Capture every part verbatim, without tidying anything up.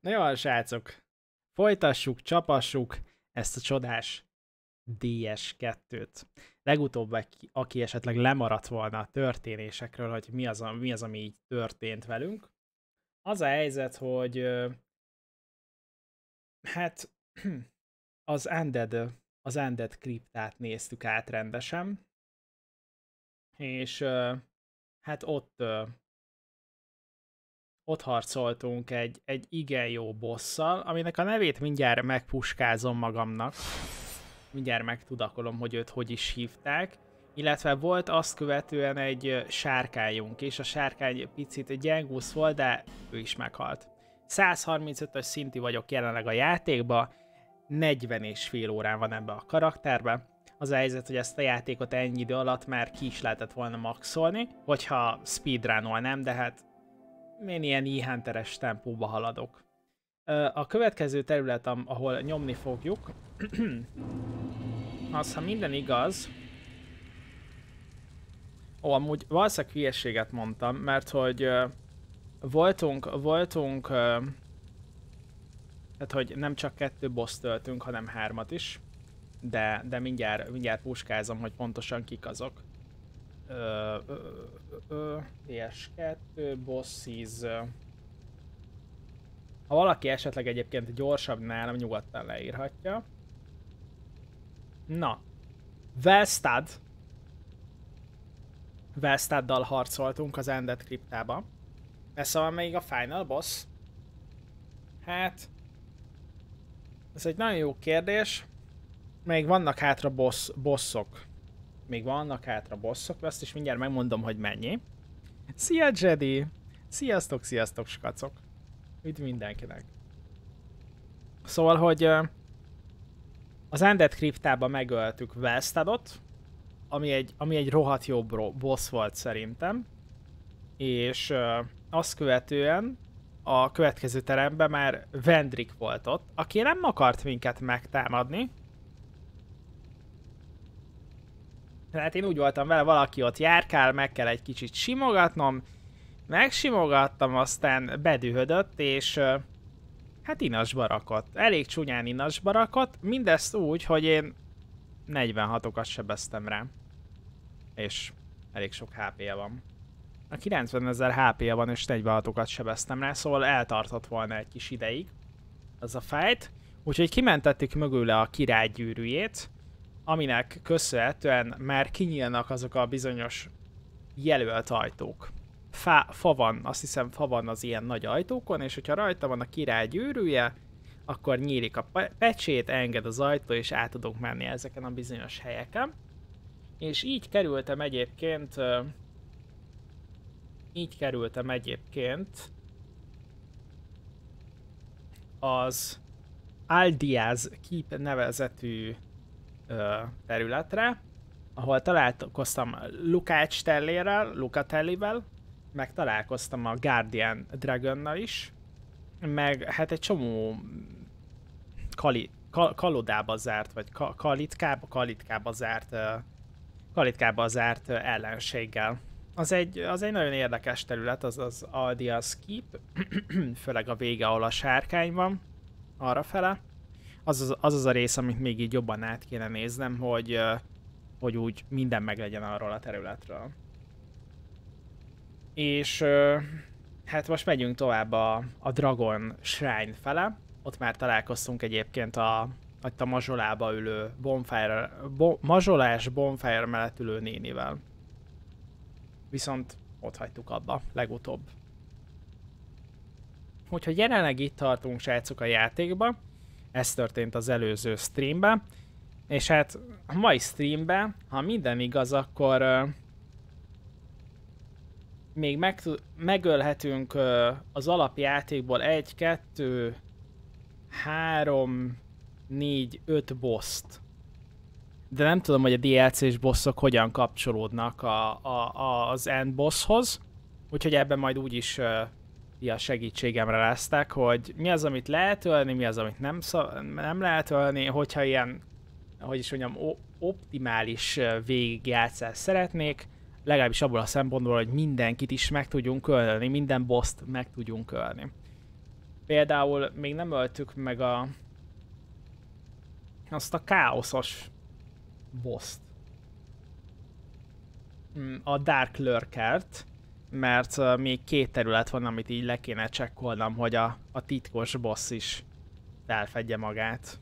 Na jó, srácok, folytassuk, csapassuk ezt a csodás dé es kettőt. Legutóbb, aki, aki esetleg lemaradt volna a történésekről, hogy mi az, a, mi az, ami így történt velünk. Az a helyzet, hogy ö, hát az Undead, az Undead kriptát néztük át rendesen, és ö, hát ott ö, ott harcoltunk egy, egy igen jó bosszal, aminek a nevét mindjárt megpuskázom magamnak. Mindjárt megtudakolom, hogy őt hogy is hívták. Illetve volt azt követően egy sárkányunk, és a sárkány picit gyengúsz volt, de ő is meghalt. száz harmincötös szinti vagyok jelenleg a játékban, negyven és fél órán van ebbe a karakterbe. Az a helyzet, hogy ezt a játékot ennyi idő alatt már ki is lehetett volna maxolni, hogyha speedrunolnám, de hát én ilyen e-hunteres tempóba haladok. A következő terület, ahol nyomni fogjuk, az, ha minden igaz... Ó, amúgy valószínűleg hülyeséget mondtam, mert hogy uh, voltunk, voltunk, uh, tehát hogy nem csak kettő boss töltünk, hanem hármat is, de, de mindjárt, mindjárt puskázom, hogy pontosan kik azok. dé es kettő, bosses... Uh, ha valaki esetleg egyébként gyorsabb nálam, nyugodtan leírhatja. Na, Velstad. Velstaddal harcoltunk az Undead kriptába. Ez szóval még a final boss? Hát... Ez egy nagyon jó kérdés. Még vannak hátra boss, bosszok. Még vannak hátra bosszok, azt is mindjárt megmondom, hogy mennyi. Szia Jedi! Sziasztok, sziasztok skacok! Üdv mindenkinek! Szóval, hogy... Az Undead kriptában megöltük Velstadot, ami egy, ami egy rohadt jó boss volt szerintem, és uh, azt követően a következő teremben már Vendrick volt ott, aki nem akart minket megtámadni. Tehát én úgy voltam vele, valaki ott járkál, meg kell egy kicsit simogatnom, megsimogattam, aztán bedühödött, és uh, hát inasba rakott. Elég csúnyán inasba rakott, mindezt úgy, hogy én negyvenhatokat sebeztem rá. És elég sok há pé-je van. A kilencvenezer há pé-je van, és negyvenhatokat sebeztem rá, szóval eltartott volna egy kis ideig az a fight. Úgyhogy kimentettük mögüle a király gyűrűjét, aminek köszönhetően már kinyílnak azok a bizonyos jelölt ajtók. Fa, fa van, azt hiszem fa van az ilyen nagy ajtókon, és hogyha rajta van a király gyűrűje, akkor nyílik a pecsét, enged az ajtó, és át tudunk menni ezeken a bizonyos helyeken. És így kerültem egyébként... Uh, így kerültem egyébként... az Aldiaz Keep nevezetű uh, területre, ahol találkoztam Lukács Tellérrel, Lukatellivel, meg találkoztam a Guardian Dragonnal is, meg hát egy csomó kali, kal, kalodába zárt, vagy ka, kalitkába, kalitkába zárt, uh, kalitkába zárt uh, ellenséggel. Az egy, az egy nagyon érdekes terület, az az Aldiaz Keep, főleg a vége, ahol a sárkány van, arrafele. Az az, az az a rész, amit még így jobban át kéne néznem, hogy, uh, hogy úgy minden meglegyen arról a területről. És uh, hát most megyünk tovább a, a Dragon Shrine fele. Ott már találkoztunk egyébként a, a mazsolába ülő bonfire, bo, mazsolás bonfire mellett ülő nénivel. Viszont ott hagytuk abba legutóbb. Úgyhogy jelenleg itt tartunk, srácok, a játékba. Ez történt az előző streamben. És hát a mai streamben, ha minden igaz, akkor uh, még meg, megölhetünk uh, az alapjátékból egy, kettő, három, négy, öt bosst. De nem tudom, hogy a dé el cés bosszok hogyan kapcsolódnak a, a, a, az end bosshoz. Úgyhogy ebben majd úgyis uh, a segítségemre lesztek, hogy mi az, amit lehet ölni, mi az, amit nem, nem lehet ölni, hogyha ilyen, hogy is mondjam, optimális végigjátszást szeretnék, legalábbis abból a szempontból, hogy mindenkit is meg tudjunk ölni, minden bosst meg tudjunk ölni. Például még nem öltük meg a... azt a káoszos bosst. A Dark Lurkert, mert uh, még két terület van, amit így le kéne csekkolnom, hogy a, a titkos boss is felfedje magát.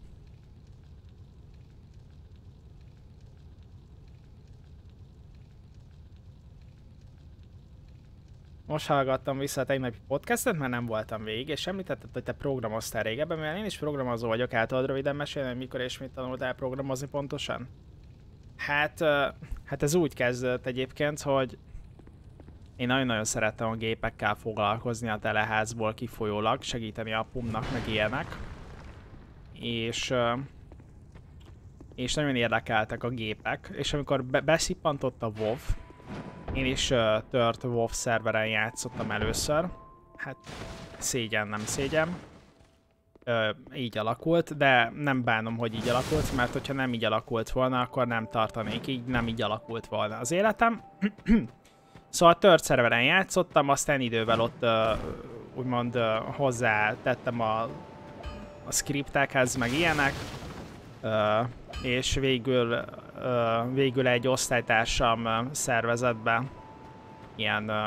Most hallgattam vissza a tegnapi podcastet, mert nem voltam végig, és említetted, hogy te programoztál régebben, mert én is programozó vagyok, el tudod röviden mesélni, hogy mikor és mit tanultál programozni pontosan? Hát, hát ez úgy kezdődött egyébként, hogy én nagyon-nagyon szerettem a gépekkel foglalkozni a teleházból kifolyólag, segíteni apumnak, meg ilyenek. És, és nagyon érdekeltek a gépek, és amikor be beszippantott a WoW, én is uh, tört WoW szerveren játszottam először. Hát szégyen, nem szégyen. Uh, így alakult, de nem bánom, hogy így alakult, mert hogyha nem így alakult volna, akkor nem tartanék, így nem így alakult volna az életem. Szóval tört szerveren játszottam, aztán idővel ott uh, úgymond uh, hozzá tettem a, a scriptekhez, meg ilyenek. Uh, és végül, uh, végül egy osztálytársam uh, szervezett be ilyen, uh,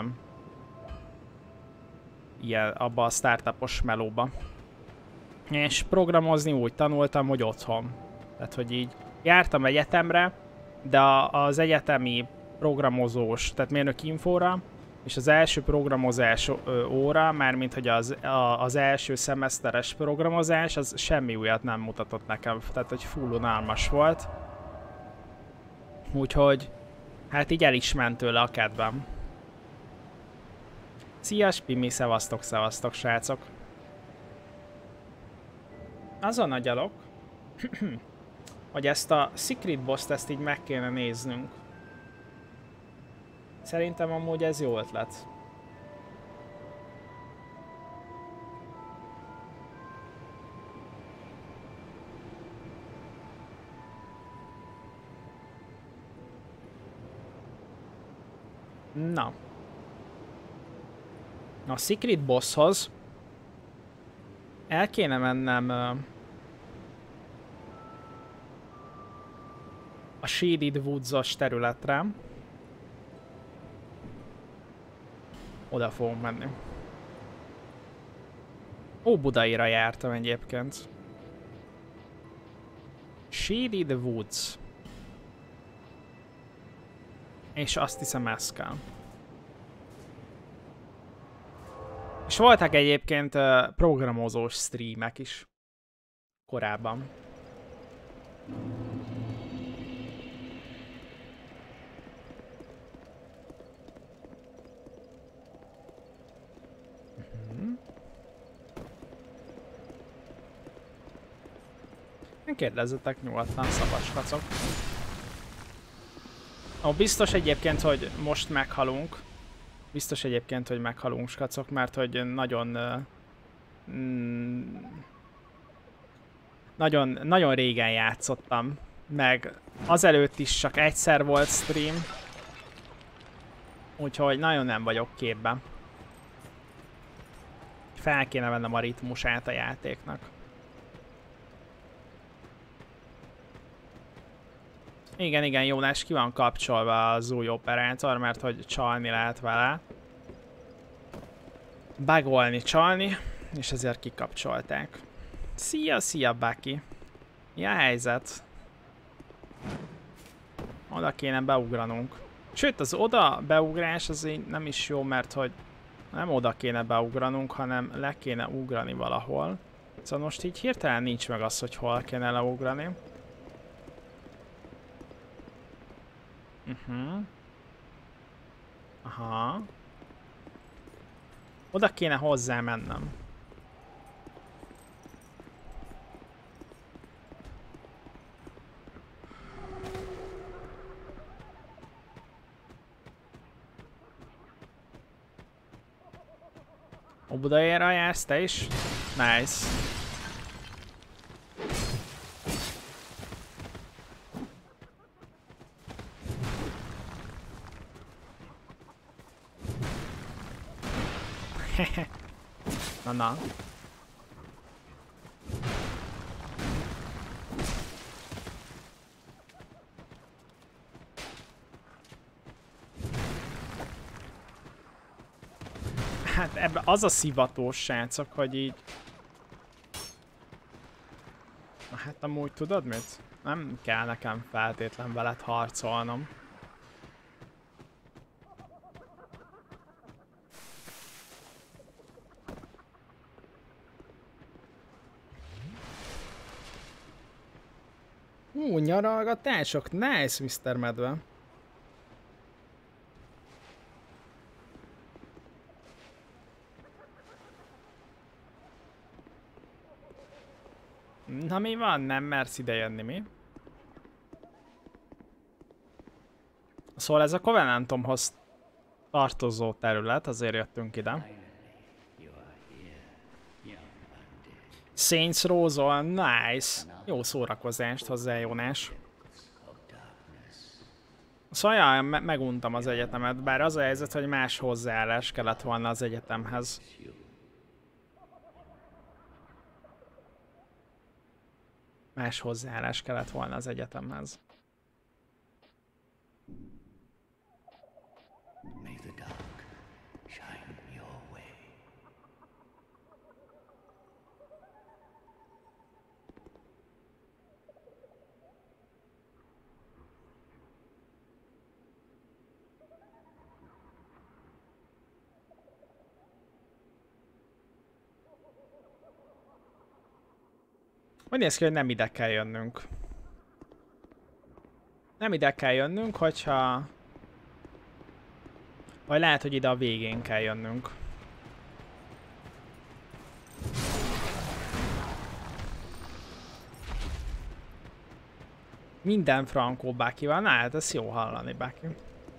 ilyen abba a startupos melóba. És programozni úgy tanultam, hogy otthon. Tehát, hogy így jártam egyetemre, de az egyetemi programozós, tehát mérnök infóra, és az első programozás óra, mármint hogy az, a, az első szemeszteres programozás, az semmi újat nem mutatott nekem, tehát hogy full unalmas volt. Úgyhogy, hát így el is ment tőle a kedvem. Szia, Spimi, szevasztok, szevasztok, srácok! Azon a gyalog, hogy ezt a Secret Boss-t ezt így meg kéne néznünk. Szerintem amúgy ez jó ötlet. Na. A Secret Bosshoz el kéne mennem uh, a Shaded Woods-os területre. Oda fogunk menni. Óbudaira jártam egyébként. Shaded Woods. És azt hiszem ez kell. És voltak egyébként uh, programozós streamek is. Korábban. Kérdezzetek nyugodtan, szabadskacok. Ó, biztos egyébként, hogy most meghalunk. Biztos egyébként, hogy meghalunk, skacok, mert hogy nagyon... Uh, mm, nagyon, nagyon régen játszottam. Meg azelőtt is csak egyszer volt stream. Úgyhogy nagyon nem vagyok képben. Fel kéne vennem a ritmusát a játéknak. Igen, igen, Jónás, ki van kapcsolva az új operátor, mert hogy csalni lehet vele. Bugolni, csalni, és ezért kikapcsolták. Szia, szia, Baki. Mi a helyzet? Oda kéne beugranunk. Sőt, az oda beugrás az így nem is jó, mert hogy nem oda kéne beugranunk, hanem le kéne ugrani valahol. Szóval most így hirtelen nincs meg az, hogy hol kéne leugrani. Uh-huh. Aha. Oda kéne hozzá mennem. Óbudaira jársz te is? Nice. Na na. ebben az a szivatós, srácok, hogy így... Na hát amúgy tudod mit? Nem kell nekem feltétlen veled harcolnom. Ú, nyaralgatások, nice, miszter Medve. Na mi van? Nem mersz ide jönni, mi? Szóval ez a Covenantomhoz tartozó terület, azért jöttünk ide. Saints Row, nice! Jó szórakozást hozzá, Jónás. Szóval ja, me meguntam az egyetemet, bár az a helyzet, hogy más hozzáállás kellett volna az egyetemhez. Más hozzáállás kellett volna az egyetemhez. Úgy néz ki, hogy nem ide kell jönnünk. Nem ide kell jönnünk, hogyha... Vagy lehet, hogy ide a végén kell jönnünk. Minden frankó Bákival. Na hát ez jó hallani, Báki.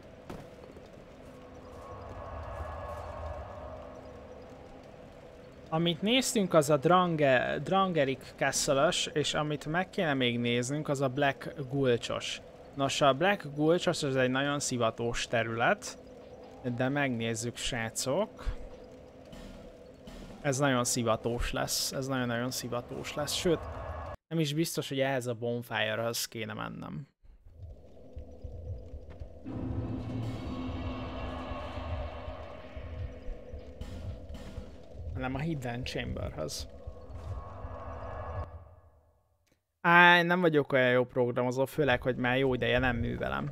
Amit néztünk, az a Drange, Drangeric Castle-ös, és amit meg kéne még néznünk, az a Black Gulch-os. Nos, a Black Gulch-os az egy nagyon szivatós terület, de megnézzük, srácok. Ez nagyon szivatós lesz, ez nagyon-nagyon szivatós lesz, sőt, nem is biztos, hogy ehhez a bonfire-hoz kéne mennem. Hanem a Hidden Chamberhez. Á, nem vagyok olyan jó programozó, főleg, hogy már jó ideje nem művelem.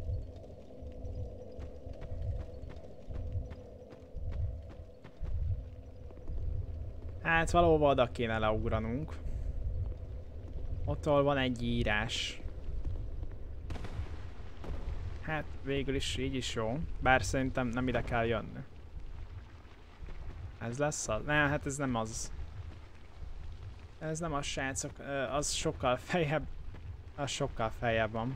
Hát valahova oda kéne leugranunk. Ott van egy írás. Hát végül is így is jó, bár szerintem nem ide kell jönni. Ez lesz az? Nem, hát ez nem az. Ez nem az, srácok, az sokkal feljebb. Az sokkal feljebb van.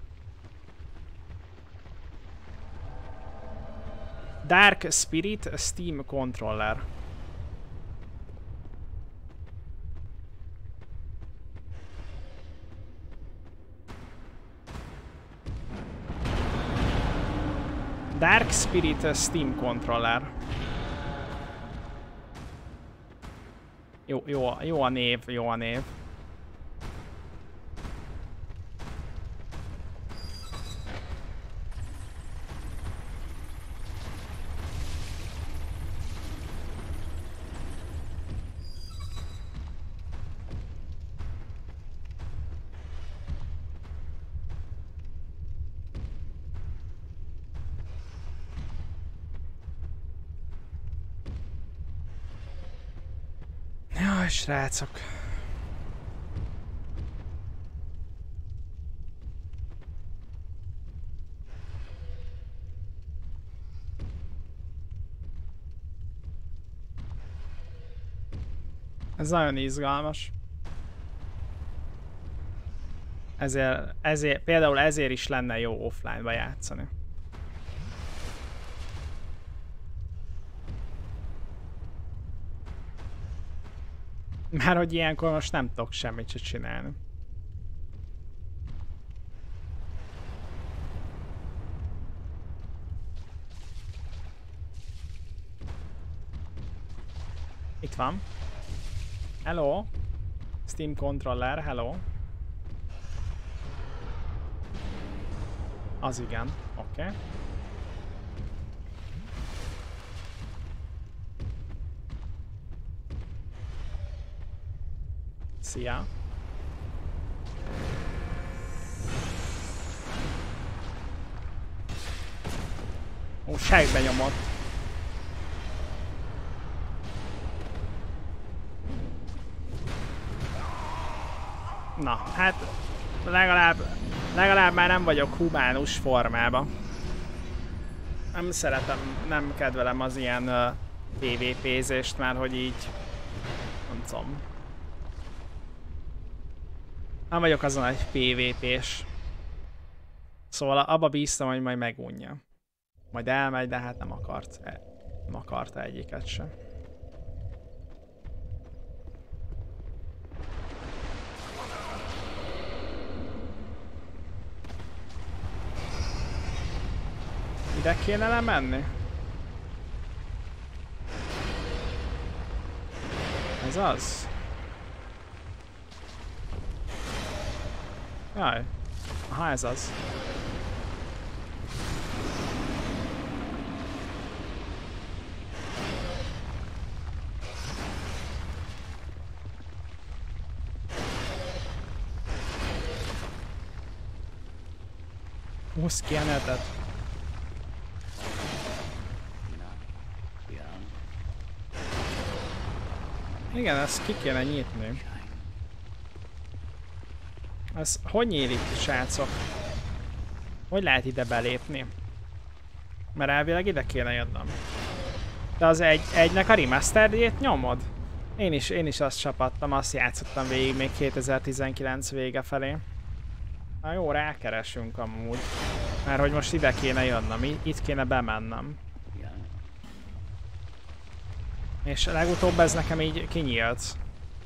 Dark Spirit Steam Controller. Dark Spirit Steam Controller. Jó, jó, jó a név, jó a név. Jaj, srácok. Ez nagyon izgalmas. Ezért, ezért, például ezért is lenne jó offline-ba játszani. Már hogy ilyenkor most nem tudok semmit se csinálni. Itt van. Hello. Steam Controller, hello. Az igen, oké. Okay. Szia. Ó, segbe nyomott. Na, hát legalább, legalább már nem vagyok humánus formában. Nem szeretem, nem kedvelem az ilyen uh, pé vé pé-zést, már hogy így, nem tudom. Nem vagyok azon egy pé vé pés. Szóval abba bíztam, hogy majd megunja. Majd elmegy, de hát nem akart. Nem akarta egyiket sem. Ide kéne lemenni? Ez az? Jaj. Aha, ez az. Húsz ki a netet. Igen, ezt ki kéne nyitni. Ez hogy nyílik, srácok? Hogy lehet ide belépni? Mert elvileg ide kéne jönnöm. De az egy, egynek a remasteredjét nyomod? Én is, én is azt csapattam, azt játszottam végig még kétezer-tizenkilenc vége felé. Na jó, rákeresünk amúgy. Mert hogy most ide kéne jönnöm, itt kéne bemennem. És legutóbb ez nekem így kinyílt.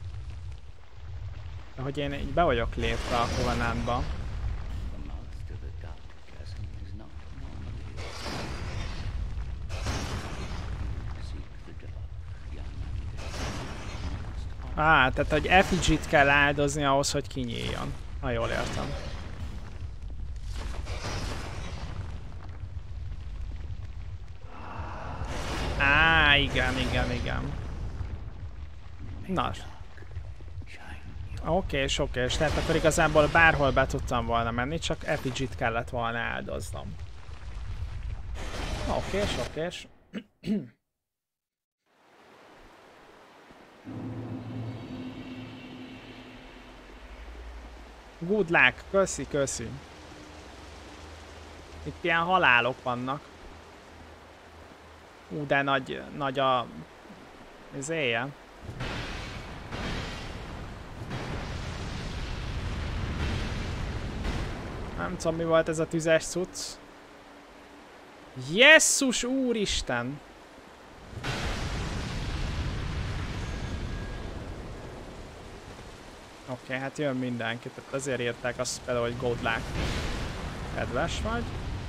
De hogy én így be vagyok lépve a Covenantba. Á, tehát hogy effigy-t kell áldozni ahhoz, hogy kinyíljon. Ha jól értem. Á, igen, igen, igen. Na. Oké, és oké, és tehát akkor igazából bárhol be tudtam volna menni, csak effigy-t kellett volna áldoznom. Oké, és oké, és... Good luck, köszi, köszi. Itt ilyen halálok vannak. Ú, de nagy, nagy a... az éjjel. Nem tudom, mi volt ez a tüzes cucc. Jesszus úristen! Oké, okay, hát jön mindenki, tehát azért írták azt például, hogy good luck. Kedves vagy.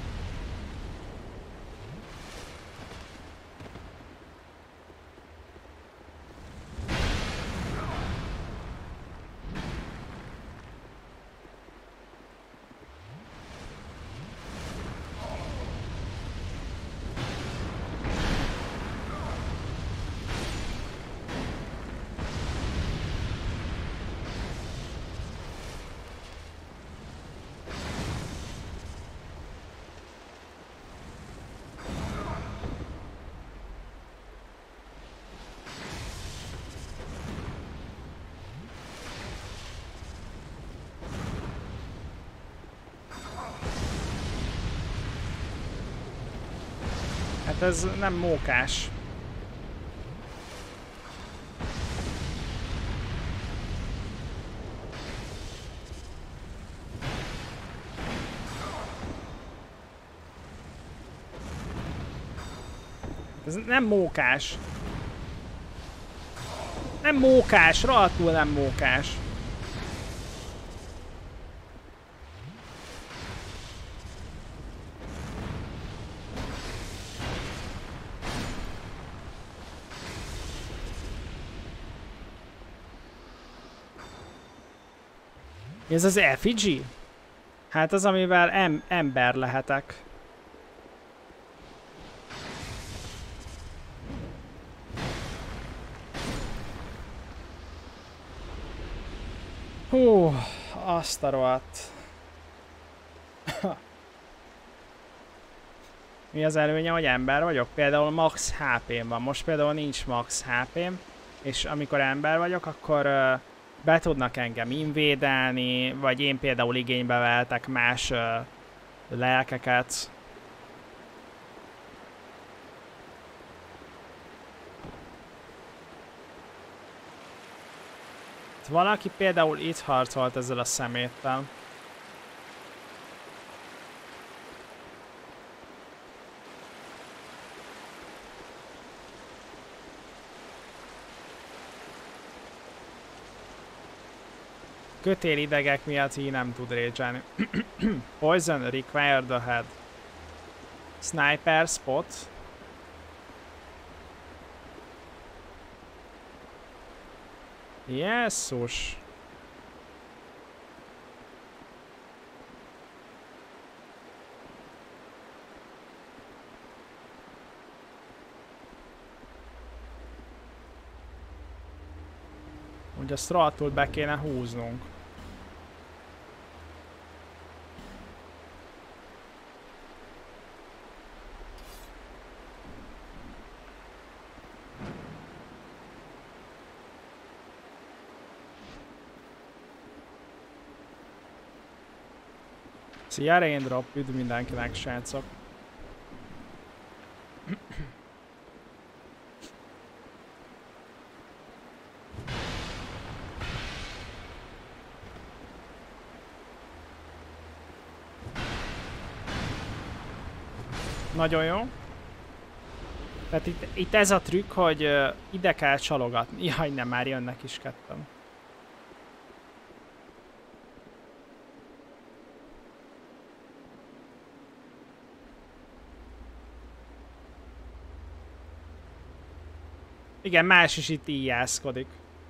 Hát ez nem mókás. Ez nem mókás. Nem mókás, rohadtul nem mókás. Ez az effigy? Hát az, amivel em ember lehetek. Hú, azt a rohadt. Mi az előnye, hogy ember vagyok? Például max há pém van. Most például nincs max há pém, és amikor ember vagyok, akkor uh, be tudnak engem invédelni, vagy én például igénybe vehetek más uh, lelkeket. Valaki például itt harcolt ezzel a szeméttel. Kötélidegek miatt így nem tud rage-elni. Poison required the head. Sniper spot. Jesszus. Úgy azt rohadtul be kéne húznunk. Szia Raindrop, üdv mindenkinek, srácok! Nagyon jó. Tehát itt, itt ez a trükk, hogy uh, ide kell csalogatni. Jaj, nem, már jönnek is ketten. Igen, más is itt íjászkodik.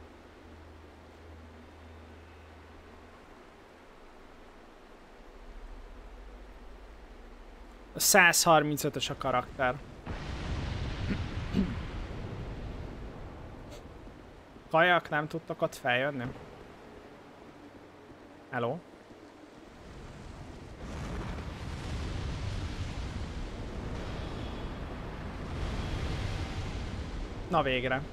A száz harmincötös a karakter. Kajak, nem tudtok ott feljönni? Hello? Na végre.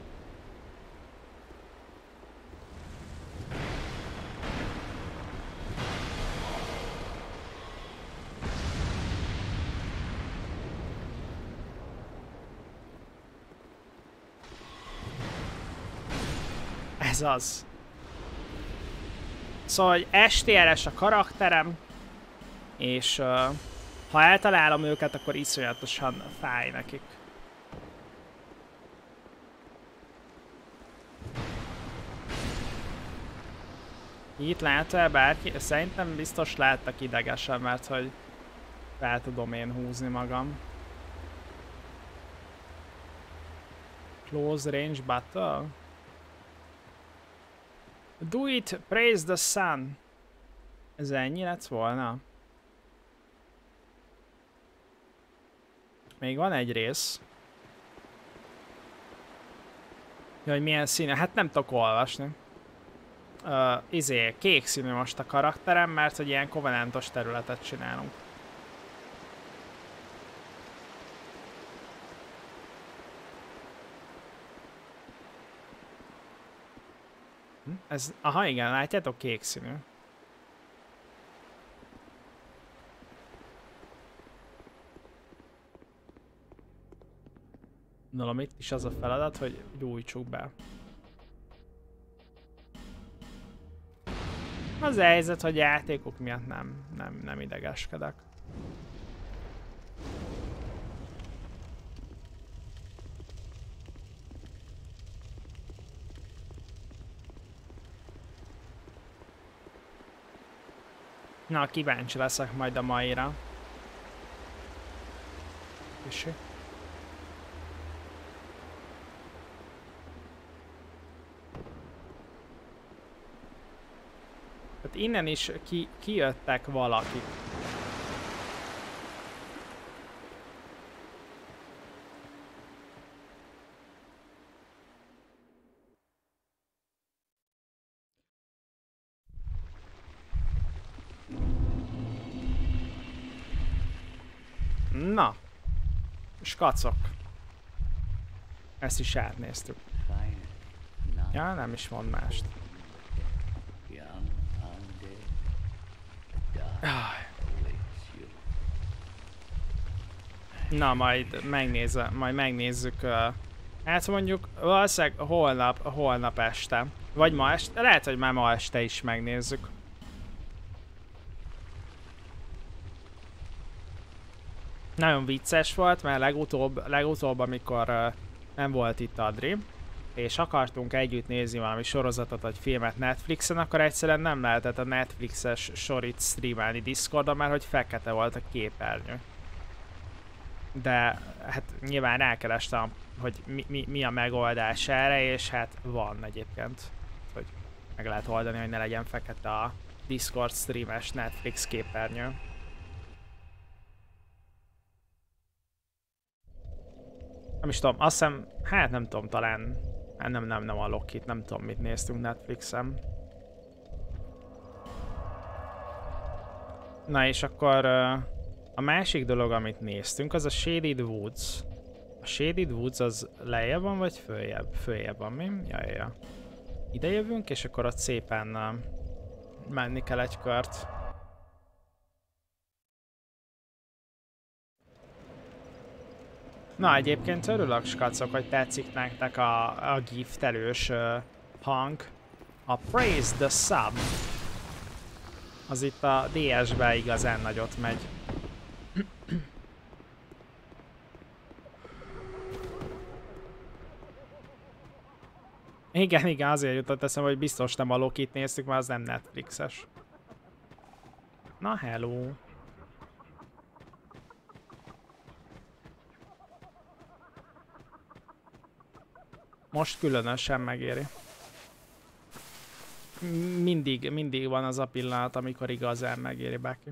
Ez az. Szóval, hogy es té er-es a karakterem, és uh, ha eltalálom őket, akkor iszonyatosan fáj nekik. Itt lát-e bárki? Szerintem biztos láttak idegesen, mert hogy fel tudom én húzni magam. Close range battle? Do it, praise the sun. Ez ennyi lett volna? Még van egy rész. Jaj, milyen színe? Hát nem tudok olvasni. Uh, izé, kék színű most a karakterem, mert hogy ilyen kovenantos területet csinálunk. Hm? Ez, aha igen, látjátok, kék színű. Gondolom itt is az a feladat, hogy gyújtsuk be. Az a helyzet, hogy játékok miatt nem, nem, nem idegeskedek. Na, kíváncsi leszek majd a maira. Kicsi. Tehát innen is ki, kijöttek valakik. Na. Skacok. Ezt is átnéztük. Ja, nem is mond mást. Na, majd megnézem, majd megnézzük. Uh, hát mondjuk valószínűleg holnap, holnap este. Vagy ma este, lehet, hogy már ma este is megnézzük. Nagyon vicces volt, mert legutóbb, legutóbb amikor uh, nem volt itt Adri, és akartunk együtt nézni valami sorozatot vagy filmet Netflixen, akkor egyszerűen nem lehetett a Netflixes sorit streamelni Discordon, mert hogy fekete volt a képernyő. De hát nyilván rákerestem, hogy mi, mi, mi a megoldás erre, és hát van egyébként, hogy meg lehet oldani, hogy ne legyen fekete a Discord streames Netflix képernyő. Nem is tudom, azt hiszem, hát nem tudom, talán, hát nem, nem, nem a Loki-t, nem tudom, mit néztünk Netflixen. Na és akkor uh, a másik dolog, amit néztünk, az a Shaded Woods. A Shaded Woods az lejjebb van, vagy följebb? Följebb van, mi? Ja, ja, ja. Ide jövünk, és akkor ott szépen uh, menni kell egy kört. Na, egyébként örülök, skacok, hogy tetszik nektek a, a giftelős uh, hang. A Praise the Sub. Az itt a dé es-ben igazán nagyot megy. Igen, igen, azért jutott eszembe, hogy biztos nem a Loki-t néztük, mert az nem Netflixes. Na, hello! Most különösen megéri. Mindig, mindig van az a pillanat, amikor igazán megéri bárki.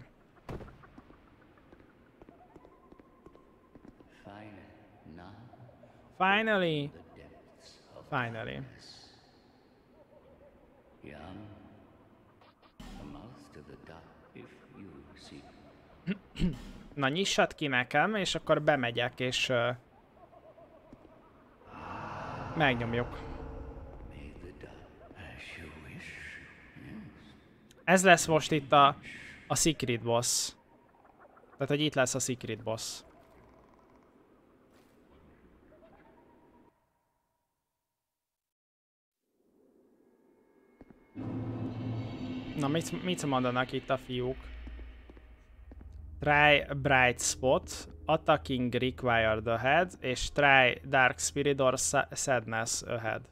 Finally! Finally. Na, nyissad ki nekem, és akkor bemegyek, és uh, megnyomjuk. Ez lesz most itt a, a Secret Boss. Tehát, hogy itt lesz a Secret Boss. Na, mit, mit mondanak itt a fiúk? Try Bright Spot, Attacking Required Ahead, és Try Dark Spirit or Sadness Ahead.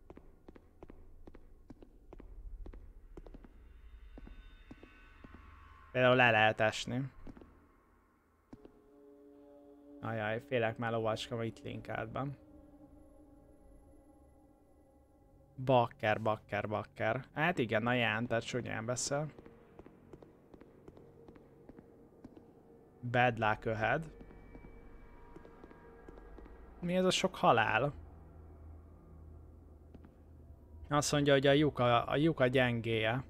Például le lehet esni. Ajaj, félek már lovacska, mert itt linkelt be. Bakker, bakker, bakker. Hát igen, a Ján, tehát csúnyán beszél. Bad luck ahead. Mi ez a sok halál? Azt mondja, hogy a lyuka, a lyuka gyengéje.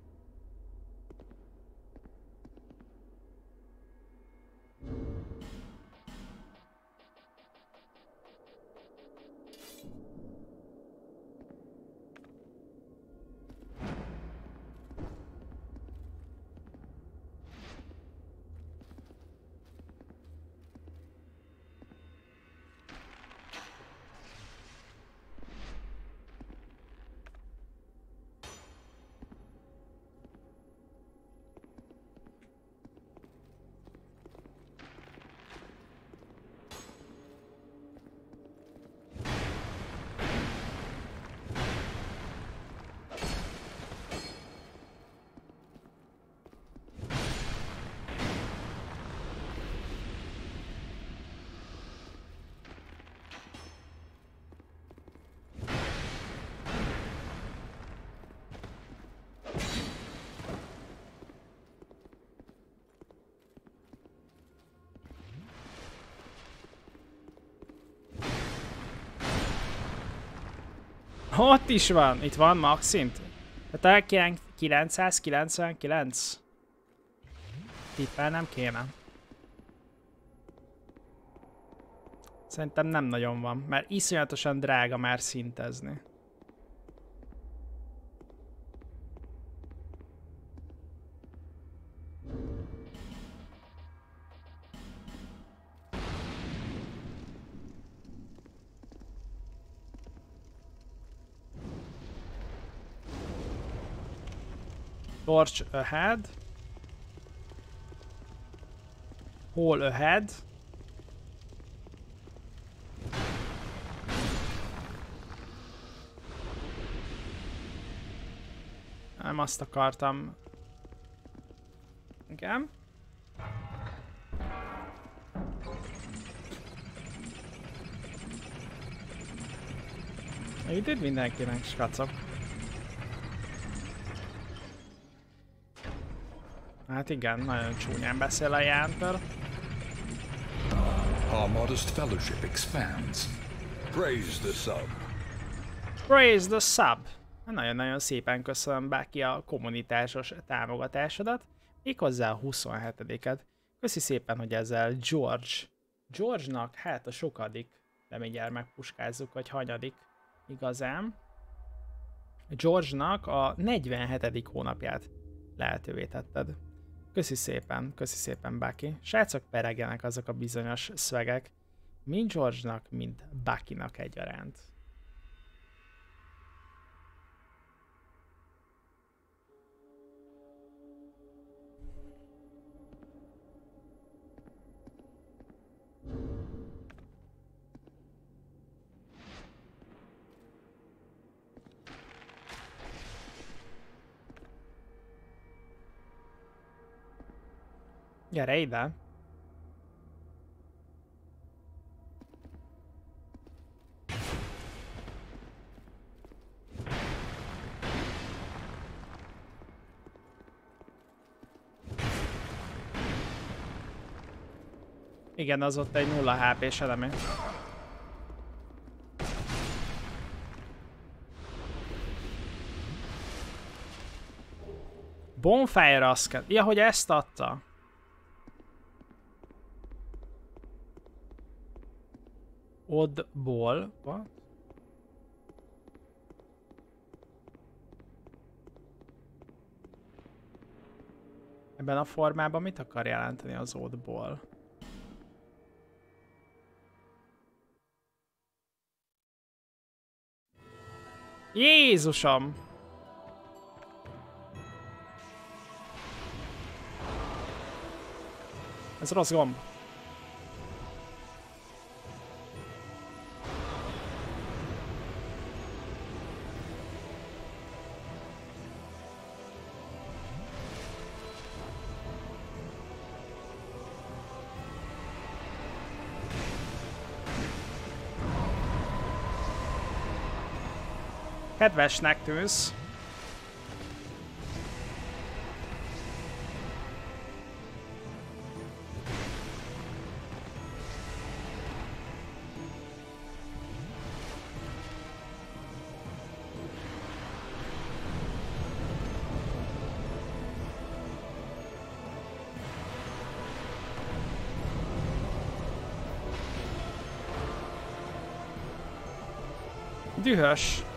Ott is van, itt van max szint. Tehát kilencszázkilencvenkilenc. Tippel nem kéne. Szerintem nem nagyon van, mert iszonyatosan drága már szintezni. Torch ahead. Hole ahead. Nem azt akartam. Igen. Időt mindenkinek, skacok. Hát igen, nagyon csúnyán beszél a Jántor. Our modest fellowship expands. Praise the sub. Praise the sub. Nagyon-nagyon szépen köszönöm Baki a kommunitásos támogatásodat. Méghozzá a huszonhetediket. Köszi szépen, hogy ezzel George. George-nak hát a sokadik, de mindjárt megpuskázzuk, hogy hanyadik igazán. George-nak a negyvenhetedik hónapját lehetővé tetted. Köszi szépen, köszi szépen Baki. Srácok, peregenek azok a bizonyos szvegek, mind George-nak, mind Bakinak egyaránt. Gyere ide! Igen, az ott egy nulla há pés elemi. Bonfire Asket. Ja, hogy ezt adta. Oddball. What? Ebben a formában mit akar jelenteni az oddball? Jézusom! Ez rossz gomb. Kedvesnek tűnsz. Dühös.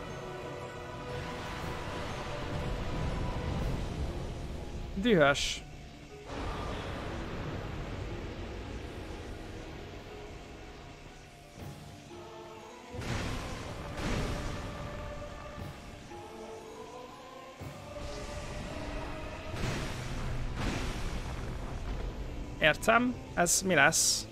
Dühös. Értem, ez mi lesz?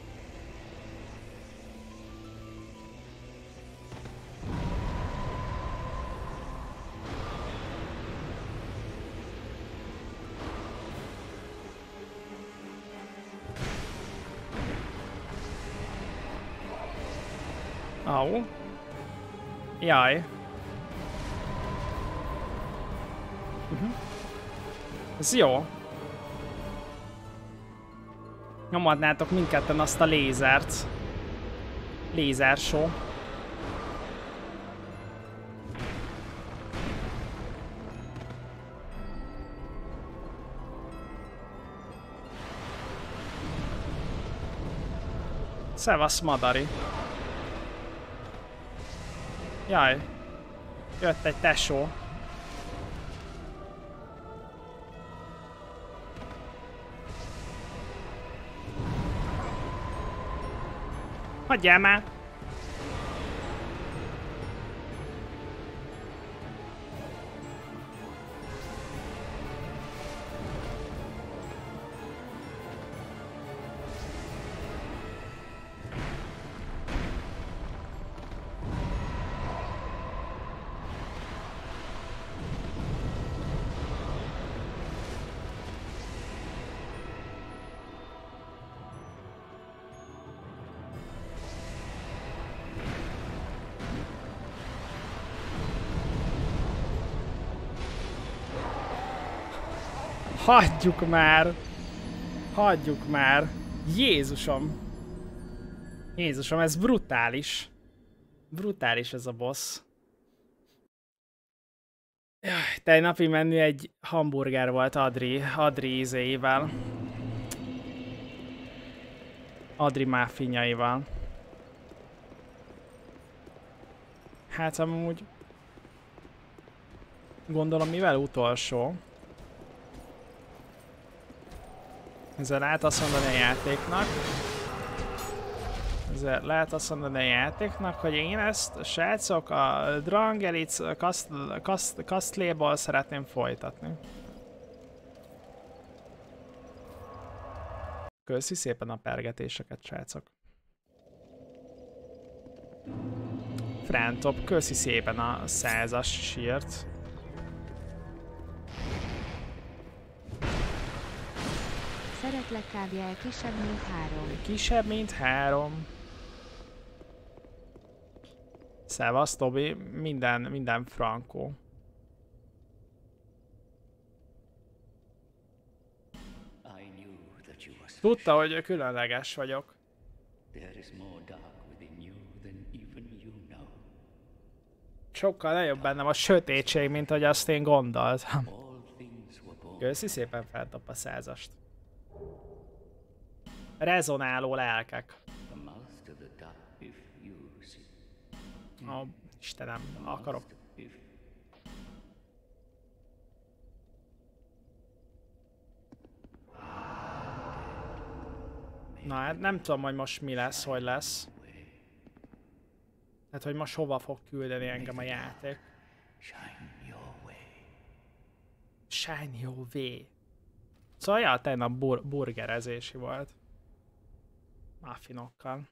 Au. Jaj. Uh-huh. Ez jó. Nyomadnátok mindketten azt a lézert. Lézershow. Szevasz, Madari. Jaj. Jött egy tesó. Hagyjál már! Hagyjuk már! Hagyjuk már! Jézusom! Jézusom, ez brutális. Brutális ez a boss. Jaj, tegnapi menü egy hamburger volt Adri, Adri ízéivel. Adri máfinjaival. Hát amúgy... Gondolom mivel utolsó. Ezzel lehet azt mondani a játéknak. Ezzel lehet azt mondani a játéknak, hogy én ezt, srácok, a Drangelic Castle-ból szeretném folytatni. Köszi szépen a pergetéseket, srácok. Frantop, köszi szépen a százas sírt. Szeretlek ká bé el kisebb, mint három. Kisebb, mint három. Szevasz, Tobi. Minden, minden frankó. Tudta, hogy különleges vagyok. Sokkal nagyobb bennem a sötétség, mint hogy azt én gondoltam. Köszi szépen feltap a százast. Rezonáló lelkek. Ó, Istenem, akarok. Na hát nem tudom, hogy most mi lesz, hogy lesz. Tehát, hogy most hova fog küldeni engem a játék. Shine your way. Szóval ja, tegnap bur burgerezési volt. Muffinokkal.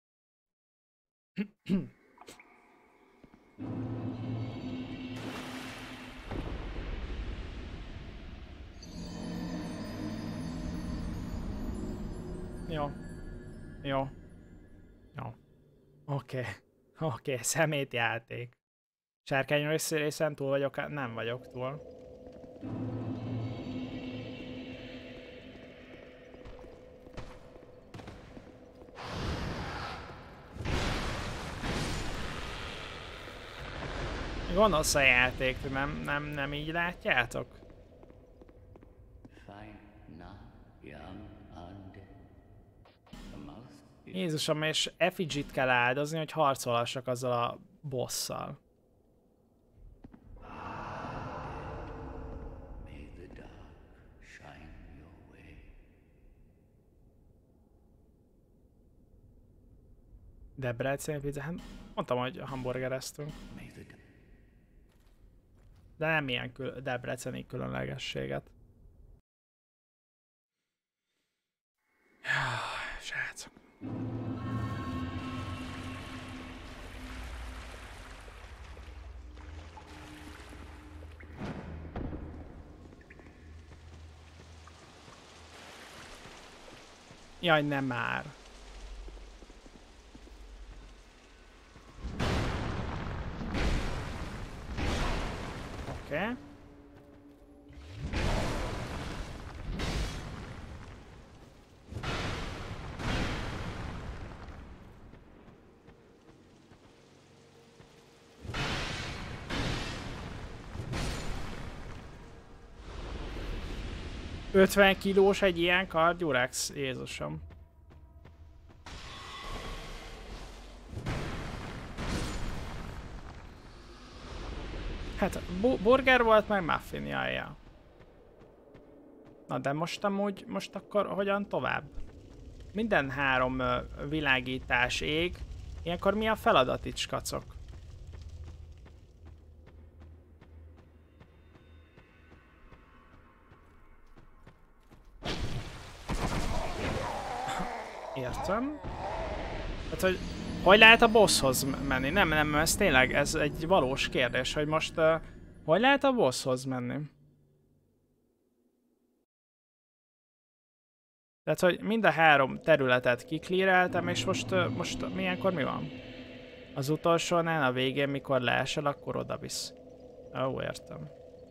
Jó. Jó. Jó. Oké. Okay. Oké, okay. Szemétjáték. Sárkány részen túl vagyok? Nem vagyok túl. Gonosz a játék, nem, nem, nem így látjátok? Jézusom, és effigyt kell áldozni, hogy harcolhassak azzal a bosszal. Debreceni pizza, hát mondtam, hogy hamburgereztünk. De nem ilyen kül debreceni különlegességet. Srácok. Jaj, nem már. Oké. Okay. ötven kilós egy ilyen Cardurex, Jézusom. Hát bu burger volt, meg muffin, jaj, ja. Na de most amúgy, most akkor hogyan tovább? Minden három uh, világítás ég. Ilyenkor mi a feladat itt, skacok? Értem. Hát, hogy hogy lehet a bosshoz menni? Nem, nem, ez tényleg, ez egy valós kérdés, hogy most uh, hogy lehet a bosshoz menni? Tehát, hogy mind a három területet kiklíreltem, és most, uh, most milyenkor mi van? Az utolsónál, a végén, mikor leesel, akkor oda visz. Ó, értem.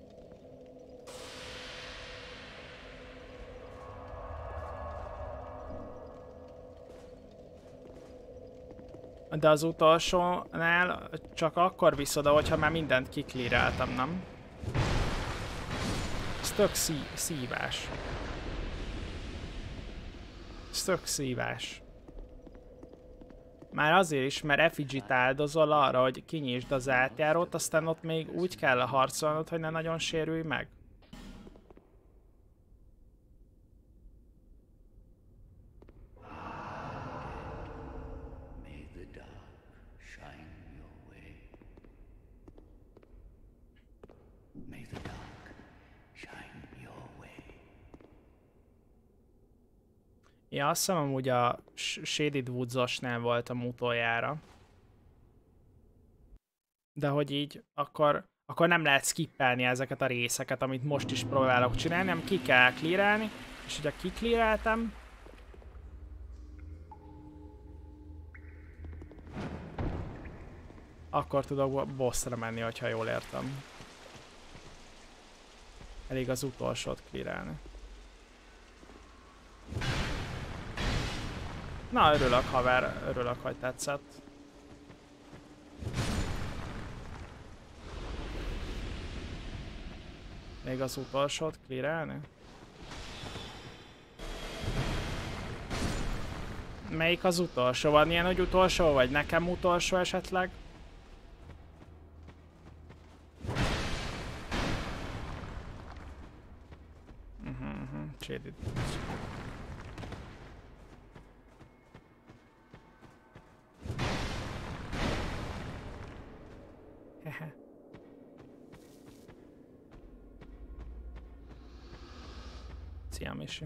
De az utolsónál csak akkor visz oda, hogyha már mindent kiklíráltam, nem? Ez tök szí szívás. Ez tök szívás. Már azért is, mert effigy-t áldozol arra, hogy kinyisd az átjárót, aztán ott még úgy kell harcolnod, hogy ne nagyon sérülj meg. Ja, azt hiszem amúgy a Shaded Woods-osnál voltam utoljára. De hogy így, akkor, akkor nem lehet skippelni ezeket a részeket, amit most is próbálok csinálni, hanem ki kell clearálni, és hogyha kiclearáltam, akkor tudok bossra menni, hogyha jól értem. Elég az utolsót clearálni. Na, örülök, haver, örülök, hogy tetszett. Még az utolsót clearálni? Melyik az utolsó? Van ilyen, hogy utolsó, vagy nekem utolsó esetleg? Uh-huh, uh-huh. Shaded. Hehe. Szia, Misi.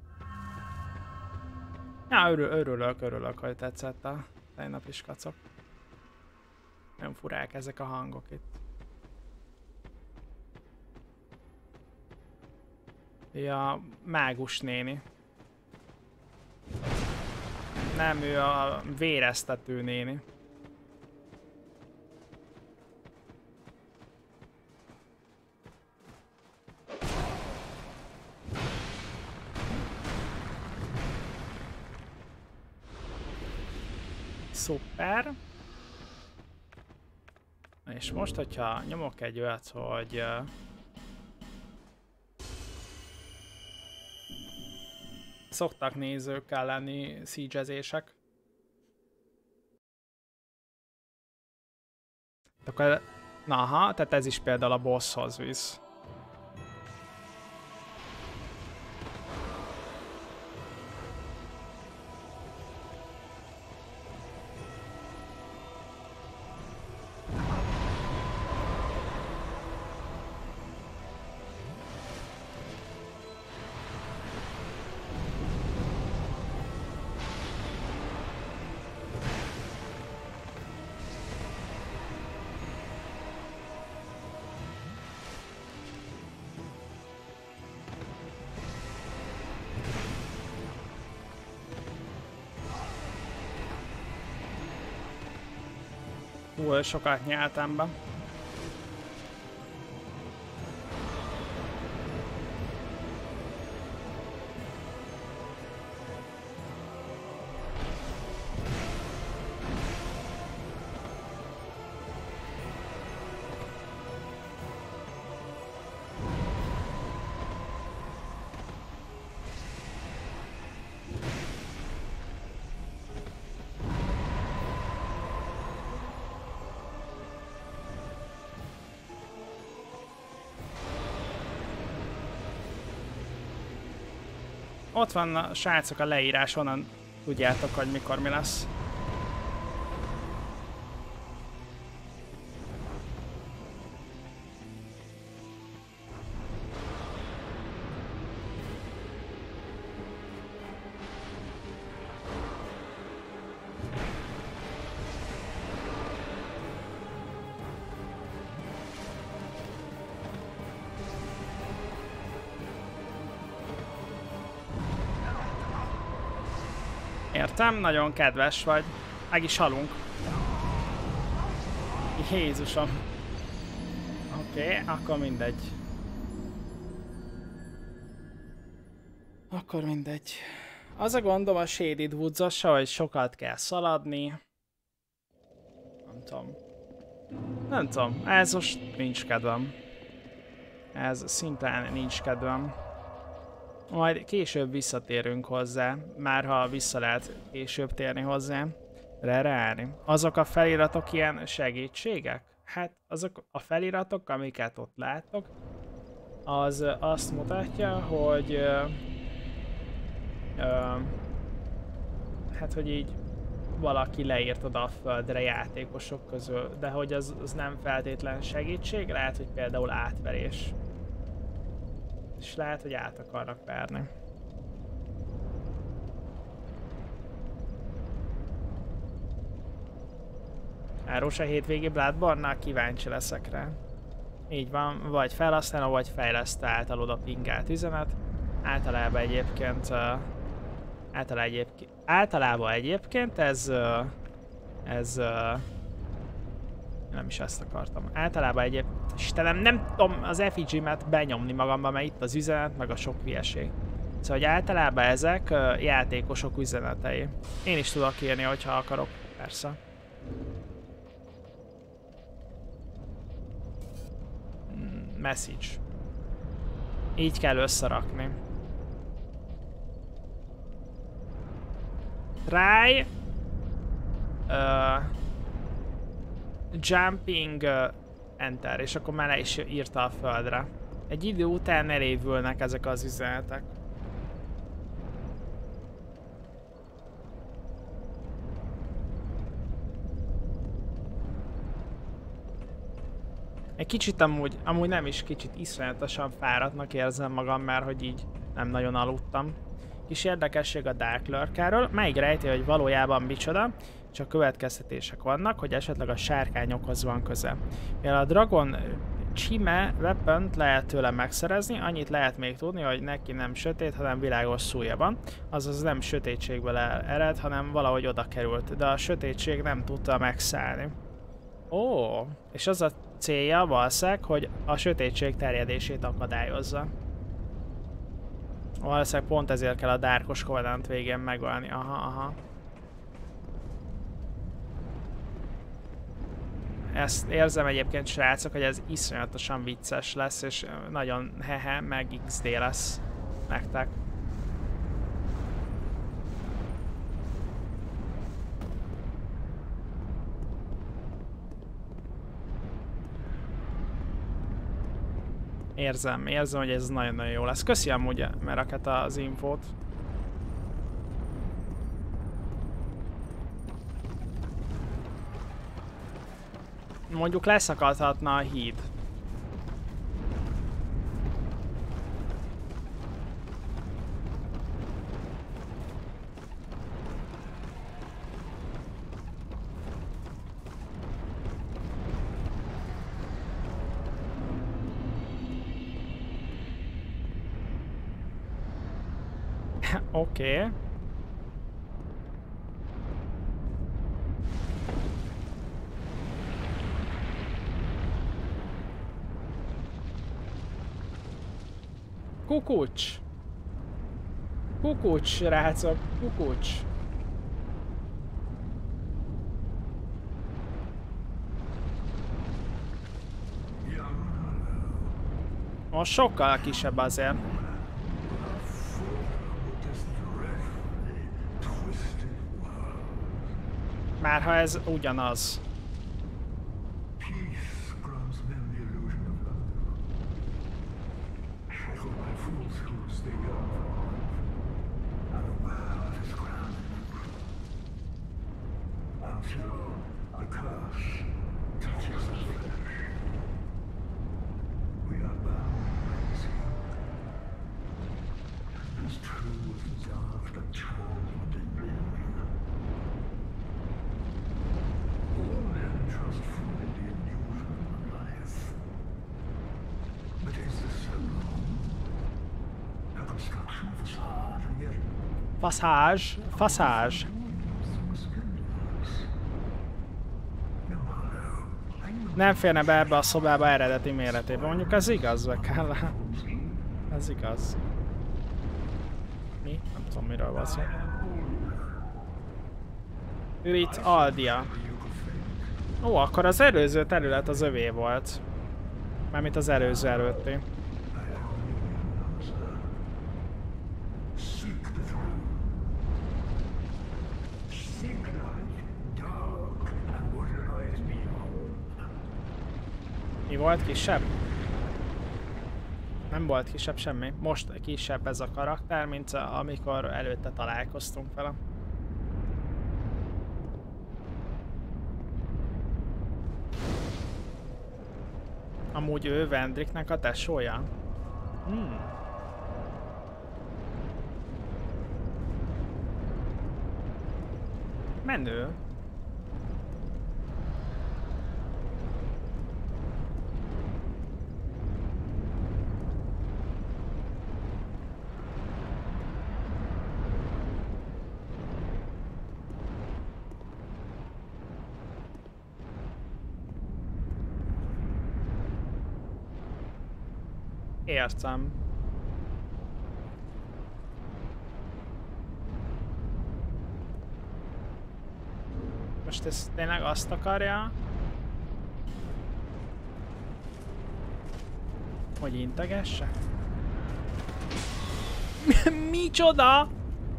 Ja, örül, örülök, örülök, hogy tetszett a tegnap is, kacok. Nem furák ezek a hangok itt. Ja, mágus néni. Nem, ő a véreztető néni. Szuper. És most, hogyha nyomok egy olyat, hogy uh, szoktak nézőkkel lenni siege-ezések. Akkor, na aha, tehát ez is például a bosshoz visz. Túl sokat nyeltem be. Ott van a srácok a leírás, onnan tudjátok, hogy mikor mi lesz. Értem, nagyon kedves vagy. Meg is halunk. Jézusom. Oké, okay, akkor mindegy. Akkor mindegy. Az a gondom a Shaded Woods-ossal, hogy sokat kell szaladni. Nem tudom. Nem tudom, ez most nincs kedvem. Ez szintén nincs kedvem. Majd később visszatérünk hozzá, már ha vissza lehet később térni hozzá, reállni. Azok a feliratok ilyen segítségek? Hát azok a feliratok, amiket ott látok, az azt mutatja, hogy ö, ö, hát hogy így valaki leírt oda a földre játékosok közül, de hogy az, az nem feltétlen segítség, lehet, hogy például átverés. És lehet, hogy át akarnak verni. Árus a hétvégi Bloodborne-nál kíváncsi leszek rá. Így van, vagy felhasználó, vagy fejlesztő által oda pingált üzenet. Általában egyébként... Uh, általában egyébként, általában egyébként ez... Uh, ez... Uh, nem is ezt akartam. Általában egyébként... Istenem, nem tudom az effigy-met benyomni magamban, mert itt az üzenet, meg a sok hülyeség. Szóval, hogy általában ezek uh, játékosok üzenetei. Én is tudok írni, hogyha akarok, persze. Mm, message. Így kell összerakni. Try... Uh, jumping... Uh, Enter, és akkor már le is írta a földre. Egy idő után elévülnek ezek az üzenetek. Egy kicsit amúgy, amúgy nem is kicsit iszonyatosan fáradtnak érzem magam, mert hogy így nem nagyon aludtam. Kis érdekesség a Dark Lurkerről, melyik rejti, hogy valójában micsoda, csak következtetések vannak, hogy esetleg a sárkányokhoz van köze. Mivel a Dragon Chime weapont lehet tőle megszerezni, annyit lehet még tudni, hogy neki nem sötét, hanem világos szúrja van, azaz nem sötétségből ered, hanem valahogy oda került, de a sötétség nem tudta megszállni. Ó, és az a célja valószínűleg, hogy a sötétség terjedését akadályozza. Valószínűleg pont ezért kell a Darkos Covenant végén megölni. Aha, aha. Ezt érzem egyébként, srácok, hogy ez iszonyatosan vicces lesz, és nagyon hehe, meg iksz dé lesz nektek. Érzem, érzem, hogy ez nagyon-nagyon jó lesz. Köszi amúgy, Meraket, az infót. Mondjuk leszakadhatna a híd. Oké. Okay. Kukucs! Kukucs, srácok! Kukucs! Most sokkal kisebb azért. Már ha ez ugyanaz. Faszázs, faszázs. Nem férne be ebbe a szobába eredeti méretében. Mondjuk ez igaz, be kell. Ez igaz. Mi? Nem tudom, miről van szó. Rit Aldia. Ó, akkor az előző terület az övé volt. Mármint az előző előtti. Mi volt kisebb? Nem volt kisebb semmi. Most kisebb ez a karakter, mint amikor előtte találkoztunk vele. Amúgy ő Vendricknek a tesója? Hmm. Menő. Értem. Most ez tényleg azt akarja, hogy integesse? Micsoda?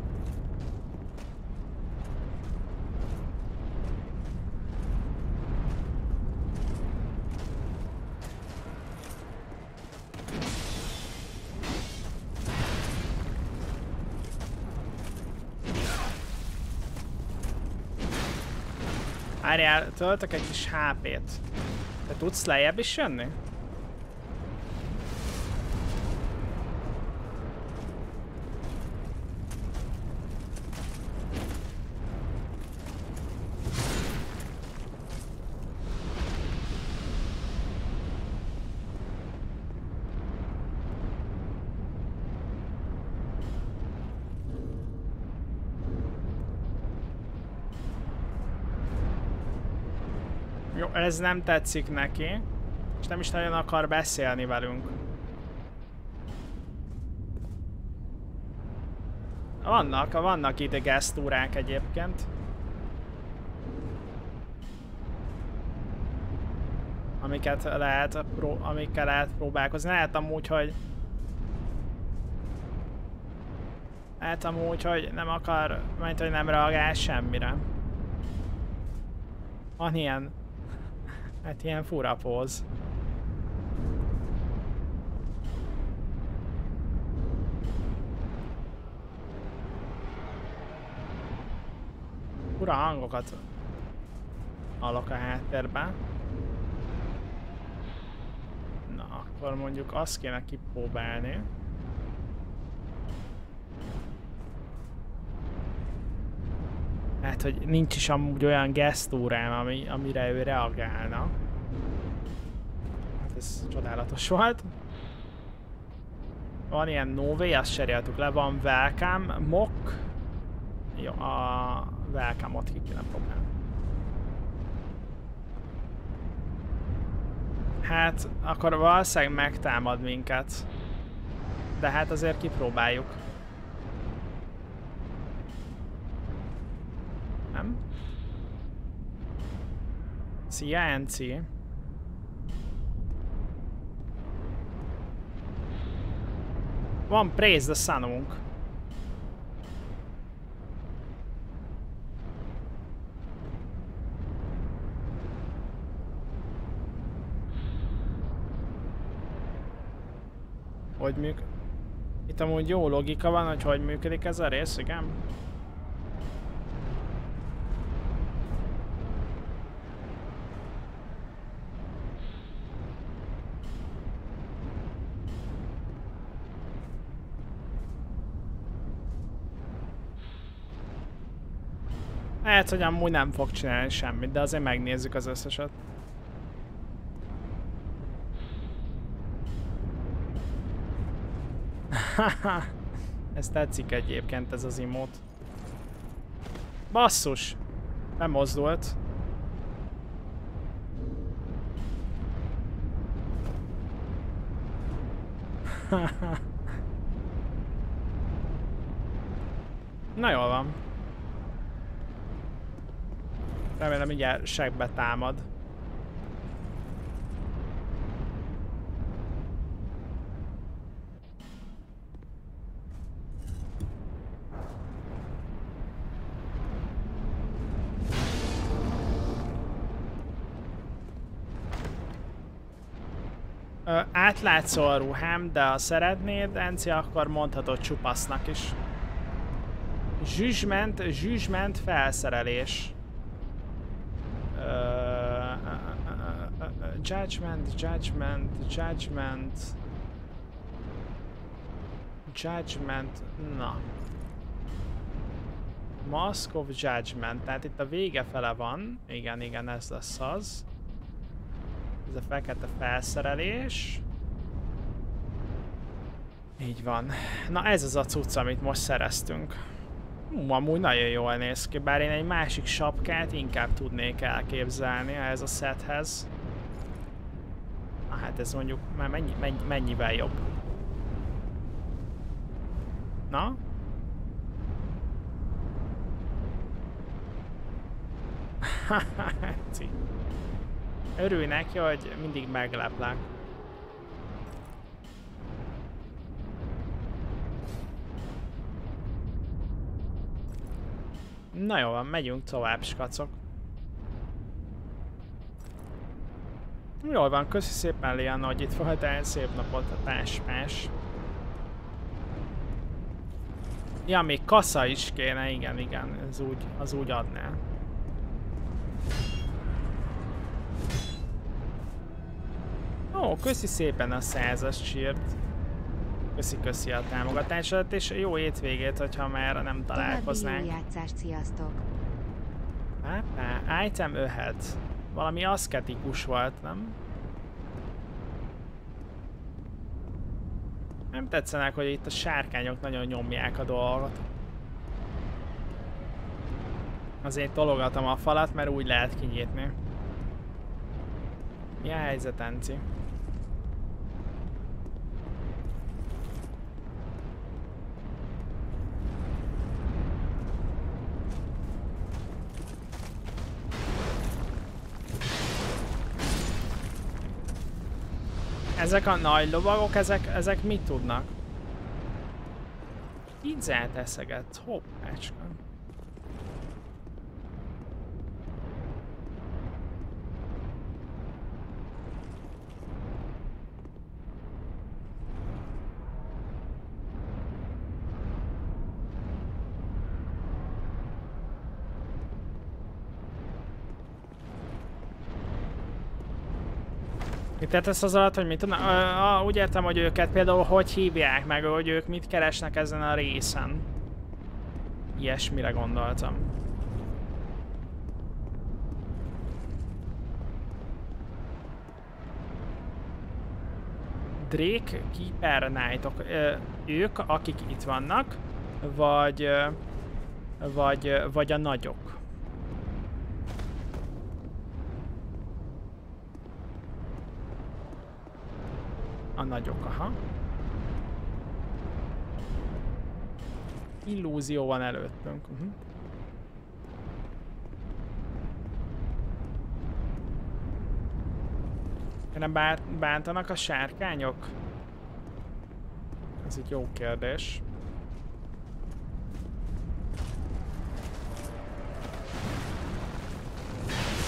Várjál, töltök egy kis há pét. Te tudsz lejjebb is jönni? Jó, ez nem tetszik neki, és nem is nagyon akar beszélni velünk. Vannak, vannak itt gesztúrák egyébként. Amiket lehet, pró amikkel lehet próbálkozni. Lehet amúgy, hogy... Lehet amúgy, hogy nem akar, mert hogy nem reagál semmire. Van ilyen... Hát ilyen fura póz. Fura hangokat hallok a háttérben. Na, akkor mondjuk azt kéne kipróbálni. Hát, hogy nincs is amúgy olyan gesztúrám, ami, amire ő reagálna. Hát ez csodálatos volt. Van ilyen no way, azt cseréltük le, van welcome, mock. Jó, a welcome-ot ki kéne próbálni. Hát, akkor valószínűleg megtámad minket. De hát azért kipróbáljuk. Nem? Szia, Enci! Van Praise the Sununk. Hogy műk? Itt amúgy jó logika van, hogy hogy működik ez a rész, igen. Lehet, hogy amúgy nem fog csinálni semmit, de azért megnézzük az összeset. Haha, ez tetszik egyébként, ez az imót. Basszus! Nem mozdult. Na jól van. Remélem, mindjárt segbe támad. Ö, átlátszó a ruhám, de ha szeretnéd, Enci, akkor mondhatod csupasznak is. Zsuzsment, zsuzsment felszerelés. Uh, uh, uh, uh, uh, judgment, judgment, judgment, judgment, na. Mask of Judgment, tehát itt a vége fele van, igen, igen, ez lesz az. Ez a fekete felszerelés. Így van. Na ez az a cucc, amit most szereztünk. Hú, amúgy nagyon jól néz ki, bár én egy másik sapkát inkább tudnék elképzelni ehhez a sethez. Na hát ez mondjuk már mennyi, mennyi, mennyivel jobb. Na? Örülj neki, hogy mindig megleplek. Na jó van, megyünk tovább, skacok. Jól van, köszi szépen, Liana, hogy itt voltál, szép napot, a társ-pás. Ja, még kasza is kéne, igen, igen, ez úgy, az úgy adná. Ó, köszi szépen a százas csírt. Köszi, köszi a támogatásodat, és jó étvégét, hogyha már nem találkoznánk. További jó játszást, sziasztok! Pápá, item öhet. Valami aszketikus volt, nem? Nem tetszenek, hogy itt a sárkányok nagyon nyomják a dolgot. Azért tologatom a falat, mert úgy lehet kinyitni. Mi a helyzet, Enci? Ezek a nagy lovagok, ezek, ezek mit tudnak? Pizzát eszegetsz, hoppácska. Mit tettesz az alatt, hogy mit tudnak? Ah, úgy értem, hogy őket például hogy hívják meg, hogy ők mit keresnek ezen a részen. Ilyesmire gondoltam. Drake, Keeper, Knightok. Ők, akik itt vannak, vagy, vagy, vagy a nagyok. A nagyok, aha. Illúzió van előttünk. Uh-huh. Nem bántanak a sárkányok? Ez egy jó kérdés.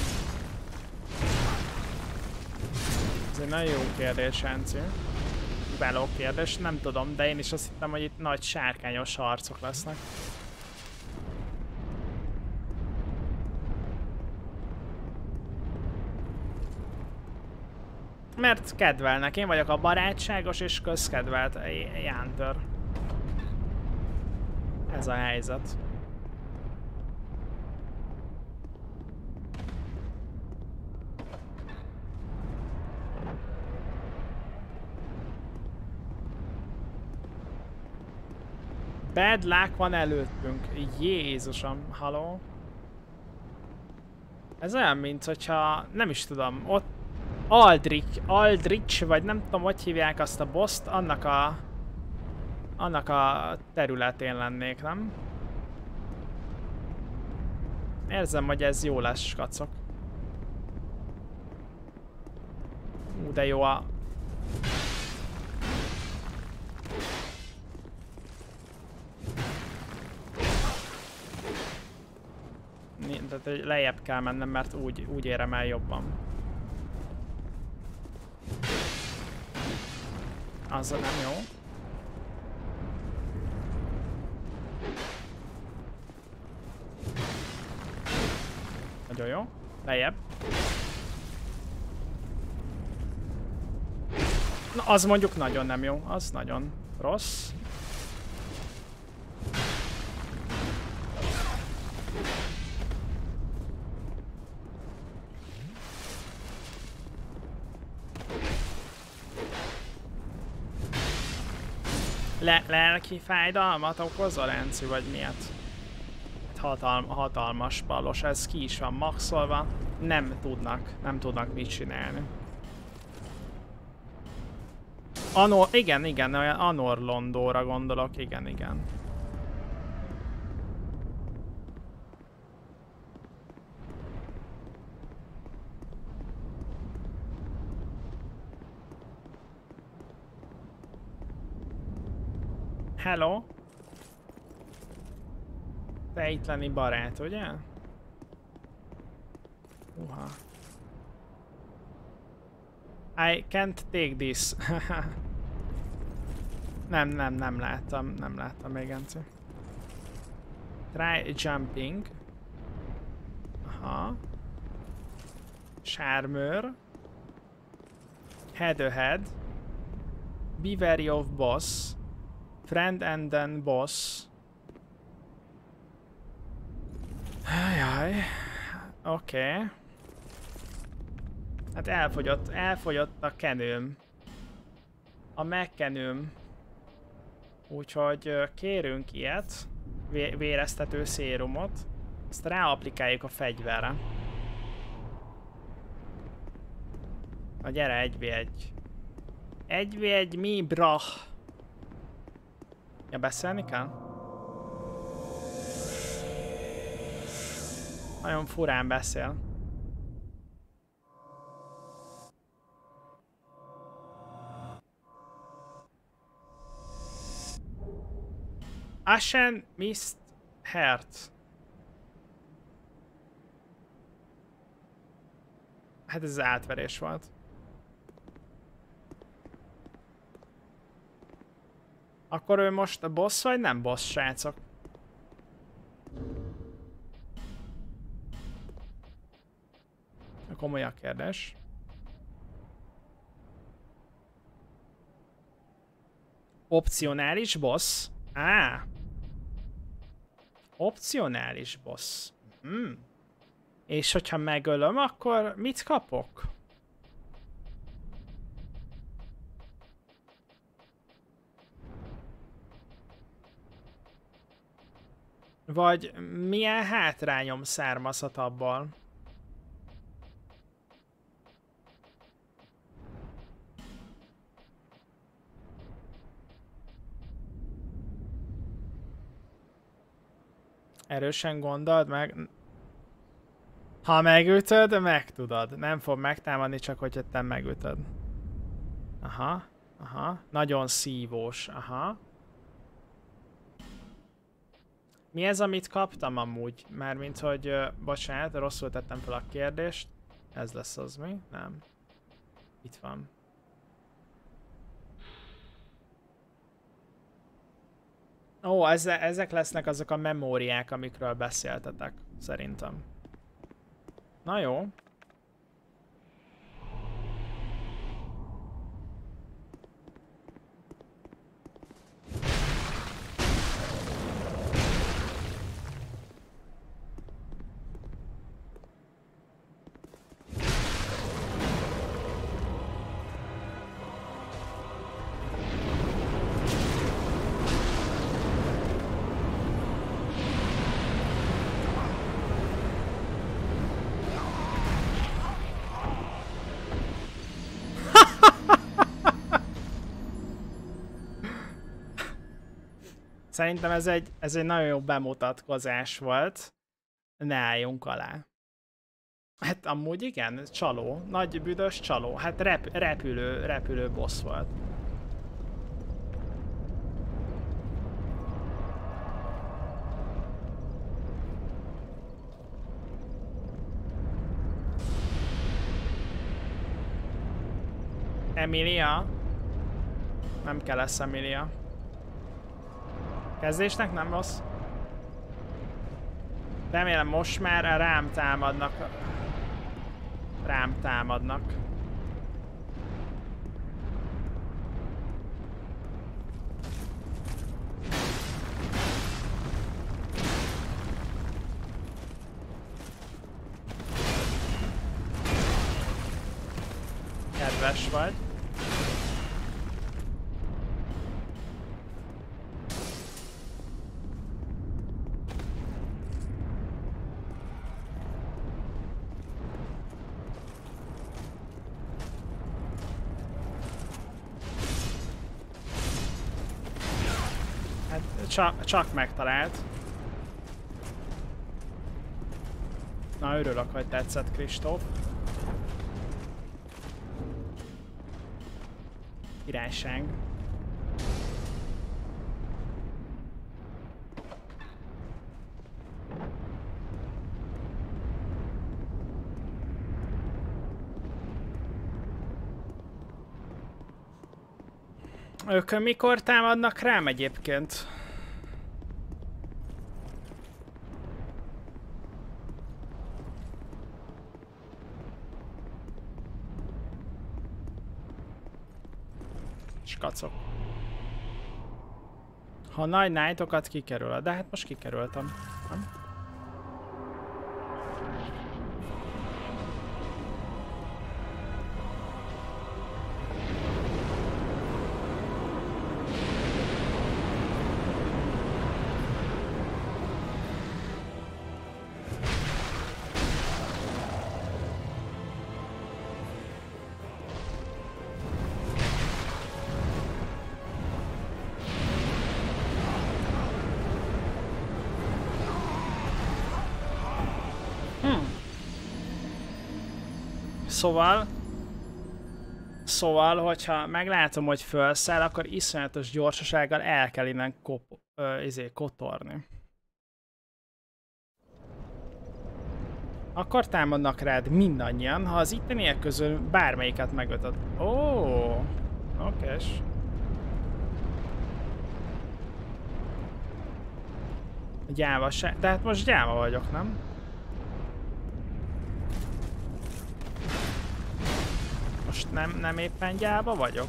Ez egy nagyon jó kérdés, Enci. kiváló kérdés, nem tudom, de én is azt hittem, hogy itt nagy sárkányos harcok lesznek. Mert kedvelnek, én vagyok a barátságos és közkedvelt jántor. Ez a helyzet. Bad luck van előttünk. Jézusom, haló. Ez olyan, mint hogyha, nem is tudom, ott Aldrich, Aldrich, vagy nem tudom, hogy hívják azt a bosst, annak a... annak a területén lennék, nem? Érzem, hogy ez jó lesz, skacok. Ú, de jó a... De lejjebb kell mennem, mert úgy, úgy érem el jobban. Az nem jó. Nagyon jó. Lejjebb. Na, az mondjuk nagyon nem jó. Az nagyon rossz. Le lelki fájdalmat okozol, Lenci, vagy miért? Hatalm hatalmas palos, ez ki is van maxolva. Nem tudnak, nem tudnak mit csinálni. Anor, igen, igen, olyan Anorlondóra gondolok, igen, igen. Hello? Te itt lenni barát, ugye? Uha. I can't take this. nem, nem, nem láttam, nem láttam még, Enci. Try jumping. Aha. Charmer. Head ahead. Be wary of boss. Friend and then boss. Jaj. Oké. Okay. Hát elfogyott, elfogyott a kenőm. A megkenőm. Úgyhogy kérünk ilyet. Vé véreztető szérumot. Ezt ráaplikáljuk a fegyverre. Na gyere, egy vé egy. egy vé egy mi, brah? Ja, beszélni kell? Nagyon furán beszél. Ashen Mist Heart. Hát ez az átverés volt. Akkor ő most a boss vagy nem boss, srácok? Komoly a kérdés. Opcionális boss? Á. Opcionális boss. Hmm. És hogyha megölöm, akkor mit kapok? Vagy milyen hátrányom származhat abból? Erősen gondold meg. Ha megütöd, megtudod. Nem fog megtámadni, csak hogyha te megütöd. Aha, aha. Nagyon szívós, aha. Mi ez, amit kaptam amúgy? Mármint, hogy... Uh, bocsánat, rosszul tettem fel a kérdést. Ez lesz az mi? Nem. Itt van. Ó, ezek, ezek lesznek azok a memóriák, amikről beszéltetek, szerintem. Na jó. Szerintem ez egy, ez egy nagyon jó bemutatkozás volt. Ne álljunk alá. Hát amúgy igen, csaló. Nagy büdös csaló. Hát rep, repülő, repülő boss volt. Emilia? Nem kell lesz Emilia. Kezdésnek nem rossz. Remélem most már rám támadnak. Rám támadnak. Kedves vagy. Csak, csak megtalált. Na, örülök, hogy tetszett, Kristóf. Királyság. Ők mikor támadnak rám egyébként? Kacok. Ha nagy nightokat kikerül, de hát most kikerültem. Nem? Szóval, szóval, hogyha meglátom, hogy felszáll, akkor iszonyatos gyorsasággal el kell innen kop, ö, izé, kotorni. Akkor támadnak rád mindannyian, ha az itteniek közül bármelyiket megötöd. Ó, okés. Gyáva se, de hát most gyáva vagyok, nem? Most nem, nem éppen gyáva vagyok?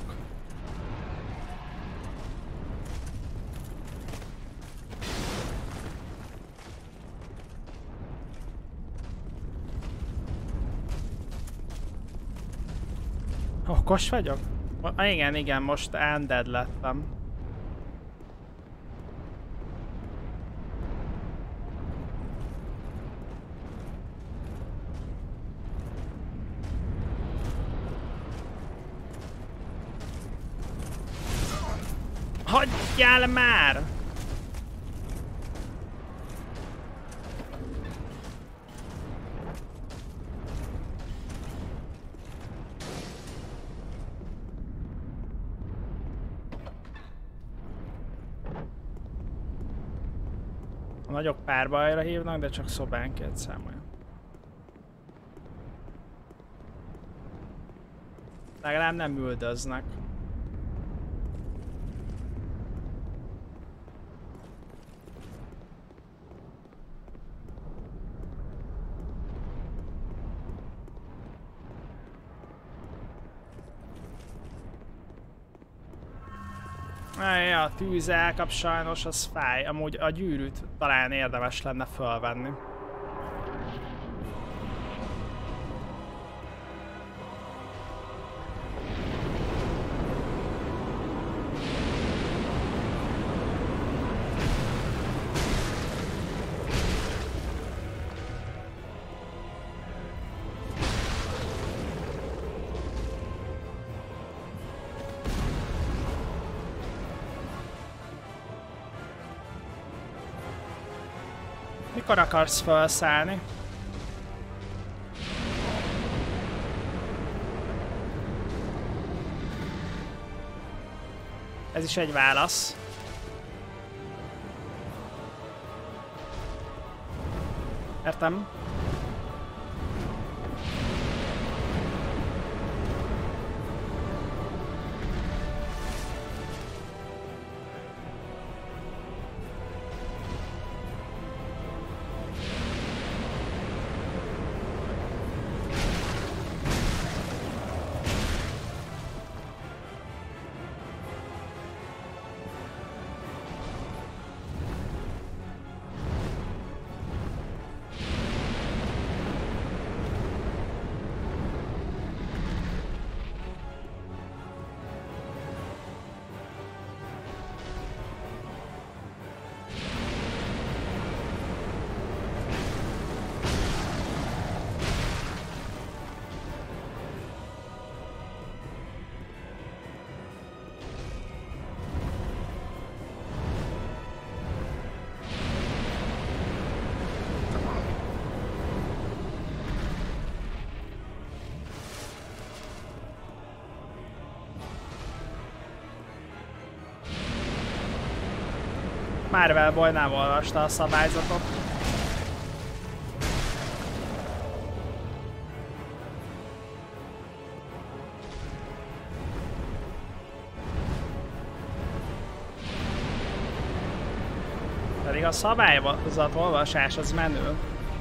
Okos vagyok? Ah, igen, igen, most undead lettem. Hagyjál már! A nagyok párbajra hívnak, de csak szobánként számolja. Legalább nem üldöznek. Ja, a tűz elkap sajnos, az fáj. Amúgy a gyűrűt talán érdemes lenne fölvenni. Mikor akarsz felszállni? Ez is egy válasz. Értem. Marvel Boy nem olvasta a szabályzatot. Pedig a szabályzat olvasás az menő.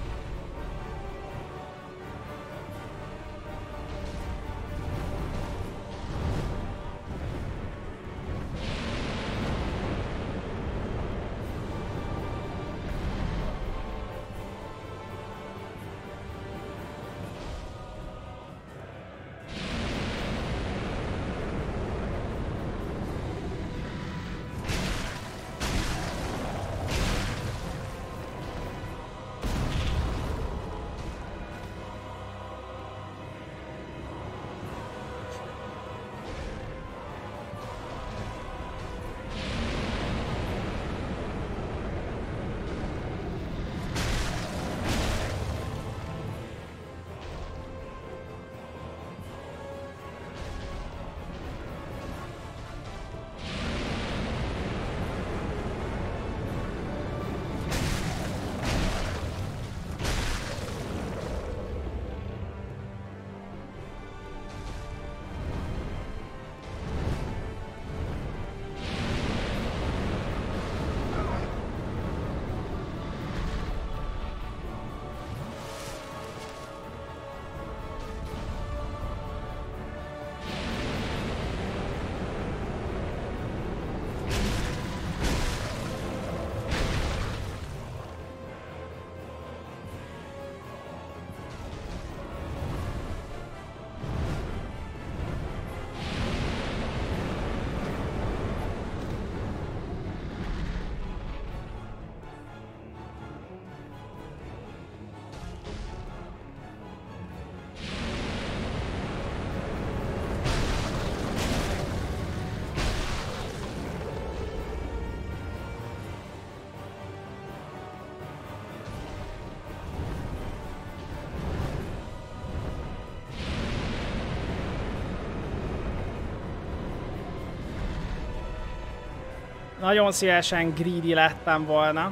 Nagyon szívesen greedy lettem volna.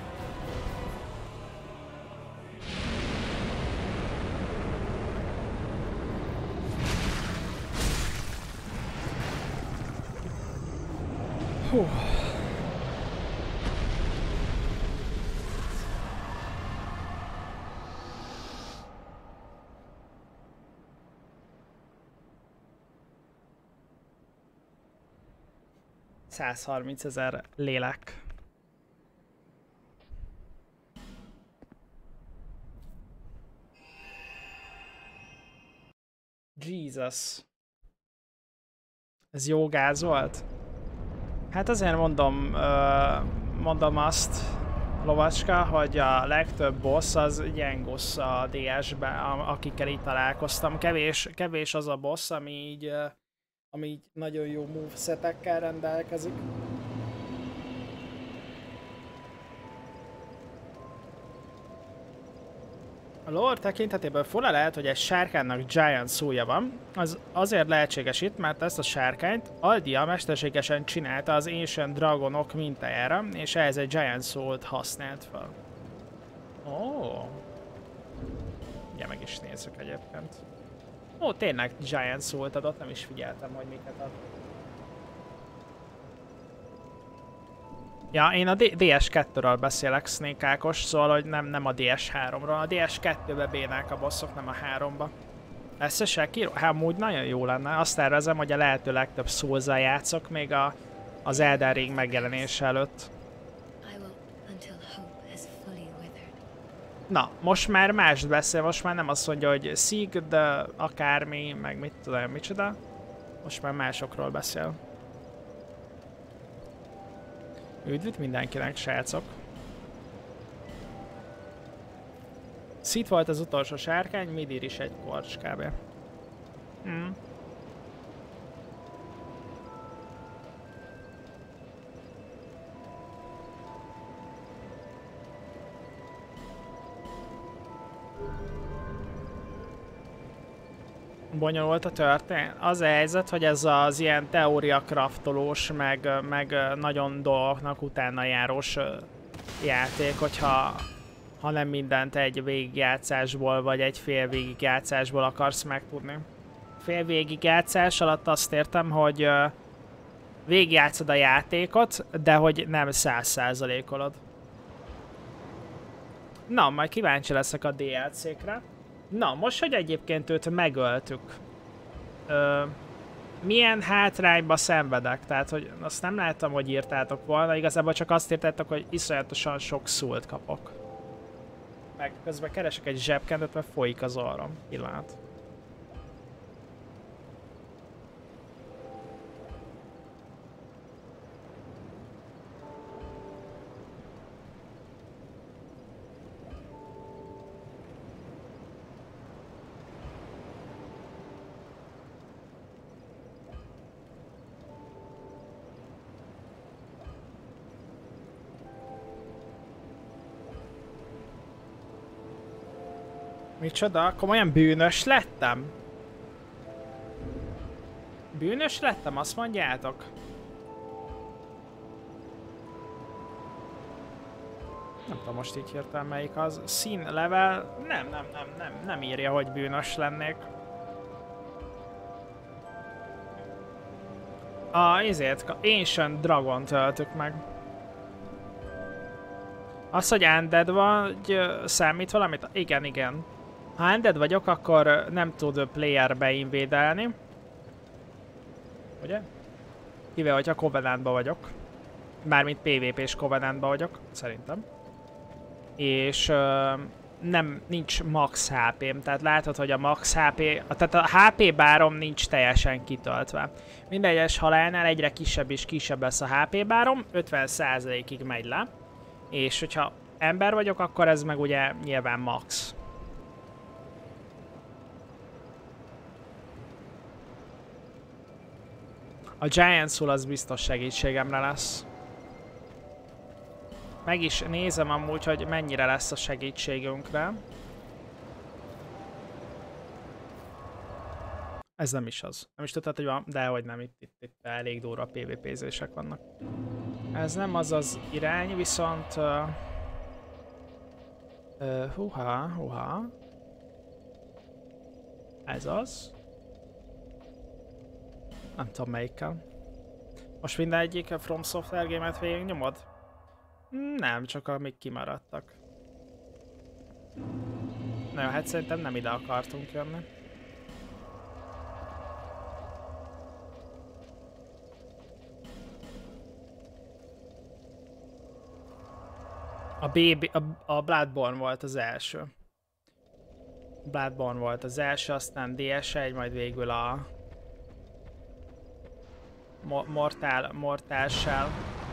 Hú. százharmincezer lélek. Jesus. Ez jó gáz volt? Hát azért mondom, uh, mondom azt, lovacska, hogy a legtöbb boss az Gyengus a dé es-be, akikkel itt találkoztam. Kevés, kevés az a boss, ami így, uh, ami így nagyon jó movesetekkel rendelkezik. A lore tekintetéből fura lehet, hogy egy sárkánynak giant szója van. Az azért lehetséges itt, mert ezt a sárkányt Aldia mesterségesen csinálta az Ancient Dragonok mintájára, és ehhez egy giant szót használt fel. Ó. Oh. Ugye meg is nézzük egyébként. Ó, tényleg giant szót adott, nem is figyeltem, hogy miket ad. Ja, én a dé es kettőről beszélek, Snake Ákos, szóval hogy nem, nem a dé es háromról. A dé es kettőbe bénák a bosszok, nem a háromba. Lesz a Sekiro? Hát amúgy nagyon jó lenne. Azt tervezem, hogy a lehető legtöbb Souls-zal játszok még a, az Elden Ring megjelenése előtt. Na, most már mást beszél, most már nem azt mondja, hogy Sig, de akármi, meg mit tudom, micsoda. Most már másokról beszél. Üdvít mindenkinek, srácok! Szit volt az utolsó sárkány, Midir is egy korcs kb. Hmm. Bonyolult a történet. Az a helyzet, hogy ez az ilyen teória craftolós, meg, meg nagyon dolgoknak utána járós játék, hogyha ha nem mindent egy végigjátszásból, vagy egy fél végigjátszásból akarsz megtudni. Fél végigjátszás alatt azt értem, hogy végigjátszod a játékot, de hogy nem száz százalékolod. Na, majd kíváncsi leszek a dé el cé-kre. Na, most, hogy egyébként őt megöltük, ö, milyen hátrányba szenvedek? Tehát, hogy azt nem láttam, hogy írtátok volna, igazából csak azt írtátok, hogy iszonyatosan sok szult kapok. Meg közben keresek egy zsebkendőt, mert folyik az orrom. Pillanat. Micsoda? Komolyan bűnös lettem? Bűnös lettem, azt mondjátok? Nem tudom most így hirtelen melyik az. Szín level? Nem, nem, nem, nem, nem írja, hogy bűnös lennék. A izét, Ancient Dragon töltük meg. Az, hogy undead vagy, számít valamit? Igen, igen. Ha undead vagyok, akkor nem tud playerbe invédelni. Ugye? Kivéve, hogyha Covenantba vagyok. Mármint pé vé pés Covenantba vagyok, szerintem. És uh, nem, nincs max há pém, tehát látod, hogy a max há pé, tehát a há pé bárom nincs teljesen kitöltve. Minden egyes halálnál egyre kisebb és kisebb lesz a há pé bárom, ötven százalékig megy le. És hogyha ember vagyok, akkor ez meg ugye nyilván max. A Giant Soul az biztos segítségemre lesz. Meg is nézem amúgy, hogy mennyire lesz a segítségünkre. Ez nem is az. Nem is tudtad, hogy van, de hogy nem, itt, itt, itt elég durva pé vé pézések vannak. Ez nem az az irány, viszont... Uh, uh, huha, huha. Ez az. Nem tudom melyikkel. Most minden egyik From Software game-et végig nyomod? Nem, csak amik kimaradtak. Na jó, hát szerintem nem ide akartunk jönni. A, Baby, a, a Bloodborne volt az első. Bloodborne volt az első, aztán dé es egy, majd végül a Mo Mortal, Mortal Shell.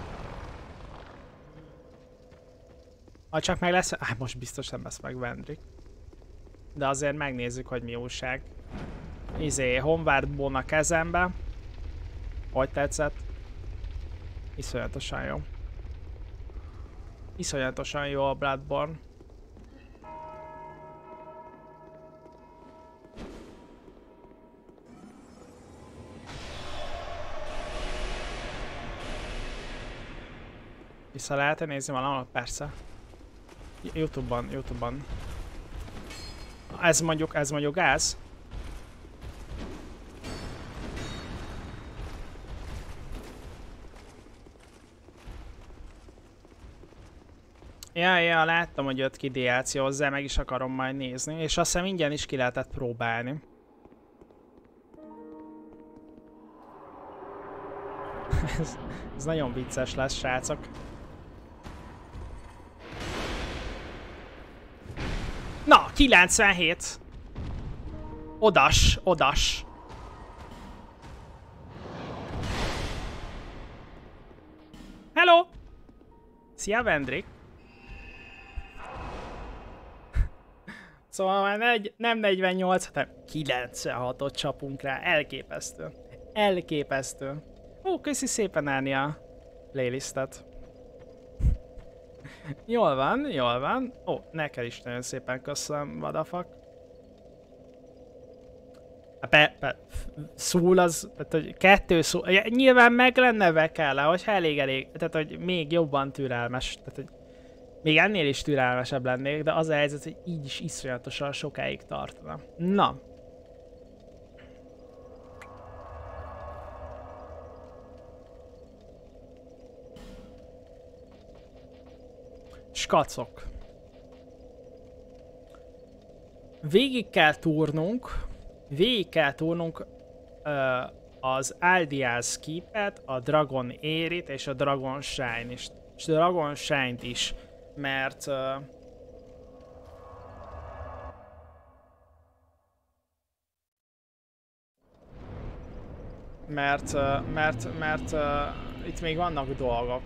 Ha csak meg lesz... Ah, most biztos nem lesz meg Vendrick. De azért megnézzük, hogy mi újság. Izé, Homeward Bone a kezembe. Hogy tetszett? Iszonyatosan jó. Iszonyatosan jó a Bloodborne. Vissza lehet-e nézni valahol? Persze. Youtube-ban, Youtube-ban. Ez mondjuk, ez mondjuk gáz. Ja, ja, láttam, hogy jött ki dé el cé hozzá, meg is akarom majd nézni, és azt hiszem ingyen is ki lehetett próbálni. ez, ez nagyon vicces lesz, srácok. Na, kilencvenhét! Odas, odas. Hello! Szia, Vendrick! Szóval már negy, nem negyvennyolc, hanem kilencvenhatot csapunk rá. Elképesztő. Elképesztő. Ó, köszi szépen állni a playlistet. Jól van, jól van. Ó, neked is nagyon szépen köszönöm, vadafak. Pe, pe, szól az, tehát hogy kettő szó, nyilván meg lenne vekele, hogyha elég elég, tehát hogy még jobban türelmes, tehát hogy még ennél is türelmesebb lennék, de az a helyzet, hogy így is iszonyatosan sokáig tartana. Na. Skacok. Végig kell túrnunk, végig kell túrnunk uh, az Aldia's Keep-et, a Dragon Heir-t és a Dragon Shine is, és a Dragon Shine-t is, mert uh, mert, uh, mert, mert uh, itt még vannak dolgok.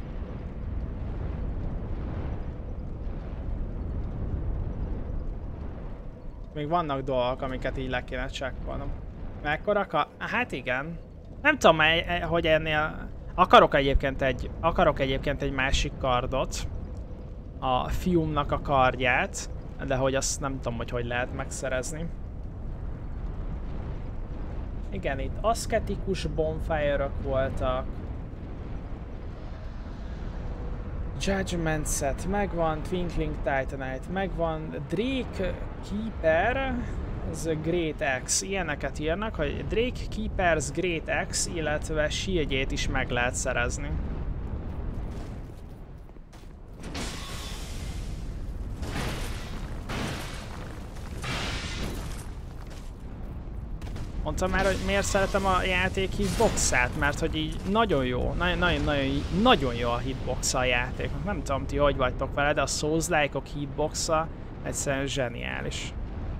Még vannak dolgok, amiket így le kéne csekkolnom. Mekkora ka... Hát igen. Nem tudom, hogy ennél... Akarok egyébként egy... Akarok egyébként egy másik kardot. A fiúmnak a kardját. De hogy azt nem tudom, hogy hogy lehet megszerezni. Igen, itt aszketikus bonfire-ök voltak. Judgment Set megvan, Twinkling Titanite megvan, Drake Keeper, ez Great Axe, ilyeneket írnak, hogy Drake Keeper's Great Axe, illetve shieldjét is meg lehet szerezni. Mondtam már, hogy miért szeretem a játék hitboxát, mert hogy így nagyon jó, nagyon jó a hitboxa a játéknak. Nem tudom, ti hogy vagytok vele, de a Souls-like-ok hitboxa egyszerűen zseniális.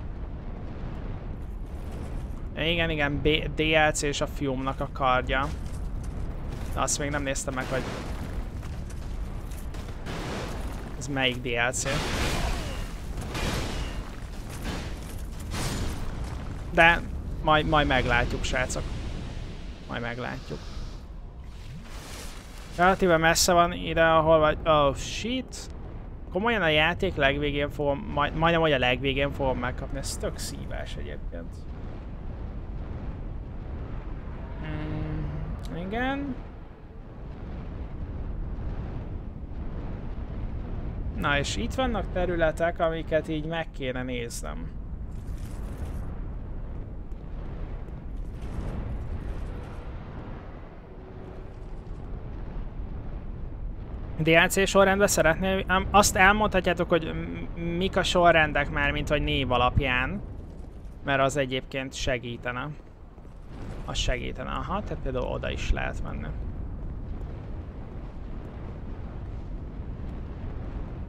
Igen, igen, dé el cé és a fiúmnak a kardja. De azt még nem néztem meg, hogy ez melyik dé el cé. De Majd, majd meglátjuk, srácok. Majd meglátjuk. Relatíve messze van ide, ahol vagy... Oh, shit. Komolyan a játék legvégén fogom... Majd, majdnem, hogy a legvégén fogom megkapni. Ez tök szívás egyébként. Mm, igen. Na és itt vannak területek, amiket így meg kéne néznem. dé el cé sorrendben szeretnél, azt elmondhatjátok, hogy mik a sorrendek már, mint hogy név alapján, mert az egyébként segítene. Az segítene, aha, tehát például oda is lehet menni.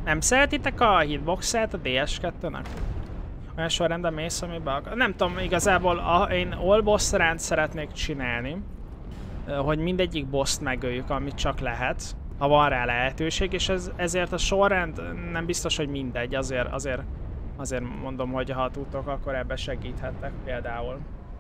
Nem szeretitek a hitbox-et a D S kettőnek? Olyan sorrendben mész, amiben akar. Nem tudom, igazából a, én all boss ránt szeretnék csinálni. Hogy mindegyik boss-t megöljük, amit csak lehet. Ha van rá lehetőség, és ez, ezért a sorrend nem biztos, hogy mindegy. Azért, azért, azért mondom, hogy ha tudtok, akkor ebbe segíthettek például.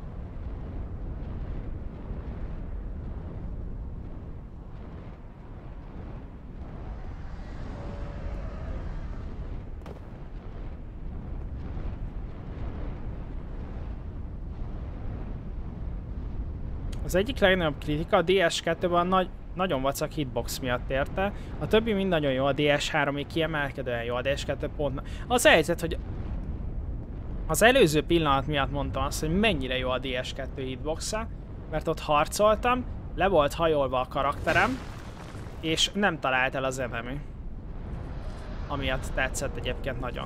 Az egyik legnagyobb kritika a D S kettőben nagy, nagyon vacak hitbox miatt érte. A többi mind nagyon jó, a D S három még kiemelkedően jó, a D S kettő pont... Az a helyzet, hogy az előző pillanat miatt mondtam azt, hogy mennyire jó a D S kettő hitboxa, mert ott harcoltam, le volt hajolva a karakterem, és nem talált el az enemy. Amiatt tetszett egyébként nagyon.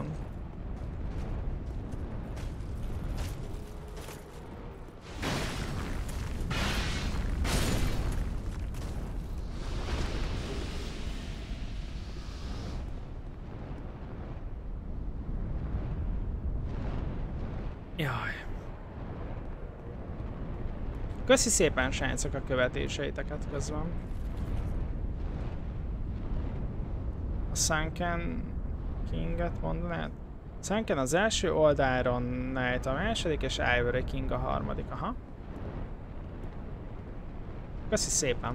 Jaj. Köszi szépen, srácok, a követéseiteket közben. A Sunken Kinget mondanád? Sunken az első, Old Iron Knight a második, és Ivory King a harmadik. Aha. Köszi szépen.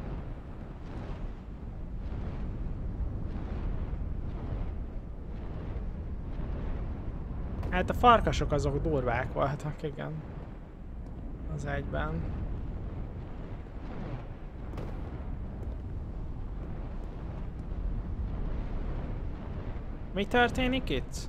Hát a farkasok azok durvák voltak, igen. Az egyben. Mi történik itt?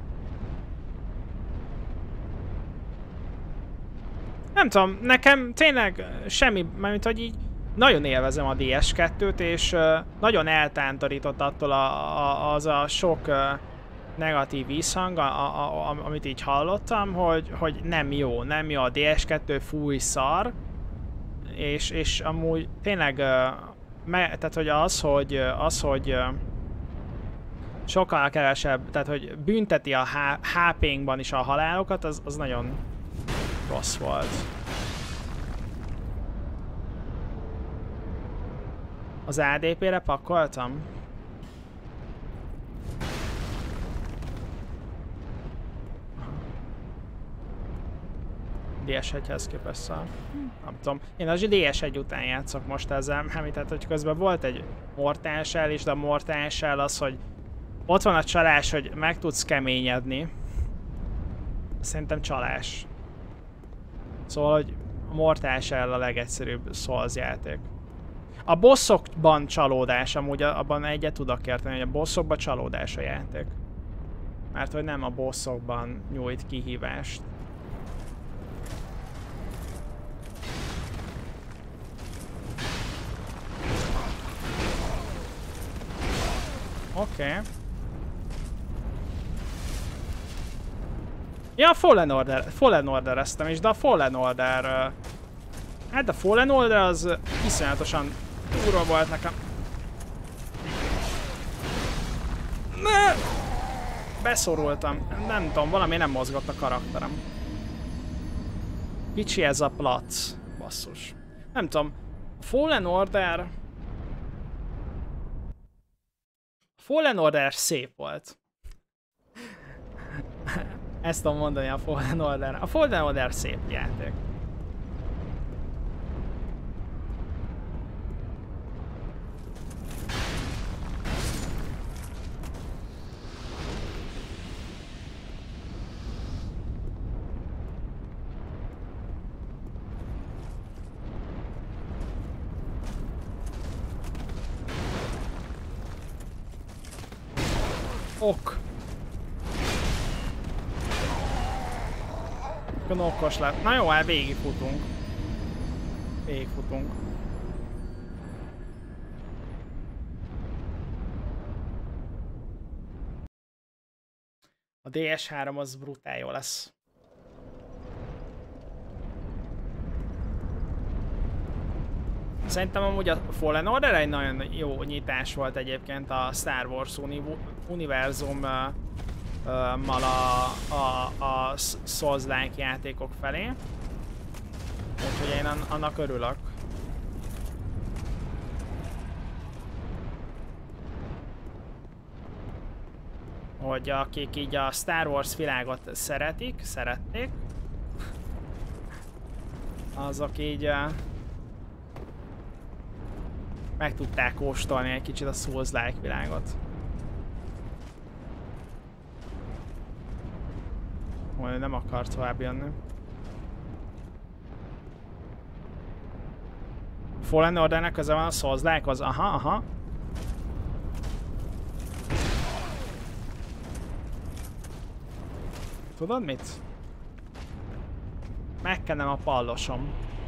Nem tudom, nekem tényleg semmi, mert hogy így nagyon élvezem a D S kettőt, és uh, nagyon eltántorított attól a, a, az a sok uh, negatív visszhang, a, a, a, amit így hallottam, hogy, hogy nem jó, nem jó a D S kettő, fúj, szar, és, és amúgy tényleg, uh, me, tehát hogy az, hogy, az, hogy uh, sokkal kevesebb, tehát hogy bünteti a há pé-nkban is a halálokat, az, az nagyon rossz volt. Az á dé pére pakoltam? D S egyhez képest a... nem tudom. Én az D S egy után játszok most ezzel, tehát hogy közben volt egy Mortal Shell is, de a Mortal Shell az, hogy ott van a csalás, hogy meg tudsz keményedni. Szerintem csalás. Szóval, hogy a Mortal Shell a legegyszerűbb Souls játék. A bosszokban csalódás, amúgy abban egyet tudok érteni, hogy a bosszokban csalódás a játék. Mert hogy nem a bosszokban nyújt kihívást. Oké. Okay. Ja, a Fallen Order, Fallen Order-eztem is, de a Fallen Order... Uh, hát a Fallen Order az iszonyatosan durva volt nekem. Ne! Beszorultam. Nem tudom, valami nem mozgott a karakterem. Kicsi ez a plac. Basszus. Nem tudom. A Fallen Order... Fallen Order szép volt. Ezt tudom mondani a Fallen Order. A Fallen Order szép játék. Ok. Okos lett. Na jó, hát végigfutunk. Végigfutunk. A D S három az brutál jó lesz. Szerintem amúgy a Fallen Order egy nagyon jó nyitás volt egyébként a Star Wars uni univerzummal a, a, a Souls-like játékok felé. Úgyhogy én annak örülök. Hogy akik így a Star Wars világot szeretik, szerették, azok így uh, meg tudták kóstolni egy kicsit a Souls-like világot. Hogy nem akar tovább jönni. Fallen Ordernek köze van a Souls-like-hoz? Aha, aha. Tudod mit? Megkenem a pallosom.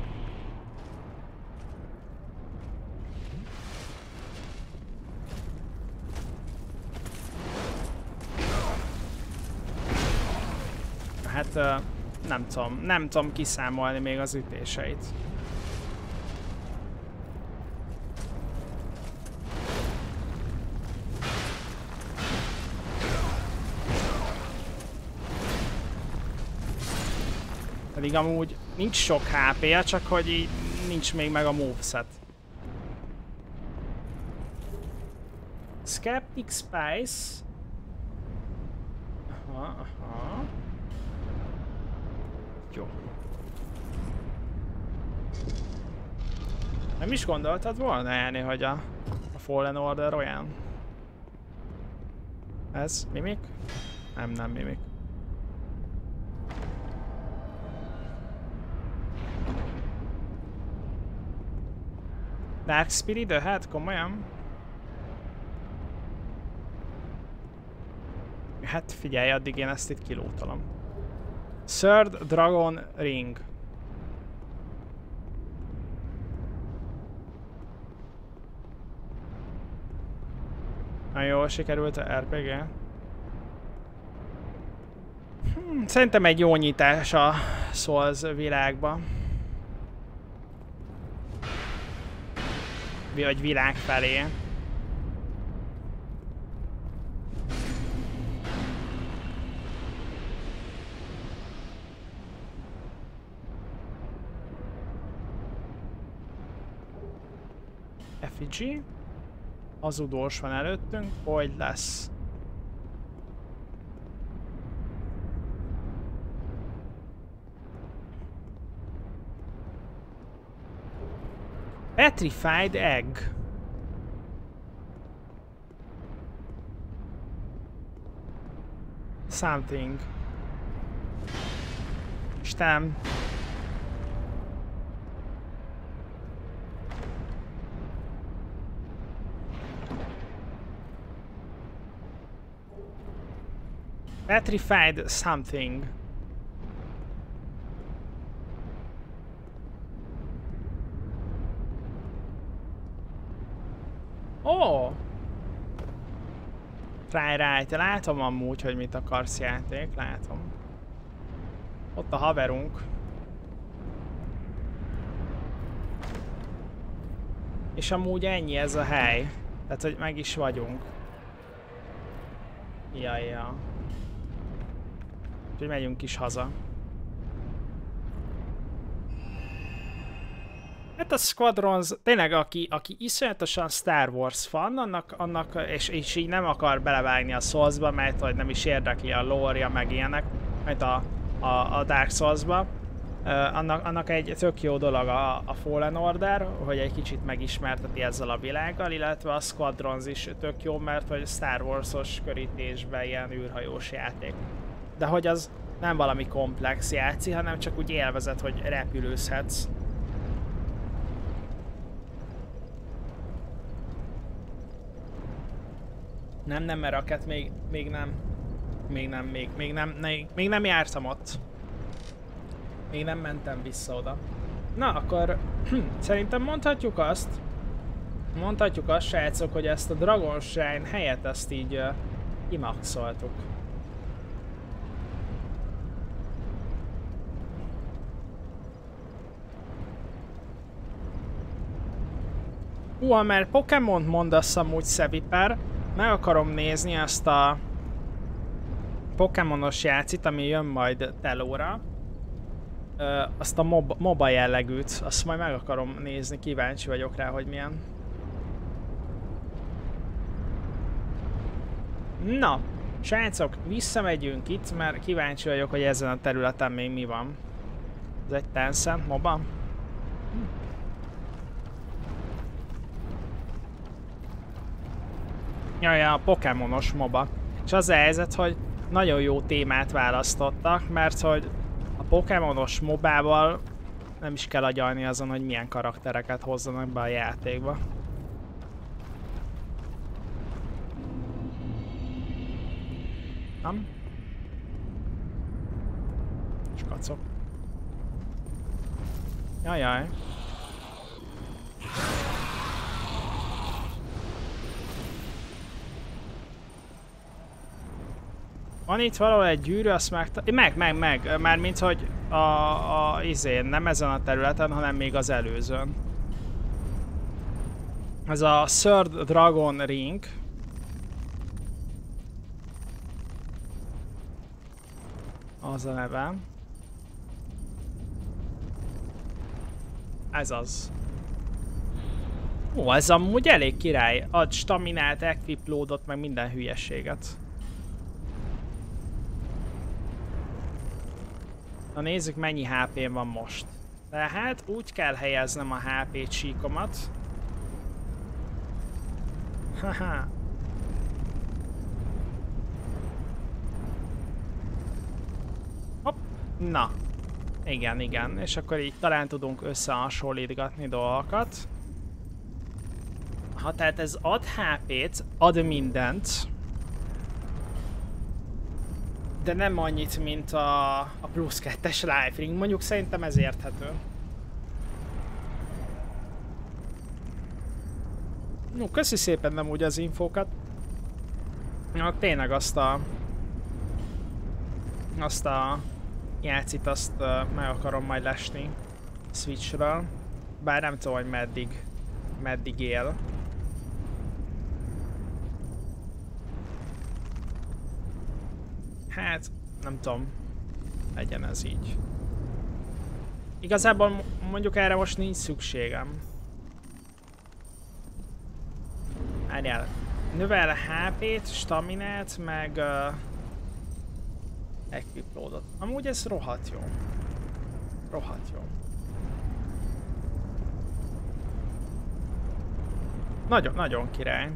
Hát uh, nem tudom, nem tudom kiszámolni még az ütéseit. Pedig amúgy nincs sok há pé-je, csak hogy így nincs még meg a moveset. Skeptic Spice. Aha, aha. Jó. Nem is gondoltad volna elni, hogy a, a Fallen Order olyan? Ez mimik? Nem, nem mimik. Dark Spirit, de hát komolyan? Hát figyelj, addig én ezt itt kilótolom. Third Dragon Ring. Nagyon jól sikerült a er pé gé. Hmm, szerintem egy jó nyitás a Souls világba. Vagy világ felé. Effigy. Hazudós van előttünk, hogy lesz? Petrified Egg. Something. Istenem. Petrified something. Ó! Oh. Try right. Látom amúgy, hogy mit akarsz játék. Látom. Ott a haverunk. És amúgy ennyi ez a hely. Tehát, hogy meg is vagyunk. Jaj, ja. Úgyhogy megyünk is haza. Hát a Squadrons, tényleg aki, aki iszonyatosan Star Wars fan, annak, annak és, és így nem akar belevágni a Souls-ba, mert hogy nem is érdekli a lore-ja, meg ilyenek, mint a, a, a Dark Souls-ba. Uh, annak, annak egy tök jó dolog a, a Fallen Order, hogy egy kicsit megismerteti ezzel a világgal, illetve a Squadrons is tök jó, mert hogy Star Wars-os körítésben ilyen űrhajós játék. De hogy az nem valami komplex játszi, hanem csak úgy élvezed, hogy repülőzhetsz. Nem, nem, mert raket még, még nem. Még nem, még, még nem, még, még nem jártam ott. Még nem mentem vissza oda. Na, akkor szerintem mondhatjuk azt, mondhatjuk azt, srácok, hogy ezt a Dragon Shrine helyet ezt így uh, kimaxoltuk. Hú, ha már Pokémont mondasz amúgy, Szeviper, meg akarom nézni ezt a Pokémonos játszit, ami jön majd telóra. Ö, azt a mob MOBA jellegűt, azt majd meg akarom nézni, kíváncsi vagyok rá, hogy milyen. Na, srácok, visszamegyünk itt, mert kíváncsi vagyok, hogy ezen a területen még mi van. Ez egy Tencent MOBA. Hm. Jaj, a Pokémonos MOBA. És az a helyzet, hogy nagyon jó témát választottak, mert hogy a Pokémonos mobával nem is kell agyalni azon, hogy milyen karaktereket hozzanak be a játékba. Nem? És kacok. Jajjaj. Van itt valahol egy gyűrű, azt meg... Meg, meg, meg. Mármint, hogy a, a izén, nem ezen a területen, hanem még az előzőn. Ez a Third Dragon Ring. Az a neve. Ez az. Ó, ez amúgy elég király. Ad staminát, equiploadot, meg minden hülyeséget. Na nézzük, mennyi há pém van most. Tehát úgy kell helyeznem a há pé csíkomat. Haha. Hopp. Na. Igen, igen. És akkor így talán tudunk összehasonlítgatni dolgokat. Ha tehát ez ad há pét, ad mindent. De nem annyit, mint a, a plusz kettes life ring. Mondjuk szerintem ez érthető. No, köszi szépen nem úgy az infókat. Ja, tényleg azt a... Azt a játszit, azt uh, meg akarom majd lesni Switchről. Bár nem tudom, hogy meddig, meddig él. Hát, nem tudom. Legyen ez így. Igazából mondjuk erre most nincs szükségem. Várjál. Növel há pét, staminát, meg... Uh, equiploadot. Amúgy ez rohadt jó. Rohadt jó. Nagyon, nagyon király.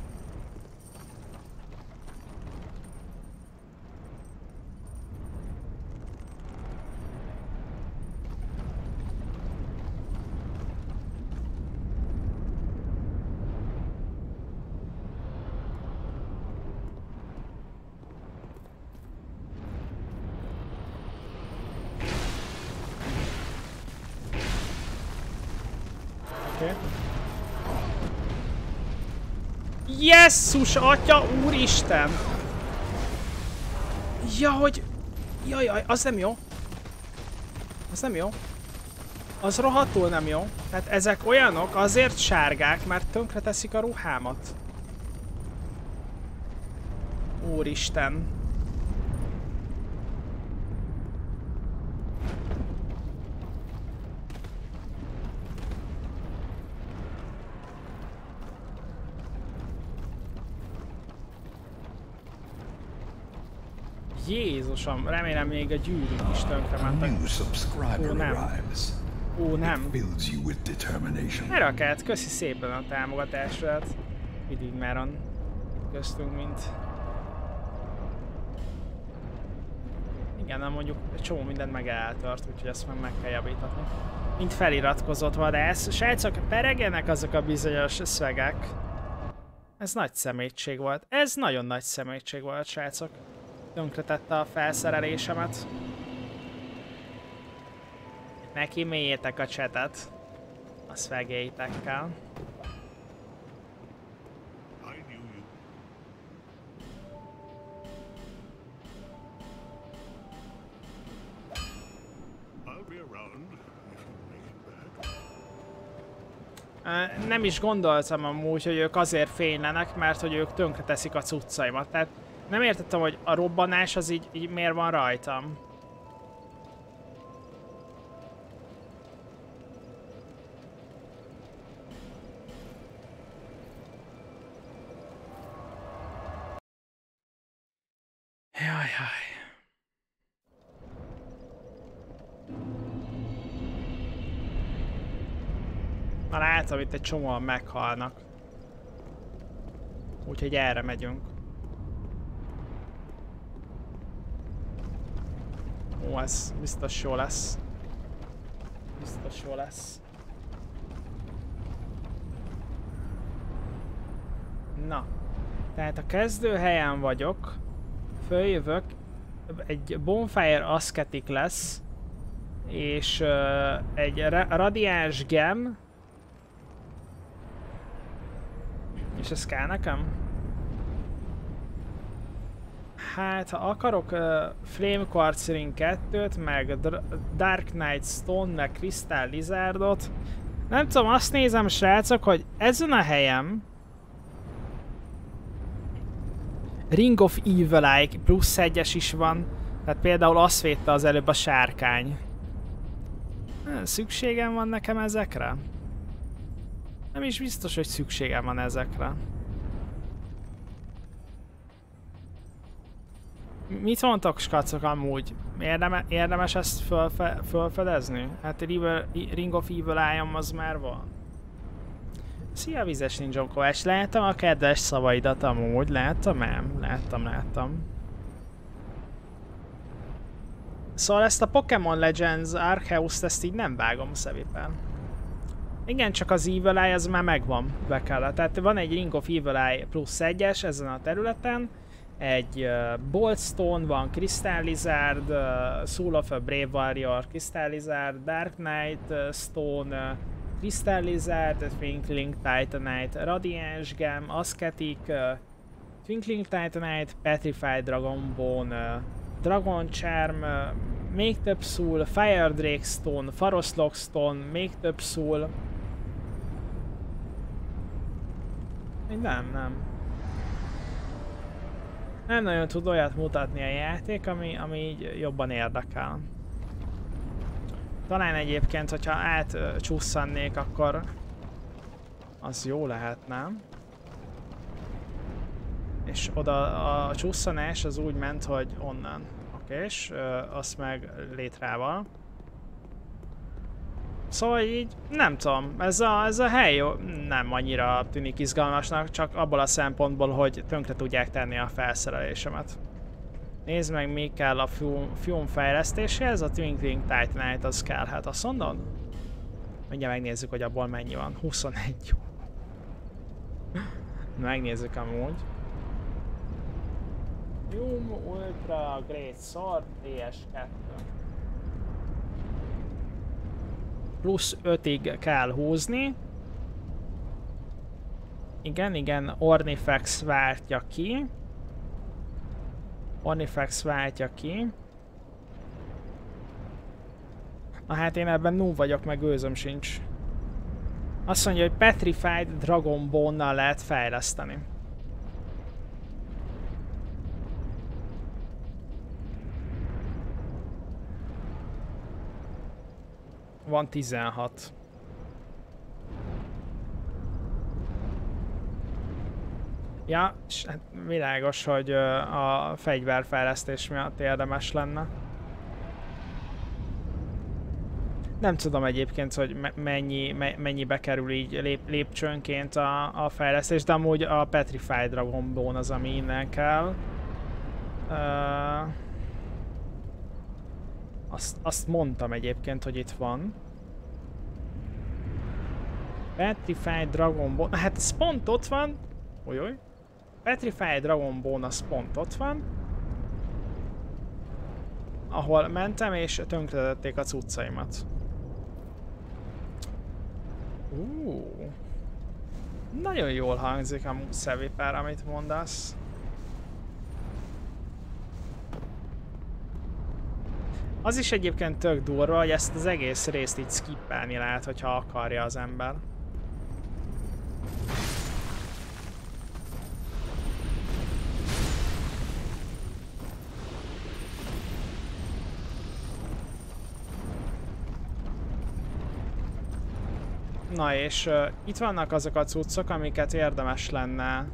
Jesszus, atya, úristen! Ja, hogy... Jaj, jaj, az nem jó. Az nem jó. Az rohadtul nem jó. Tehát ezek olyanok azért sárgák, mert tönkre teszik a ruhámat. Úristen. Jézusom, remélem még a gyűrűk is tönkrementek. Ó, nem. Ó, nem. Herakát, köszi szépen a támogatásodat. Mindig már on köztünk, mint... Igen, nem mondjuk egy csomó mindent meg eltört, úgyhogy ezt meg meg kell javítatni. Mint feliratkozott vadász. Srácok, peregenek azok a bizonyos szvegek. Ez nagy szemétség volt. Ez nagyon nagy szemétség volt, srácok. Tönkretette a felszerelésemet. Neki mélyétek a csetet. A szvegéitekkel. Nem is gondoltam amúgy, hogy ők azért fénylenek, mert hogy ők tönkreteszik a cuccaimat. Tehát nem értettem, hogy a robbanás az így, így miért van rajtam. Jajjaj. Már látom, itt egy csomóan meghalnak. Úgyhogy erre megyünk. Ó, ez biztos jó lesz. Biztos jó lesz. Na. Tehát a kezdőhelyen vagyok. Följövök. Egy Bonfire Ascetic lesz. És uh, egy ra radiáns gem. És ez kell nekem? Hát, ha akarok uh, Flame Quartz Ring kettőt, meg Dark Knight Stone, meg Crystal Lizardot. Nem tudom, azt nézem, srácok, hogy ezen a helyen Ring of Evil Eye plusz egyes is van. Tehát például azt védte az előbb a sárkány. Szükségem van nekem ezekre? Nem is biztos, hogy szükségem van ezekre. Mit mondtok, skacok, amúgy? Érdeme, érdemes ezt fölfe, fölfedezni? Hát a River, Ring of Evil Eye-om az már van. Szia, Vizes Ninja Kovács, láttam a kedves szavaidat amúgy, láttam ám? Láttam, láttam. Szóval ezt a Pokémon Legends Arceus-t ezt így nem vágom szépen. Igen, csak az Evil Eye az már megvan bekele. Tehát van egy Ring of Evil Eye plusz egyes ezen a területen, egy uh, Bolt Stone, van Crystal Lizard, uh, Soul of a Brave Warrior, Crystal Lizard, Dark Knight uh, Stone, uh, Crystal Lizard, Twinkling Titanite, Radiance Gem, Ascetic, uh, Twinkling Titanite, Petrified Dragon Bone, uh, Dragon Charm, uh, még több Soul, Fire Drake Stone, Faroslock Stone, még több Soul. Nem, nem. Nem nagyon tud olyat mutatni a játék, ami, ami így jobban érdekel. Talán egyébként, hogyha átcsusszannék, akkor az jó lehet, nem? És oda a csusszanás az úgy ment, hogy onnan. Oké, és azt meg létrával. Szóval így, nem tudom, ez a, ez a hely jó, nem annyira tűnik izgalmasnak, csak abból a szempontból, hogy tönkre tudják tenni a felszerelésemet. Nézd meg, mi kell a fiúm fejlesztéséhez, a Twinkling Titanite az kell, hát azt mondod? Mindjárt megnézzük, hogy abból mennyi van. huszonegy. Megnézzük amúgy. Fium Ultra Great Sword D S kettő. Plusz ötig kell húzni. Igen, igen, Ornifex váltja ki. Ornifex váltja ki. Na hát én ebben null vagyok, meg gőzöm sincs. Azt mondja, hogy Petrified Dragon Bone-nal lehet fejleszteni. Van tizenhat. Ja, és hát világos, hogy a fegyverfejlesztés miatt érdemes lenne. Nem tudom egyébként, hogy me mennyi, me mennyibe kerül így lép lépcsőnként a, a fejlesztés, de amúgy a Petrified Dragon Bone az, ami innen kell. Uh, azt, azt mondtam egyébként, hogy itt van. Petrified Dragon Bone, hát ez pont ott van. Ujjj. Petrified Dragon Bone az pont ott van. Ahol mentem és tönkretették a cuccaimat. Uh. Nagyon jól hangzik a Szevipár, amit mondasz. Az is egyébként tök durva, hogy ezt az egész részt így skippelni lehet, hogyha akarja az ember. Na és uh, itt vannak azok a cuccok, amiket érdemes lenne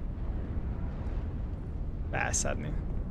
felszedni.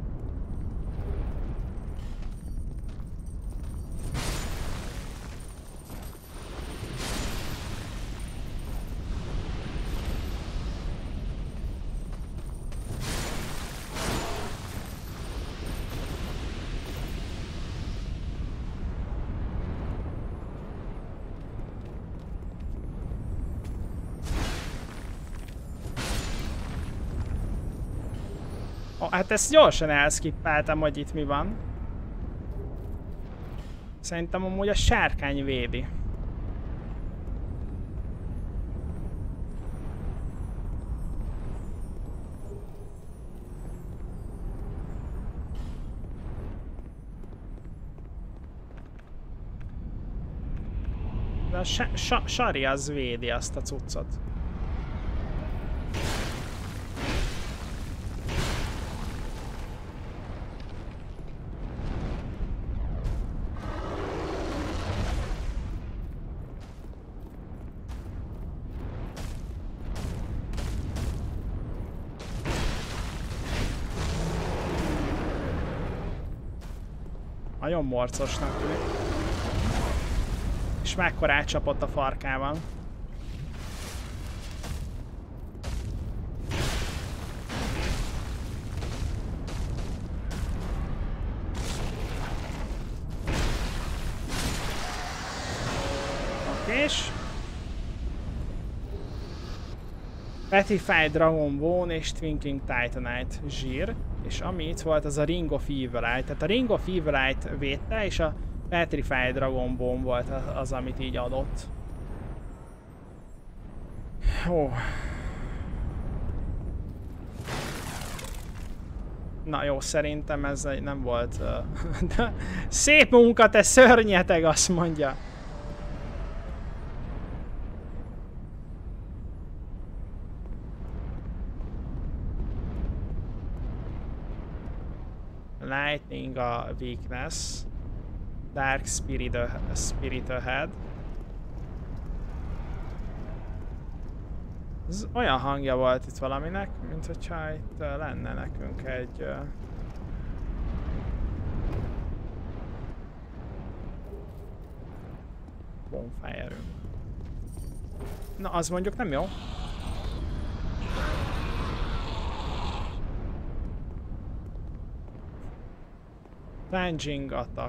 Oh, hát ezt gyorsan elskippáltam, hogy itt mi van. Szerintem amúgy a sárkány védi. De a sa sa Sari az védi azt a cuccot. Nagyon morcosnak tűnik. És mekkorát csapott a farkával. Okés. Petrified Dragon Bone és Twinkling Titanite zsír. És ami itt volt, az a Ring of Evil Eye. Tehát a Ring of Evil Eye-t védte, és a Petrified Dragon Bone volt az, az amit így adott. Jó. Na jó, szerintem ez nem volt... Uh, szép munka, te szörnyeteg, azt mondja. Lightning a weakness. Dark spirit, a spirit ahead. Ez olyan hangja volt itt valaminek, mint hogyha itt uh, lenne nekünk egy... Uh, bonfire-ünk. Na, az mondjuk nem jó. Plunging attack.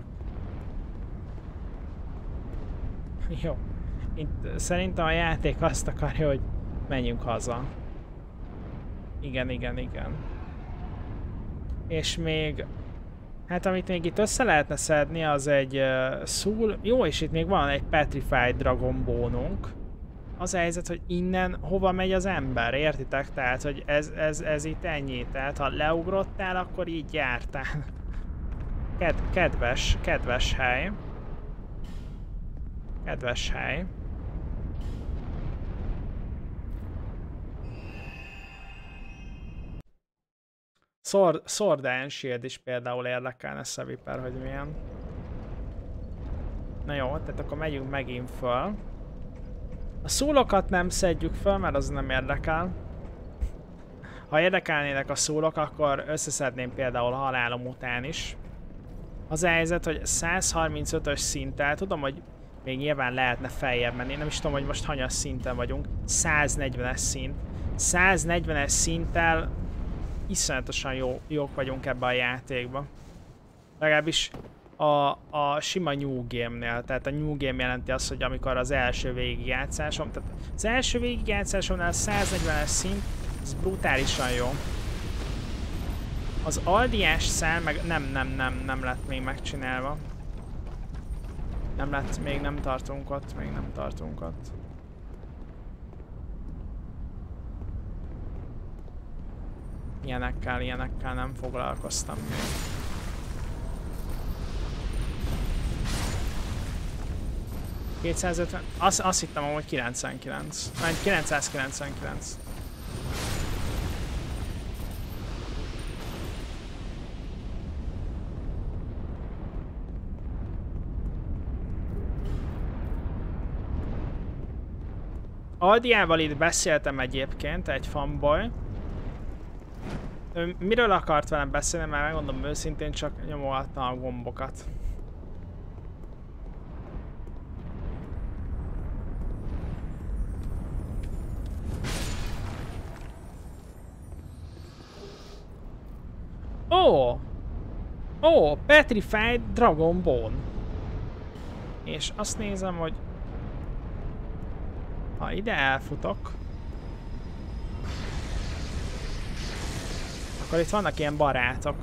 Jó. Itt szerintem a játék azt akarja, hogy menjünk haza. Igen, igen, igen. És még... Hát amit még itt össze lehetne szedni, az egy uh, Soul... Jó, és itt még van egy Petrified Dragon Bone-unk. Az a helyzet, hogy innen hova megy az ember, értitek? Tehát, hogy ez, ez, ez itt ennyi. Tehát, ha leugrottál, akkor így jártál. Ked kedves, kedves hely. Kedves hely. Sword, Sword and Shield is például érdekelne Szeviper, hogy milyen. Na jó, tehát akkor megyünk megint föl. A szúlokat nem szedjük föl, mert az nem érdekel. Ha érdekelnének a szúlok, akkor összeszedném például a halálom után is. Az a helyzet, hogy száz harmincötös szinttel, tudom, hogy még nyilván lehetne feljebb menni, nem is tudom, hogy most hanyas szinten vagyunk. száz negyvenes szint. száz negyvenes szinttel iszonyatosan jó, jók vagyunk ebbe a játékba. Legalábbis a, a sima New Game-nél. Tehát a New Game jelenti azt, hogy amikor az első végigjátszásom, tehát az első végigjátszásomnál száz negyvenes szint, ez brutálisan jó. Az aldiás szál meg nem, nem, nem, nem lett még megcsinálva. Nem lett, még nem tartunk ott, még nem tartunk ott. Ilyenekkel, ilyenekkel nem foglalkoztam még. kétszázötven, azt, azt hittem amúgy kilencvenkilenc. Vagy kilencszázkilencvenkilenc. Aldiával itt beszéltem egyébként, egy fanboy. Ő miről akart velem beszélni, már megmondom őszintén, csak nyomogattam a gombokat. Ó! Oh. Ó, oh, Petrified Dragon Bone. És azt nézem, hogy ha ide elfutok, akkor itt vannak ilyen barátok.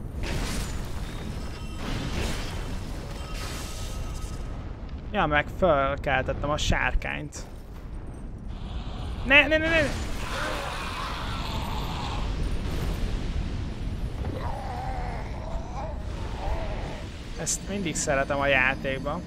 Ja, meg fölkeltettem a sárkányt. Ne, ne, ne, ne! Ezt mindig szeretem a játékban.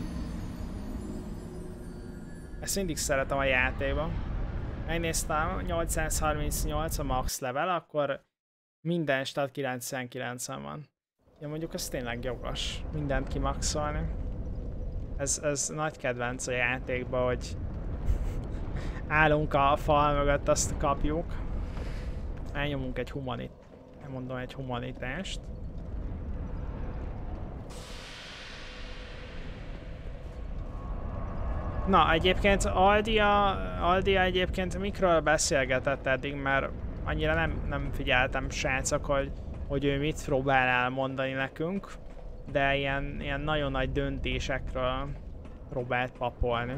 Ezt mindig szeretem a játékban. Megnéztem, nyolcszázharmincnyolc a max level, akkor minden stat kilencvenkilencen van. Ja, mondjuk ez tényleg jogos, mindent kimaxolni. Ez, ez nagy kedvenc a játékban, hogy állunk a fal mögött, azt kapjuk. Elnyomunk egy humanit, nem mondom egy humanitást. Na, egyébként Aldia, Aldia egyébként mikről beszélgetett eddig, mert annyira nem, nem figyeltem, srácok, hogy, hogy ő mit próbál elmondani nekünk, de ilyen, ilyen nagyon nagy döntésekről próbált papolni.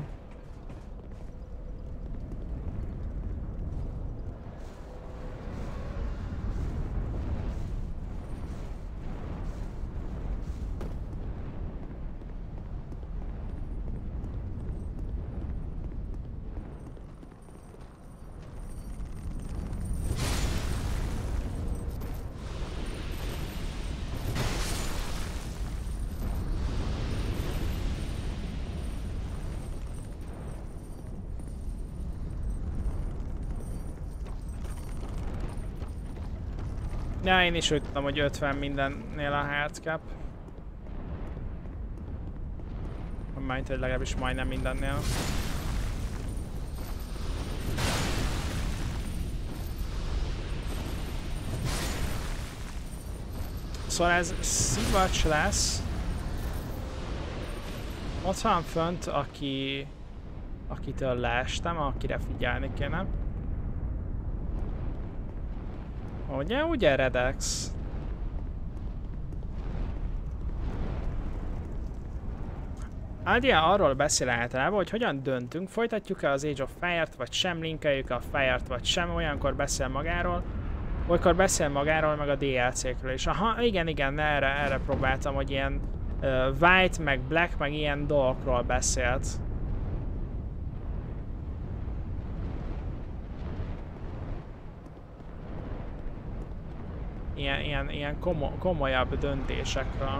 Ja, én is úgy tudom, hogy ötven mindennél a hardcap. Majd, hogy legalábbis majdnem mindennél. Szóval ez szivacs lesz. Ott van fönt, aki... akitől leestem, akire figyelni kéne. Ugye, ugye, Redex? Aldia arról beszél általában, hogy hogyan döntünk, folytatjuk-e az Age of Fire-t, vagy sem, linkeljük a Fire-t, vagy sem, olyankor beszél magáról, olyankor beszél magáról, meg a dé el cé-kről is. Aha, igen, igen, erre, erre próbáltam, hogy ilyen uh, White, meg Black, meg ilyen dolgokról beszélt. Ilyen, ilyen, ilyen komo komolyabb döntésekről.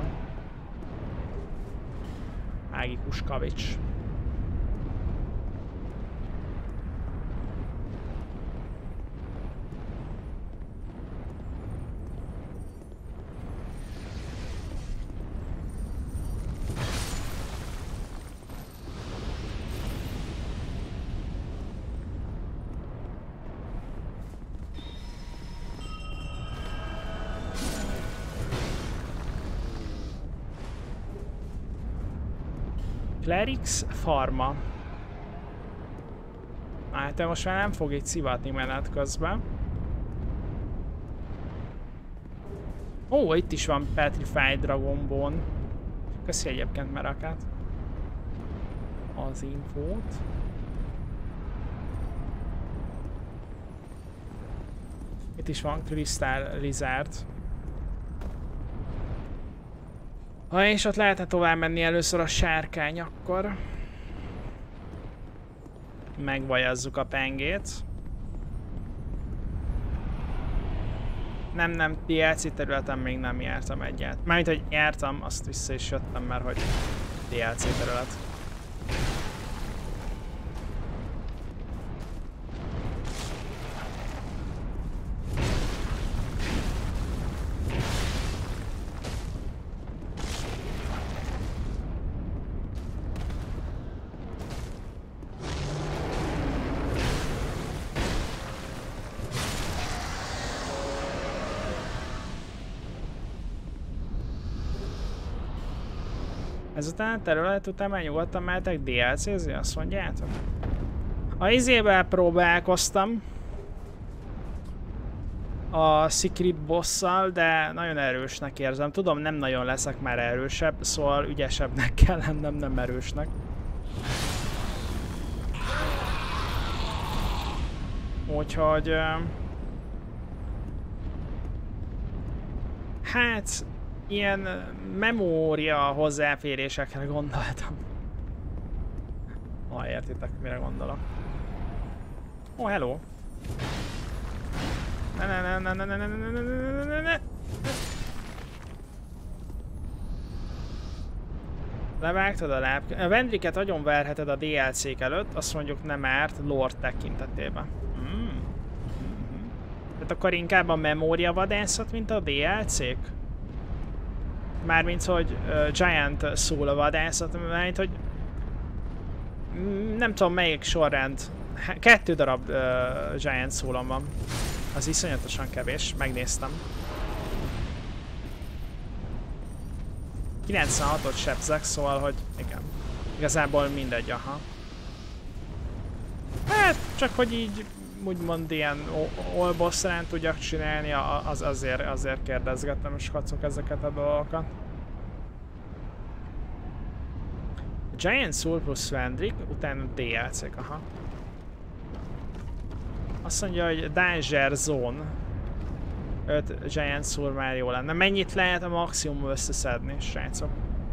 Mágikus kavics. Clerics Pharma. Hát most már nem fog itt szivatni menet közben. Ó, itt is van Petrified Dragon Bone. Köszi egyébként Merakát az infót. Itt is van Crystal Lizard. Ha és ott lehetne tovább menni először a sárkány, akkor megvajazzuk a pengét. Nem, nem, dé el cé területen még nem jártam egyet. Mármint, hogy jártam, azt vissza is jöttem, mert hogy dé el cé terület. Ezután a terület után már nyugodtan mehetek dé el cézni, azt mondjátok? A izével próbálkoztam. A Secret Boss-szal, de nagyon erősnek érzem. Tudom, nem nagyon leszek már erősebb, szóval ügyesebbnek kell lennem, nem erősnek. Úgyhogy... Hát... Ilyen memória hozzáférésekre gondoltam. Ha értitek, mire gondolok. Ó, oh, hello! Ne, ne, ne, ne, ne, ne, ne, ne, ne, ne, ne. Levágtad a láb... A Vendricket agyon verheted a dé el cé-k előtt, azt mondjuk nem árt lore tekintetében. Mm. Mm-hmm. Tehát akkor inkább a memória vadászat, mint a dé el cé-k? Mármint, hogy uh, Giant Soul vadászat, mármint, hogy... Nem tudom melyik sorrend. Kettő darab uh, Giant Soul-om van. Az iszonyatosan kevés, megnéztem. kilencvenhatot sebzek, szóval, hogy igen. Igazából mindegy, aha. Hát, csak hogy így, úgymond ilyen all boss-rán tudjak csinálni, az azért, azért kérdezgettem, és katszok ezeket a dolgokat. Giant Soul plusz Vendrick, utána dé el cé-k, aha. Azt mondja, hogy Danger Zone. öt Giant Soul már jó lenne. Mennyit lehet a maximum összeszedni, srácok?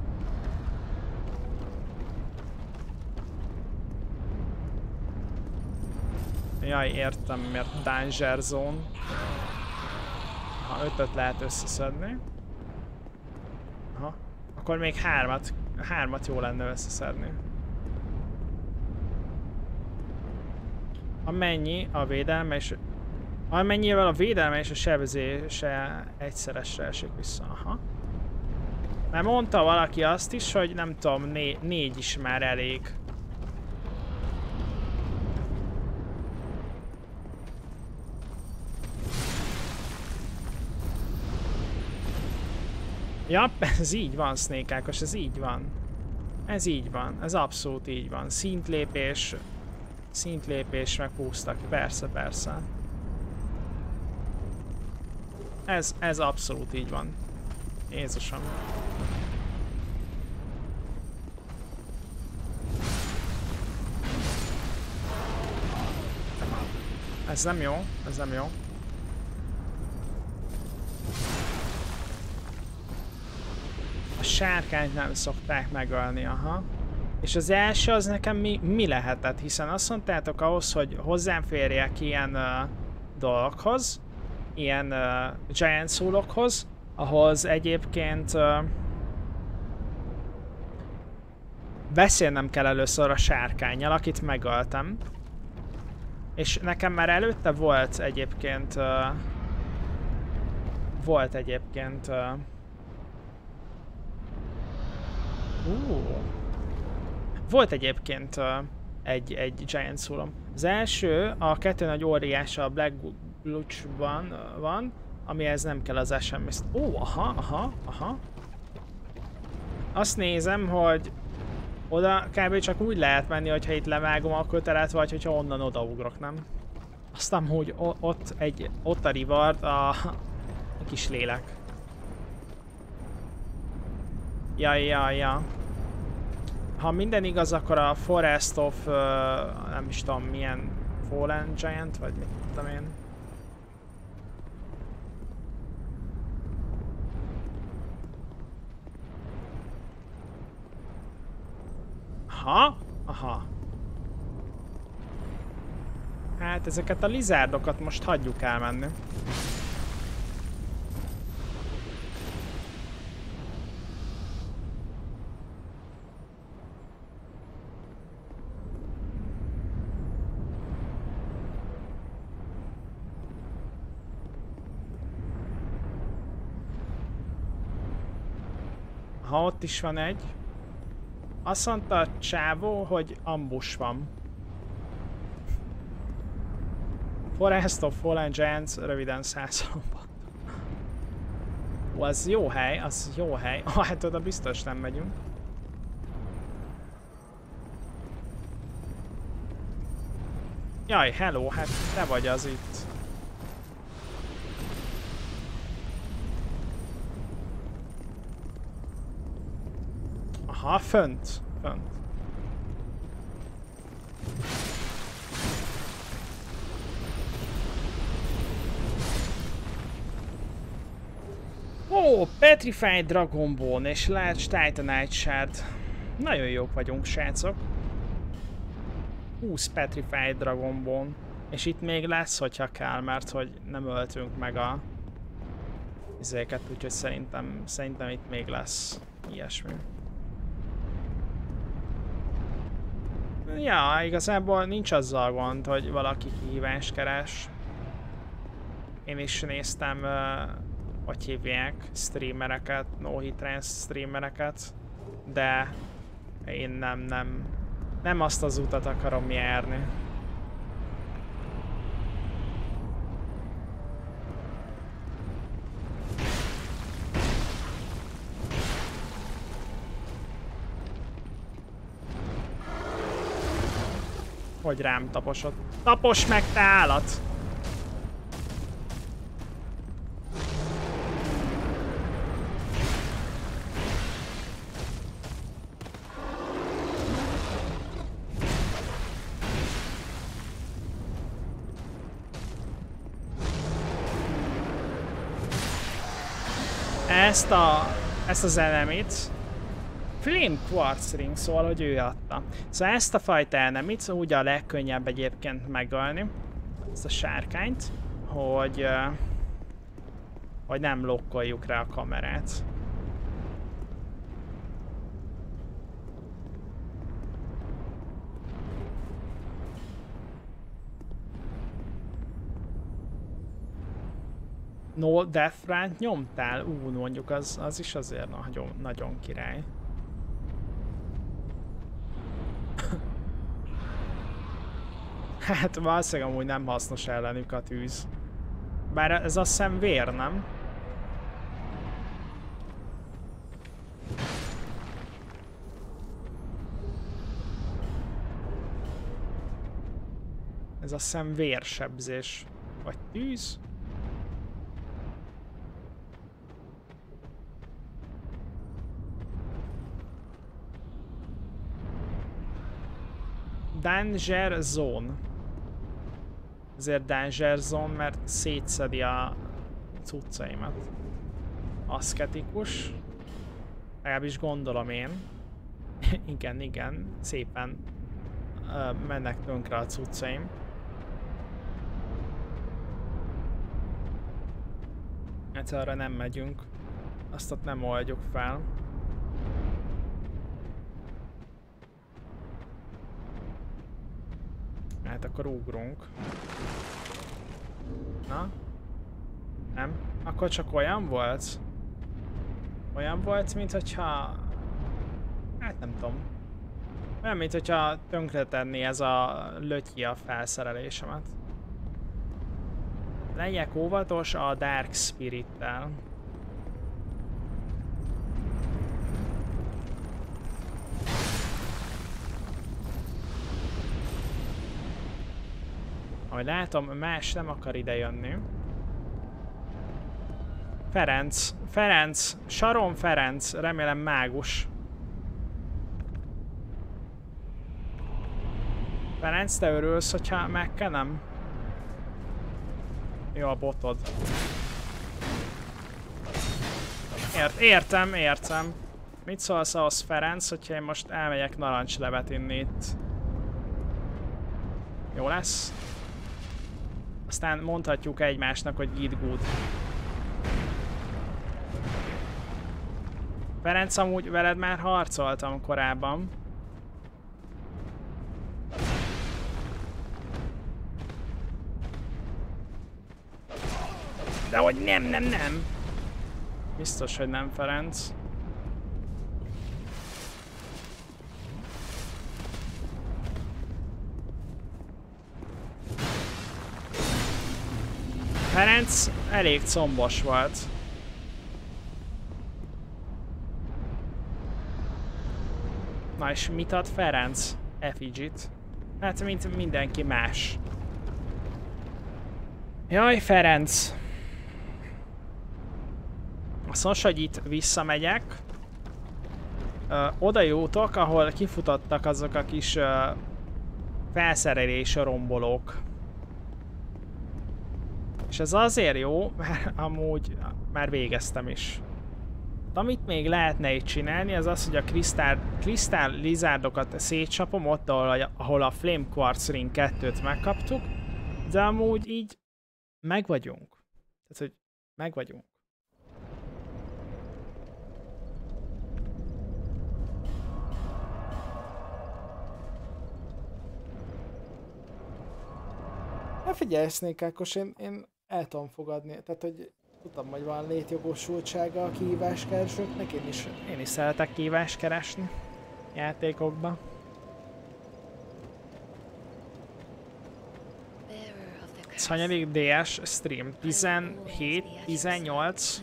Jaj, értem, miért Danger Zone. Ha ötöt lehet összeszedni. Aha. Akkor még hármat, hármat jó lenne összeszedni. Amennyi a védelme és... Amennyivel a védelme és a sebzése egyszeresre esik vissza. Aha. Mert mondta valaki azt is, hogy nem tudom, né négy is már elég. Ja, ez így van, Snake Ákos, ez így van. Ez így van, ez abszolút így van. Szintlépés, szintlépés meg húztak, persze, persze. Ez, ez abszolút így van. Jézusom. Ez nem jó, ez nem jó. A sárkányt nem szokták megölni, aha. És az első az nekem mi, mi lehetett? Hiszen azt mondtátok ahhoz, hogy hozzám férjek ilyen uh, dolgokhoz, ilyen uh, Giant Soul-okhoz, ahhoz egyébként uh, beszélnem kell először a sárkánnyal, akit megöltem. És nekem már előtte volt egyébként uh, volt egyébként uh, uh, volt egyébként uh, egy, egy Giant Soul-om. Az első, a kettő nagy óriás a Black Luchban uh, van, amihez nem kell az es em es. Ó, oh, aha, aha, aha. Azt nézem, hogy oda kb. Csak úgy lehet menni, hogyha itt levágom a kötelet, vagy hogyha onnan odaugrok, nem? Aztán, hogy ott egy, ott a reward, a, a kis lélek. Ja, ja, ja. Ha minden igaz, akkor a Forest of, uh, nem is tudom milyen, Fallen Giant, vagy mit tudom én. Aha, aha. Hát ezeket a lizárdokat most hagyjuk elmenni. Ha ott is van egy. Azt mondta a csávó, hogy ambush van. Forest of Fallen Giants, röviden százalomban. Ó, az jó hely, az jó hely. Ah, hát oda biztos nem megyünk. Jaj, hello, hát te vagy az itt. Aha, fönt, fönt. Ó, Petrified Dragon Bone és Large Titanite Shard. Nagyon jók vagyunk, srácok. húsz Petrified Dragon Bone. És itt még lesz, hogyha kell, mert hogy nem öltünk meg a izéket, úgyhogy szerintem, szerintem itt még lesz ilyesmi. Ja, igazából nincs azzal gond, hogy valaki kihívást keres. Én is néztem, uh, hogy hívják, streamereket, no-hit streamereket, de én nem, nem, nem azt az utat akarom járni. Hogy rám taposod. Tapos meg, te állat! Ezt a... ezt az enemit Flame Quartz Ring, szóval, hogy ő adta. Szóval ezt a fajta enemit úgy a legkönnyebb egyébként megölni, ezt a sárkányt, hogy, uh, hogy nem lokkoljuk rá a kamerát. No Death Run-t nyomtál? Ú, mondjuk az, az is azért nagyon, nagyon király. Hát valószínűleg amúgy nem hasznos ellenük a tűz. Bár ez azt hiszem vér, nem? Ez azt hiszem vérsebzés. Vagy tűz? Danger Zone. Ezért Danger Zone, mert szétszedi a cuccaimat. Aszketikus. Legalábbis gondolom én. igen, igen. Szépen uh, mennek tönkre a cuccaim. Hát arra nem megyünk. Azt ott nem oldjuk fel. Hát akkor ugrunk. Na? Nem? Akkor csak olyan volt? Olyan volt, mint hogyha... Hát nem tudom. Olyan, mint hogyha tönkretenni ez a lötyi a felszerelésemet. Legyek óvatos a Dark Spirit-tel. Ahogy látom, más nem akar ide jönni. Ferenc, Ferenc, Saron Ferenc, remélem mágus. Ferenc, te örülsz, hogyha megkenem? Jó a botod. Ért, értem, értem. Mit szólsz ahhoz, Ferenc, hogyha én most elmegyek narancslevet inni itt? Jó lesz? Aztán mondhatjuk egymásnak, hogy eat good. Ferenc, amúgy veled már harcoltam korábban. De hogy nem, nem, nem. Biztos, hogy nem, Ferenc. Ferenc elég combos volt. Na és mit ad Ferenc? Effigy-t. Hát, mint mindenki más. Jaj, Ferenc. Azt most, hogy itt visszamegyek. Ö, oda jutok, ahol kifutottak azok a kis ö, felszerelés rombolók. És ez azért jó, mert amúgy már végeztem is. De amit még lehetne itt csinálni, az az, hogy a Crystal, Crystal Lizardokat szétcsapom ott, ahol, ahol a Flame Quartz Ring kettőt megkaptuk, de amúgy így megvagyunk. Tehát, hogy megvagyunk. Hát figyelj, Snake Ákos, én, én el tudom fogadni. Tehát, hogy tudom, hogy van létjogosultsága a kihíváskeresőknek, én is, én is szeretek kihívást keresni játékokban. Ez hanyadik dé es stream? tizenhét, tizennyolc.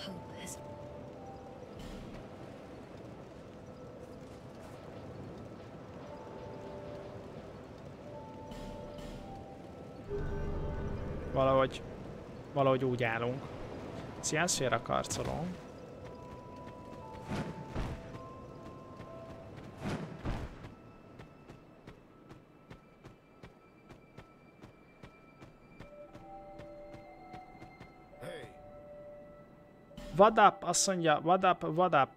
Valahogy, valahogy úgy állunk. Szia, széra karcoló. What up? Azt mondja, what up, what up?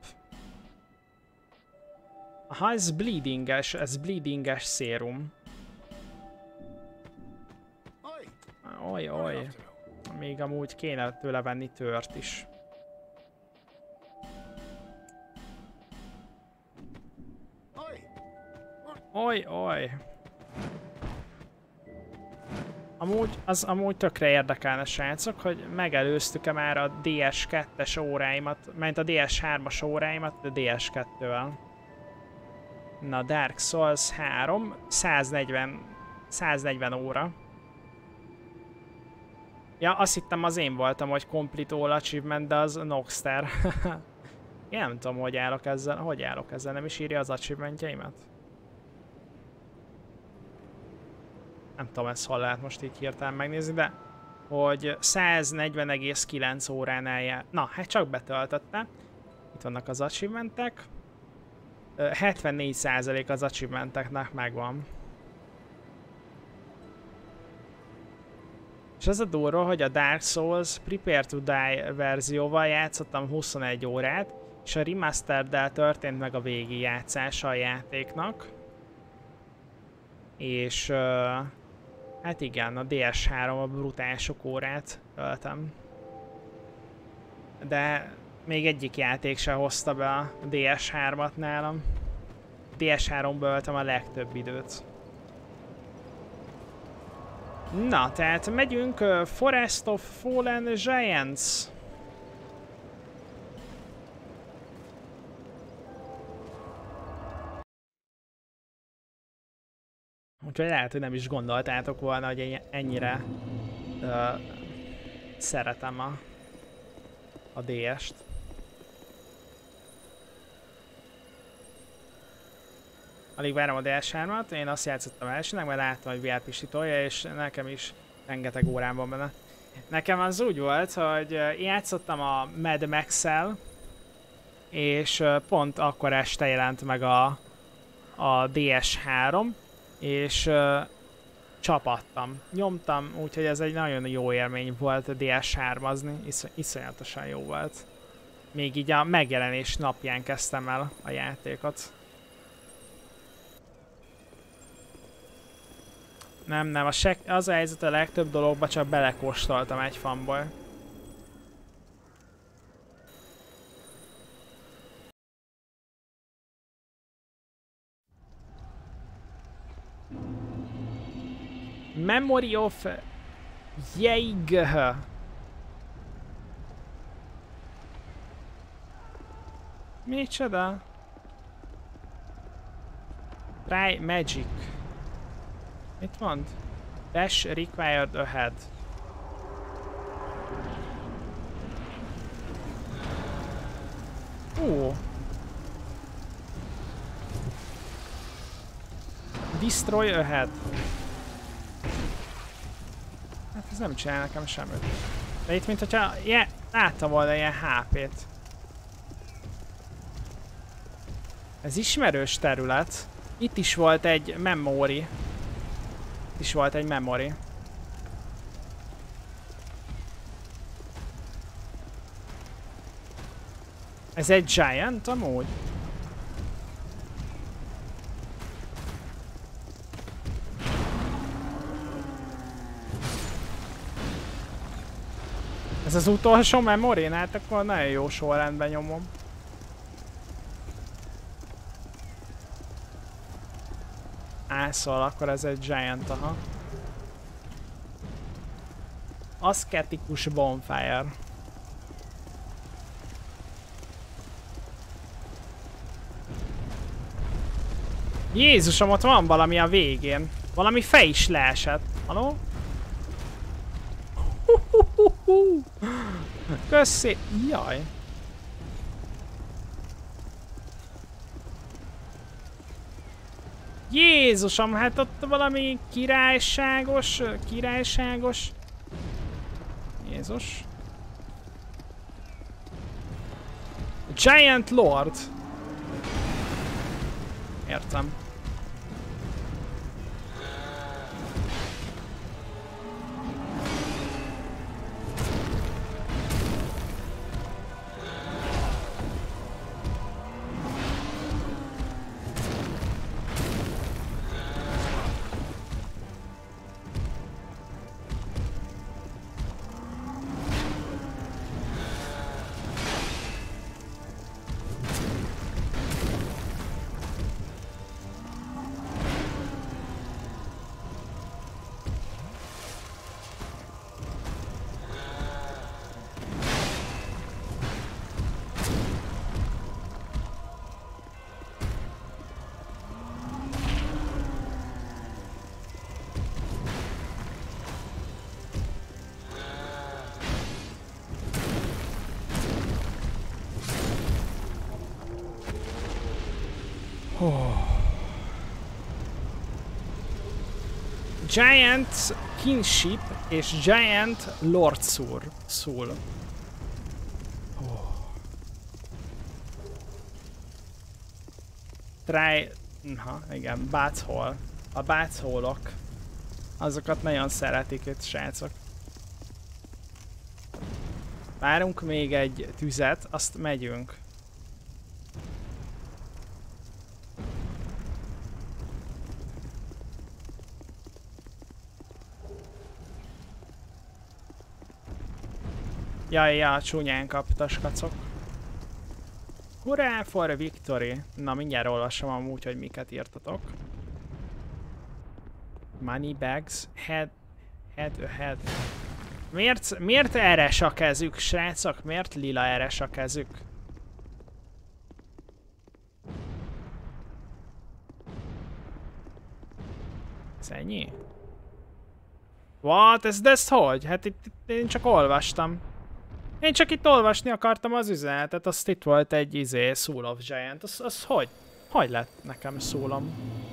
Aha, ez bleedinges, ez bleedinges szérum. Oj, oj. Még amúgy kéne tőle venni tört is. Oj, oj. Amúgy, az amúgy tökre érdekelne, srácok, hogy megelőztük-e már a dé es kettes óráimat, mert a dé es hármas óráimat a dé es kettővel. Na, Dark Souls három, száznegyven, száznegyven óra. Ja, azt hittem az én voltam, hogy Complete All Achievement, de az Noxter. Én nem tudom, hogy állok ezzel, hogy állok ezzel, nem is írja az achievementjeimet. Nem tudom, ezt hol lehet most így hirtelen megnézni, de hogy száznegyven egész kilenc óránál jár. Na, hát csak betöltötte. Itt vannak az achievementek. hetvennégy százalék az achievementeknek megvan. És az a durva, hogy a Dark Souls Prepare to Die verzióval játszottam huszonegy órát, és a Remastered-del történt meg a végi játszása a játéknak. És uh, hát igen, a dé es három a brutál sok órát töltem. De még egyik játék se hozta be a dé es hármat nálam. dé es háromba öltem a legtöbb időt. Na, tehát megyünk uh, Forest of Fallen Giants. Úgyhogy lehet, hogy nem is gondoltátok volna, hogy ennyire uh, szeretem a, a dé est. Alig várom a dé es hármat, én azt játszottam elsőnek, mert láttam, hogy vé er Pisti tolja, és nekem is rengeteg órám van benne. Nekem az úgy volt, hogy játszottam a Mad Max-el, és pont akkor este jelent meg a, a dé es három, és uh, csapattam, nyomtam, úgyhogy ez egy nagyon jó élmény volt a dé es hármazni, Isz iszonyatosan jó volt. Még így a megjelenés napján kezdtem el a játékot. Nem, nem, a az a helyzet, a legtöbb dologba csak belekóstoltam egy fanból. Memory of Yeig. Micsoda? Try magic. Mit mond? Dash required ahead. Ó. Destroy ahead. Hát ez nem csinál nekem semmit. De itt mint hogyha yeah, láttam volna ilyen há pét. Ez ismerős terület. Itt is volt egy memory. Itt is volt egy memory. Ez egy giant amúgy? Ez az utolsó memory? Hát akkor nagyon jó sorrendben nyomom. Á, szóval akkor ez egy giant, aha. Aszketikus bonfire. Jézusom, ott van valami a végén. Valami fej is leesett. Haló? Köszi! Jaj! Jézusom, hát ott valami királyságos, királyságos... Jézus. Giant Lord. Értem. Giant Kinship és Giant Lord Soul. Soul. Oh. Try... Ha, igen, Báchol. A Bácholok. Azokat nagyon szeretik itt, srácok. Várunk még egy tüzet, azt megyünk. Jaj, ja, csúnyán kaptas kacok. Hurrá for victory! Na, mindjárt olvasom amúgy, hogy miket írtatok. Money bags, head, head ahead. Miért, miért eres a kezük, srácok? Miért lila eres a kezük? Ez ennyi? What? Ez, de ezt hogy? Hát itt, itt én csak olvastam. Én csak itt olvasni akartam az üzenetet, azt itt volt egy izé, Soul of Giant. Az, az hogy? Hogy lett nekem szólom?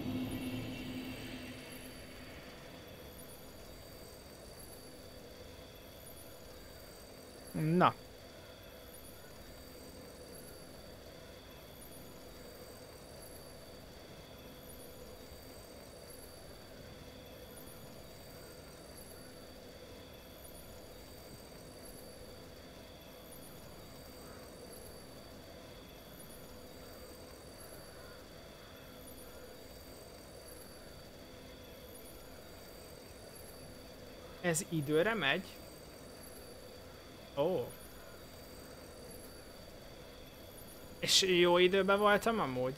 Na. Ez időre megy? Ó. Oh. És jó időben voltam amúgy?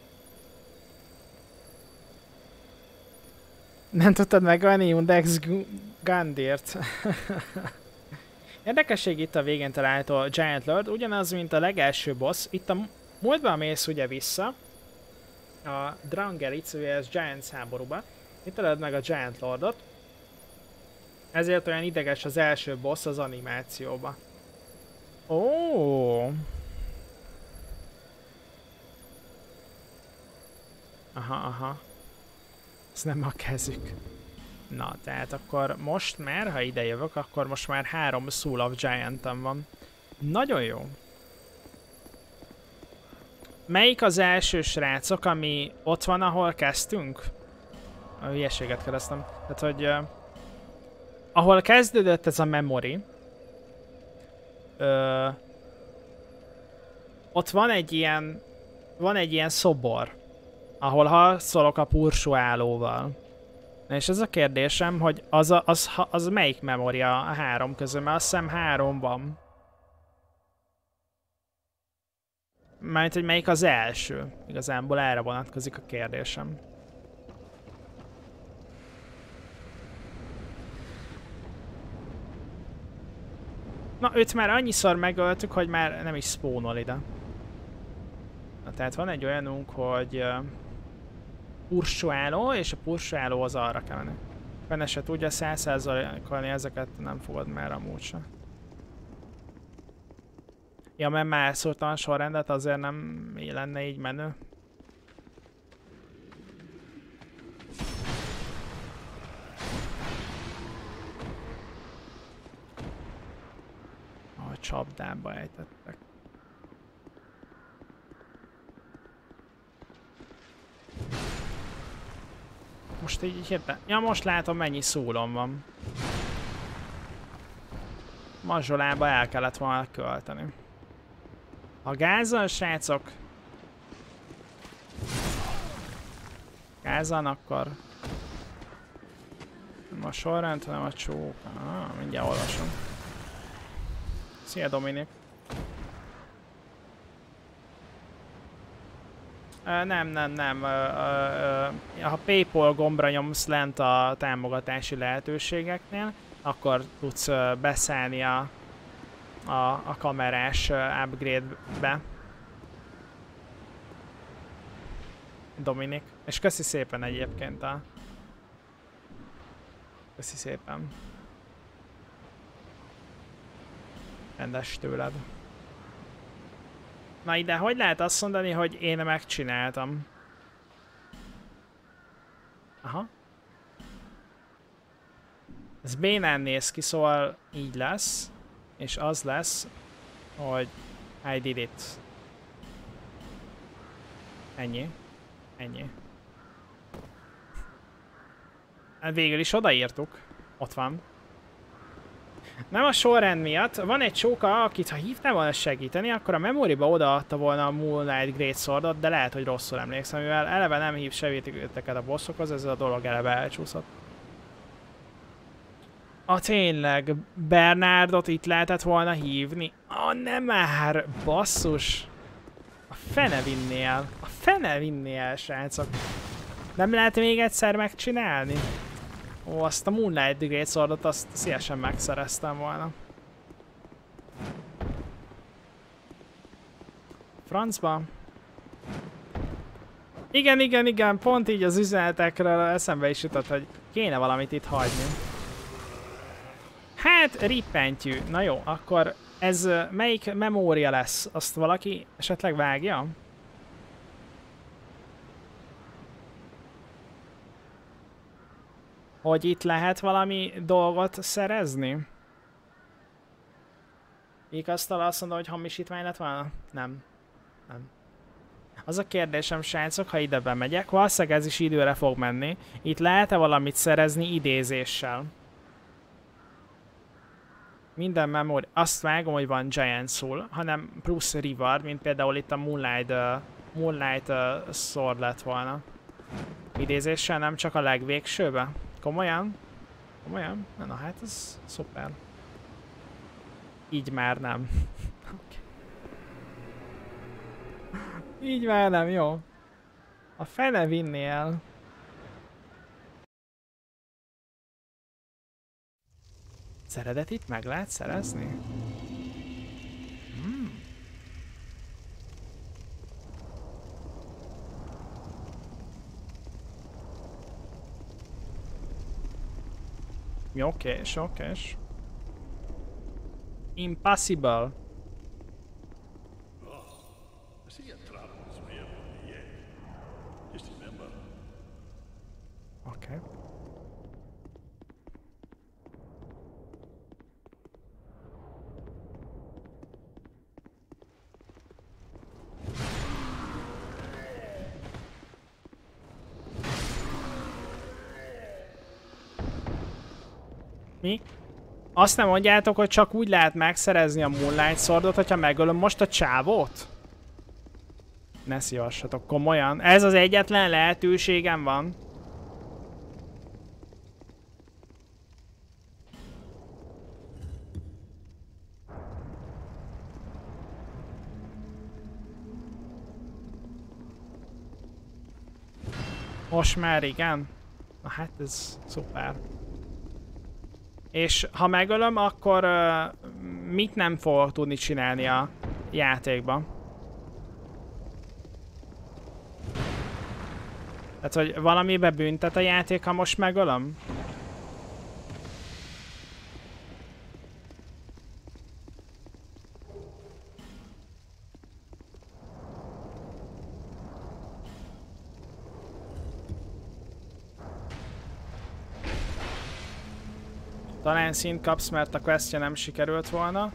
Nem tudtad megölni Undex Gundért. Érdekesség itt a végén található Giant Lord, ugyanaz, mint a legelső boss. Itt a múltban mész ugye vissza a Drangeritz vs Giants háborúba. Itt találod meg a Giant Lordot. Ezért olyan ideges az első boss az animációba. Ó. Oh. Aha, aha. Ez nem a kezük. Na, tehát akkor most már, ha ide jövök, akkor most már három Soul of Giant-em van. Nagyon jó. Melyik az első, srácok, ami ott van, ahol kezdtünk? A hülyeséget keresztem. Tehát, hogy... Uh, ahol kezdődött ez a memory, uh, ott van egy ilyen... Van egy ilyen szobor, ahol harcolok a pursuálóval. Na és ez a kérdésem, hogy az, a, az, az melyik memória a három közül, mert azt hiszem három van. Mármint, hogy melyik az első. Igazából erre vonatkozik a kérdésem. Na, őt már annyiszor megöltük, hogy már nem is spawnol ide. Na, tehát van egy olyanunk, hogy uh, pursuáló, és a pursuáló az arra kell menni. Benne se tudja száz százalékolni ezeket, nem fogod már amúgy se. Ja, mert már szóltam a sorrendet, azért nem lenne így menő. A csapdába ejtettek. Most így hirtelen... Ja, most látom, mennyi szólom van. Mazsolába el kellett volna költeni. Ha gázzal, srácok... Gázzal, akkor... Nem a sorrend, hanem a csók. Ah, mindjárt olvasom. Szia, Dominik. Uh, nem, nem, nem. Uh, uh, uh, ha PayPal gombra nyomsz lent a támogatási lehetőségeknél, akkor tudsz uh, beszállni a, a, a kamerás uh, upgrade-be. Dominik. És köszi szépen egyébként a... Köszi szépen. Rendes tőled. Na ide, hogy lehet azt mondani, hogy én megcsináltam? Aha. Ez bénán néz ki, szóval így lesz. És az lesz, hogy I did it. Ennyi. Ennyi. Végül is odaírtuk. Ott van. Nem a sorrend miatt. Van egy csóka, akit ha hívtál volna segíteni, akkor a memóriba odaadta volna a Moonlight Greatswordot, de lehet, hogy rosszul emlékszem, mivel eleve nem hív segítőket a bosszokhoz, ez a dolog eleve elcsúszott. A tényleg, Bernardot itt lehetett volna hívni. Ah, nem már, basszus. A fene vinnél. A fene vinnél, srácok. Nem lehet még egyszer megcsinálni? Ó, azt a Moonlight Greatswordot, azt szívesen megszereztem volna. Francba? Igen, igen, igen, pont így az üzenetekről eszembe is jutott, hogy kéne valamit itt hagyni. Hát, rippentyű. Na jó, akkor ez melyik memória lesz? Azt valaki esetleg vágja? Hogy itt lehet valami dolgot szerezni? Igaztal azt mondom, hogy hamisítvány lett volna? Nem. Nem. Az a kérdésem, srácok, ha ide bemegyek, valószínűleg ez is időre fog menni. Itt lehet-e valamit szerezni idézéssel? Minden memory. Azt vágom, hogy van Giant Soul, hanem plusz reward, mint például itt a Moonlight, uh, Moonlight uh, Sword lett volna. Idézéssel, nem csak a legvégsőbe? Komolyan? Komolyan? Na hát ez szuper. Így már nem. Okay. Így már nem, jó. A fene vinni el. Az eredetit meg lehet szerezni? Hmm. Okés, okés. Impossible. Mi? Azt nem mondjátok, hogy csak úgy lehet megszerezni a Moonlight Swordot, hogyha megölöm most a csávót? Ne szívassatok, komolyan. Ez az egyetlen lehetőségem van. Most már igen. Na hát ez szuper. És ha megölöm, akkor uh, mit nem fogok tudni csinálni a játékban? Tehát, hogy valamibe büntet a játék, ha most megölöm? Talán színt kapsz, mert a questje nem sikerült volna.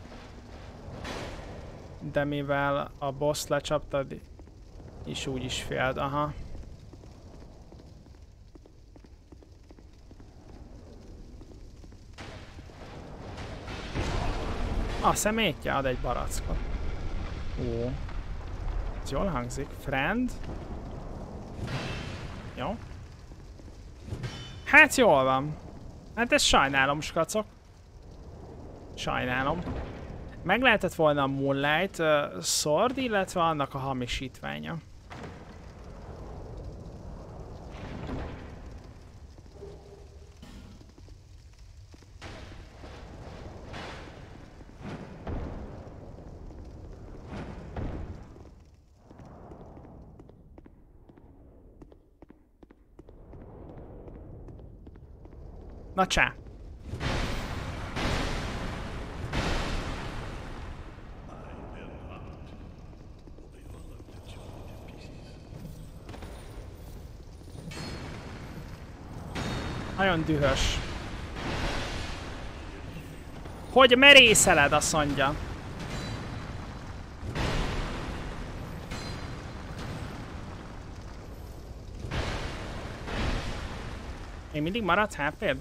De mivel a boss lecsaptad, is úgy is féld, aha. A szemétje ad egy barackot. Ó. Ez jól hangzik. Friend. Jó. Hát jól van. Hát ezt sajnálom, skacok. Sajnálom. Meg lehetett volna a Moonlight uh, Sword, illetve annak a hamisítványa. Na csá! Nagyon dühös. Hogy merészeled, azt mondja. Még mindig maradsz há péd?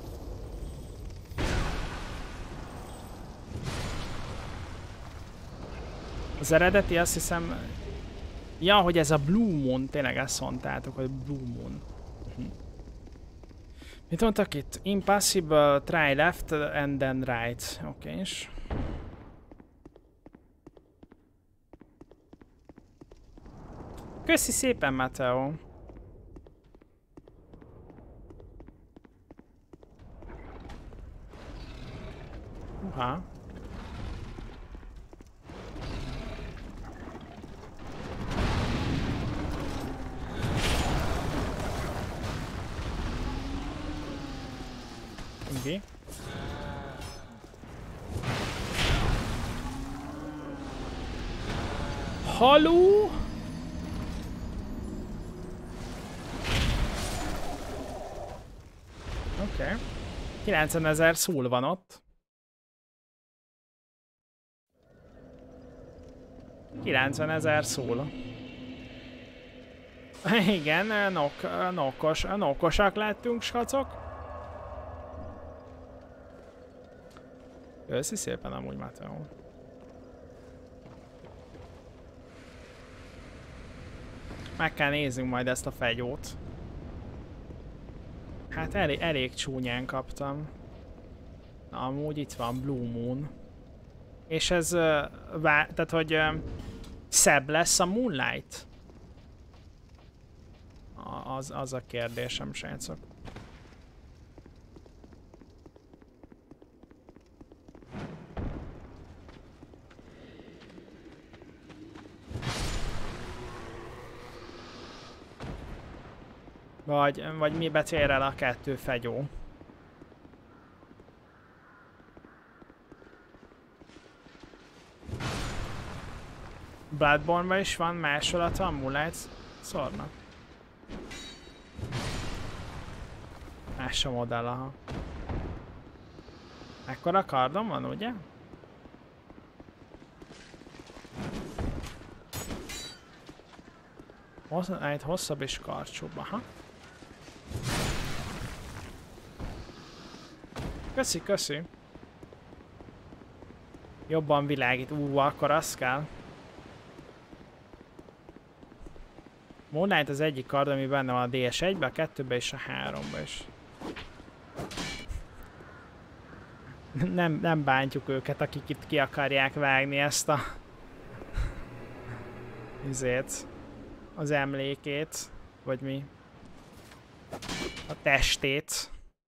Az eredeti, azt hiszem... Ja, hogy ez a Blue Moon, tényleg ezt mondtátok, hogy Blue Moon. Uh-huh. Mit mondtak itt? Impossible, try left and then right. Oké, okay, és... Köszi szépen, Mateo. Uha. Okay. Haló? Oké. Okay. kilencvenezer szól van ott. kilencvenezer szól. Igen, nok, nokos, nokosak lettünk, skacok. Köszi szépen amúgy, Mateo. Meg kell néznünk majd ezt a fegyót. Hát elég, elég csúnyán kaptam. Na, amúgy itt van Blue Moon. És ez, uh, vá tehát hogy uh, szebb lesz a Moonlight? Az, az a kérdésem, srácok. Vagy, vagy mi betér el a kettő fegyó? Bloodborne-ban is van másolata a Moonlight Swordnak. Más a modell, aha. Ekkora kardom van, ugye? Hossz, egy hosszabb és karcsúbb, aha. Köszi, köszi. Jobban világít. Ú, akkor az kell. Moonlight az egyik kard, ami benne van a dé es egybe, a kettőbe és a háromba is. Nem, nem bántjuk őket, akik itt ki akarják vágni ezt a... izét. Az emlékét. Vagy mi? A testét.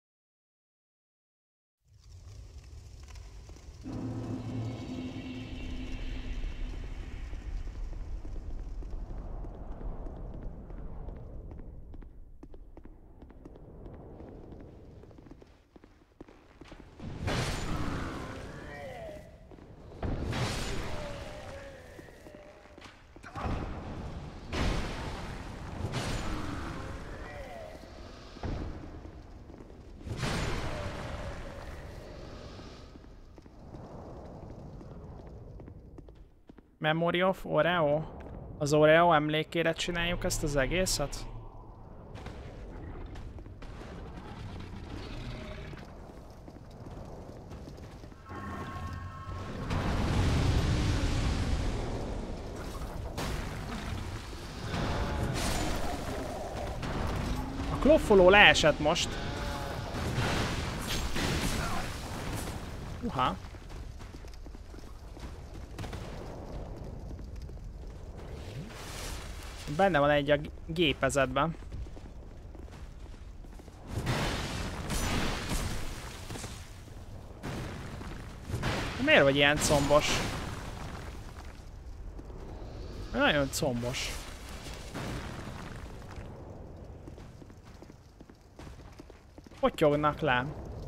Memory of Oreo? Az Oreo emlékére csináljuk ezt az egészet? A kloffoló leesett most. Uha. Benne van egy a gépezetben. Miért vagy ilyen combos? Nagyon combos. Potyognak le.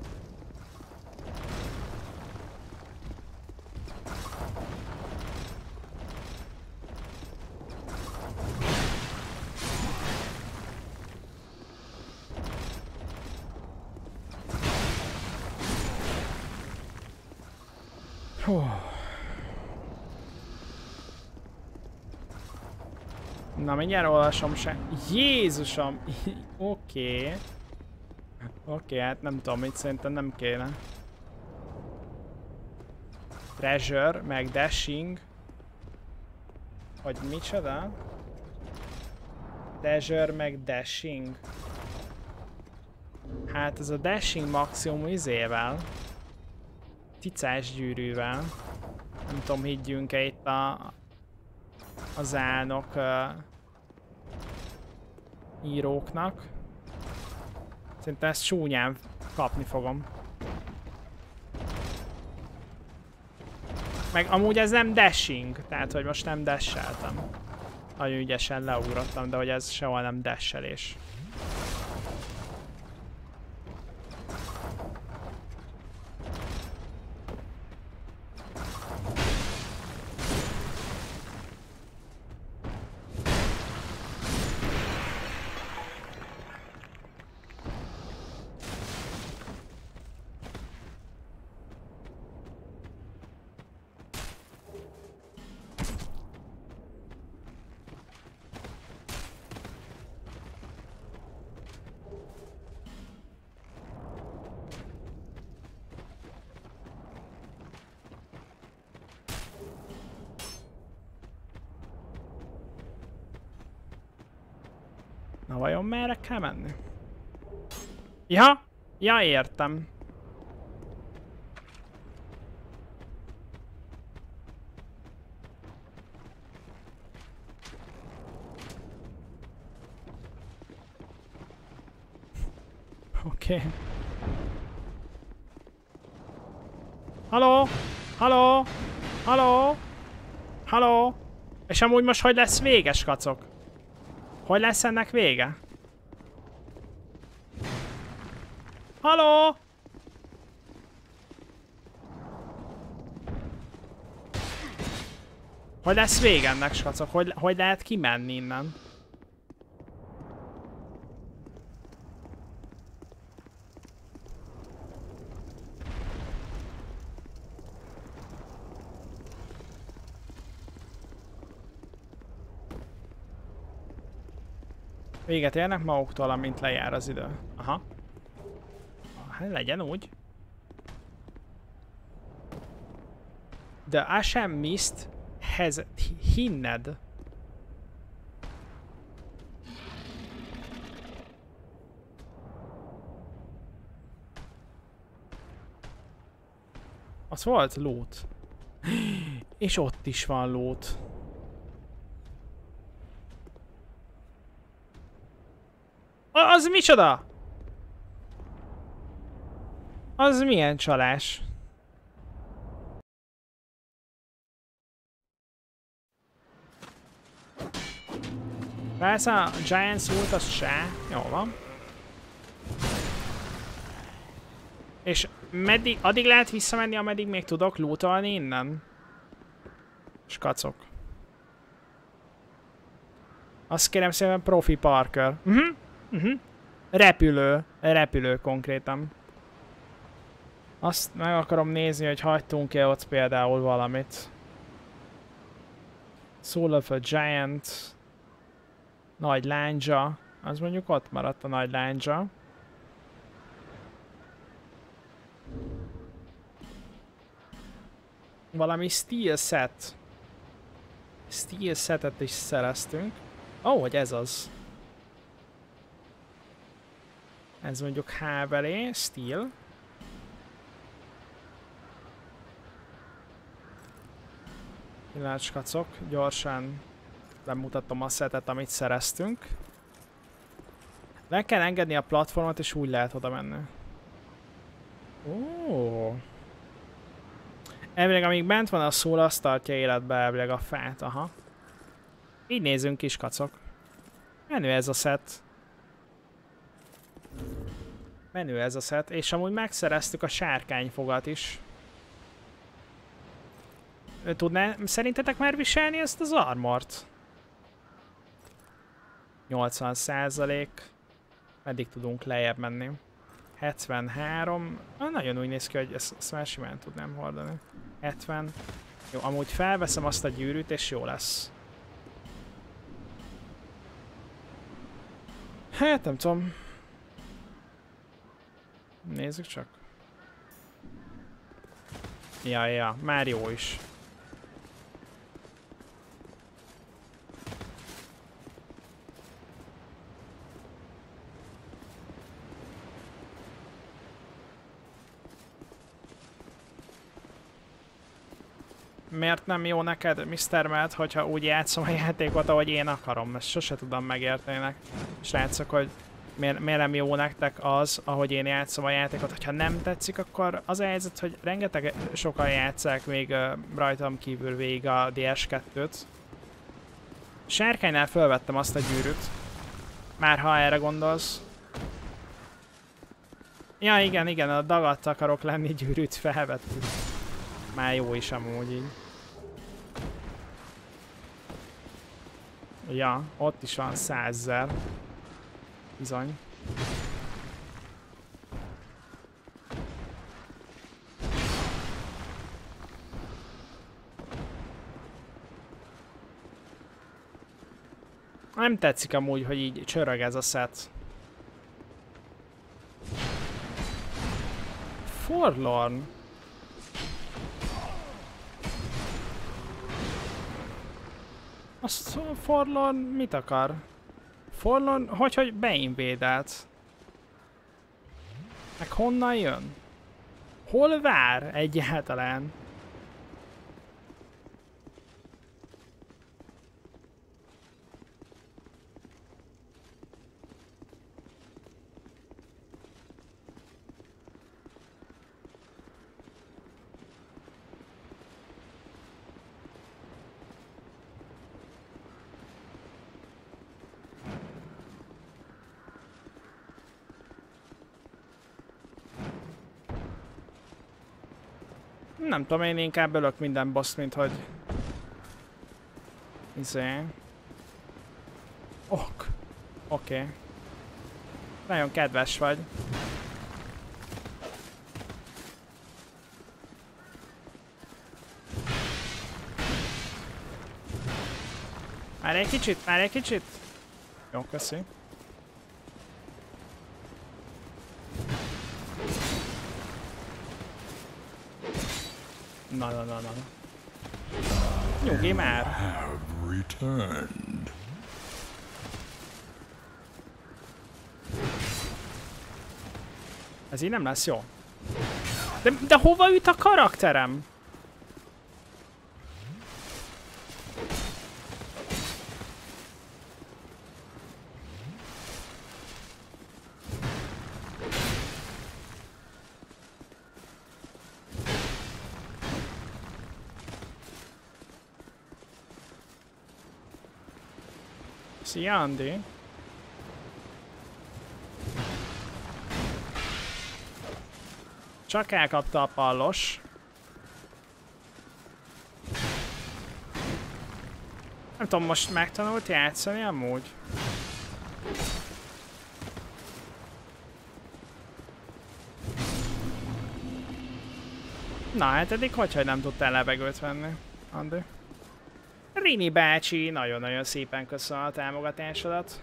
Na, mindjárt olvasom se. Jézusom! Oké. Okay. Oké, okay, hát nem tudom, mit szerintem nem kéne. Treasure, meg dashing. Vagy micsoda? Treasure, meg dashing. Hát ez a dashing maximum izével. Ticás gyűrűvel. Nem tudom, higgyünk-e itt a... az álnok uh, íróknak. Szerintem ezt csúnyán kapni fogom. Meg amúgy ez nem dashing, tehát hogy most nem dasheltem. Nagyon ügyesen leugrottam, de hogy ez sehol nem dashelés. Na vajon merre kell menni? Ja! Ja, értem. Oké. Okay. Halló? Halló? Halló? Halló? És amúgy most hogy lesz véges, kacok? Hogy lesz ennek vége? Halló? Hogy lesz vége ennek, skacok? Hogy, hogy lehet kimenni innen? Véget érnek maguktól, amint lejár az idő. Aha. Hát legyen úgy. The Ashen Mist has hinned. Az volt loot. És ott is van loot. Az micsoda? Az milyen csalás? Persze a Giant Sword az se. Jó van. És meddig, addig lehet visszamenni, ameddig még tudok lootolni innen? Skacok. Azt kérem szépen profi Parker. Uh -huh. Uh -huh. Repülő. Repülő konkrétan. Azt meg akarom nézni, hogy hagytunk-e ott például valamit. Soul of a Giant. Nagy lándzsa. Az mondjuk ott maradt a nagy lándzsa. Valami steel set. Steel setet is szereztünk. Ó, oh, hogy ez az. Ez mondjuk H belé, steel. Pillanatskacok, gyorsan bemutatom a szetet, amit szereztünk. Le kell engedni a platformot, és úgy lehet oda menni. Ó. Elvileg, amíg bent van a szól, azt tartja életbe elvileg a fát, aha. Így nézünk is, kacok. Menő ez a szet. Menő ez a szet, és amúgy megszereztük a sárkányfogat is. Ő tudná szerintetek már viselni ezt az armort? nyolcvan százalék. Meddig tudunk lejjebb menni? hetvenhárom. Ah, nagyon úgy néz ki, hogy ezt, ezt már simán tudnám hordani. hetven. Jó, amúgy felveszem azt a gyűrűt, és jó lesz. Hát nem tudom. Nézzük csak. Ja, ja, már jó is. Miért nem jó neked, miszter Melt, hogyha úgy játszom a játékot, ahogy én akarom? Ezt sose tudom megérteni, srácok, hogy miért, miért nem jó nektek az, ahogy én játszom a játékot. Hogyha nem tetszik, akkor az a helyzet, hogy rengeteg sokan játsszák még uh, rajtam kívül végig a D S kettőt. Sárkánynál felvettem azt a gyűrűt. Már ha erre gondolsz. Ja, igen, igen, a dagadt akarok lenni, gyűrűt felvettük. Már jó is amúgy így. Ja, ott is van százezer. Bizony. Nem tetszik amúgy, hogy így csörög ez a set. Forlorn. Azt Forlorn mit akar? Forlorn, hogy, hogy beinvédelt? Meg honnan jön? Hol vár egyáltalán? Nem tudom, én inkább ölök minden boss, mint hogy... Izé... Ok. Oké. Okay. Nagyon kedves vagy. Már egy kicsit, már egy kicsit. Jó, köszi. Na, na, na, na. Nyugi már. Have returned. Ez így nem lesz jó. De, de hova üt a karakterem? Szia, Andi. Csak elkapta a pallos. Nem tudom, most megtanult játszani amúgy? Na hát eddig hogyhogy nem tudtál levegőt venni, Andi? Rini bácsi, nagyon-nagyon szépen köszönöm a támogatásodat.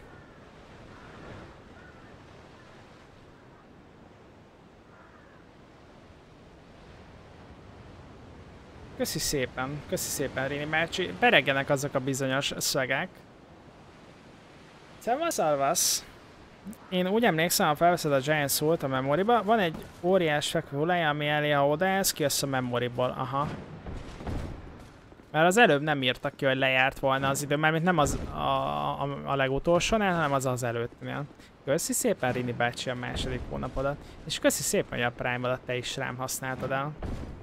Köszi szépen, köszi szépen Rini bácsi. Bereggenek azok a bizonyos szögek. Szevasz, Alvasz! Én úgy emlékszem, ha felveszed a Giant Soul-t a memoriba, van egy óriás fekvő hullája, ami elé, ha odaállsz, kijössz a memoriból. Aha. Mert az előbb nem írtak ki, hogy lejárt volna az idő, mert nem az a, a, a legutolsónál, hanem az az előttnél. Köszi szépen Rini bácsi a második hónapodat. És köszi szépen, hogy a Prime-odat te is rám használtad el.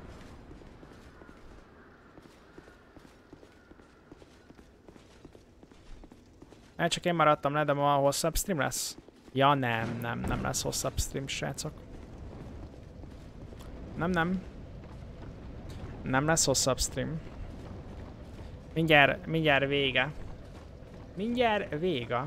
Hát csak én maradtam le, de ma hosszabb stream lesz? Ja nem, nem, nem lesz hosszabb stream, srácok. Nem, nem. Nem lesz hosszabb stream. Mindjárt, mindjárt vége. Mindjárt vége.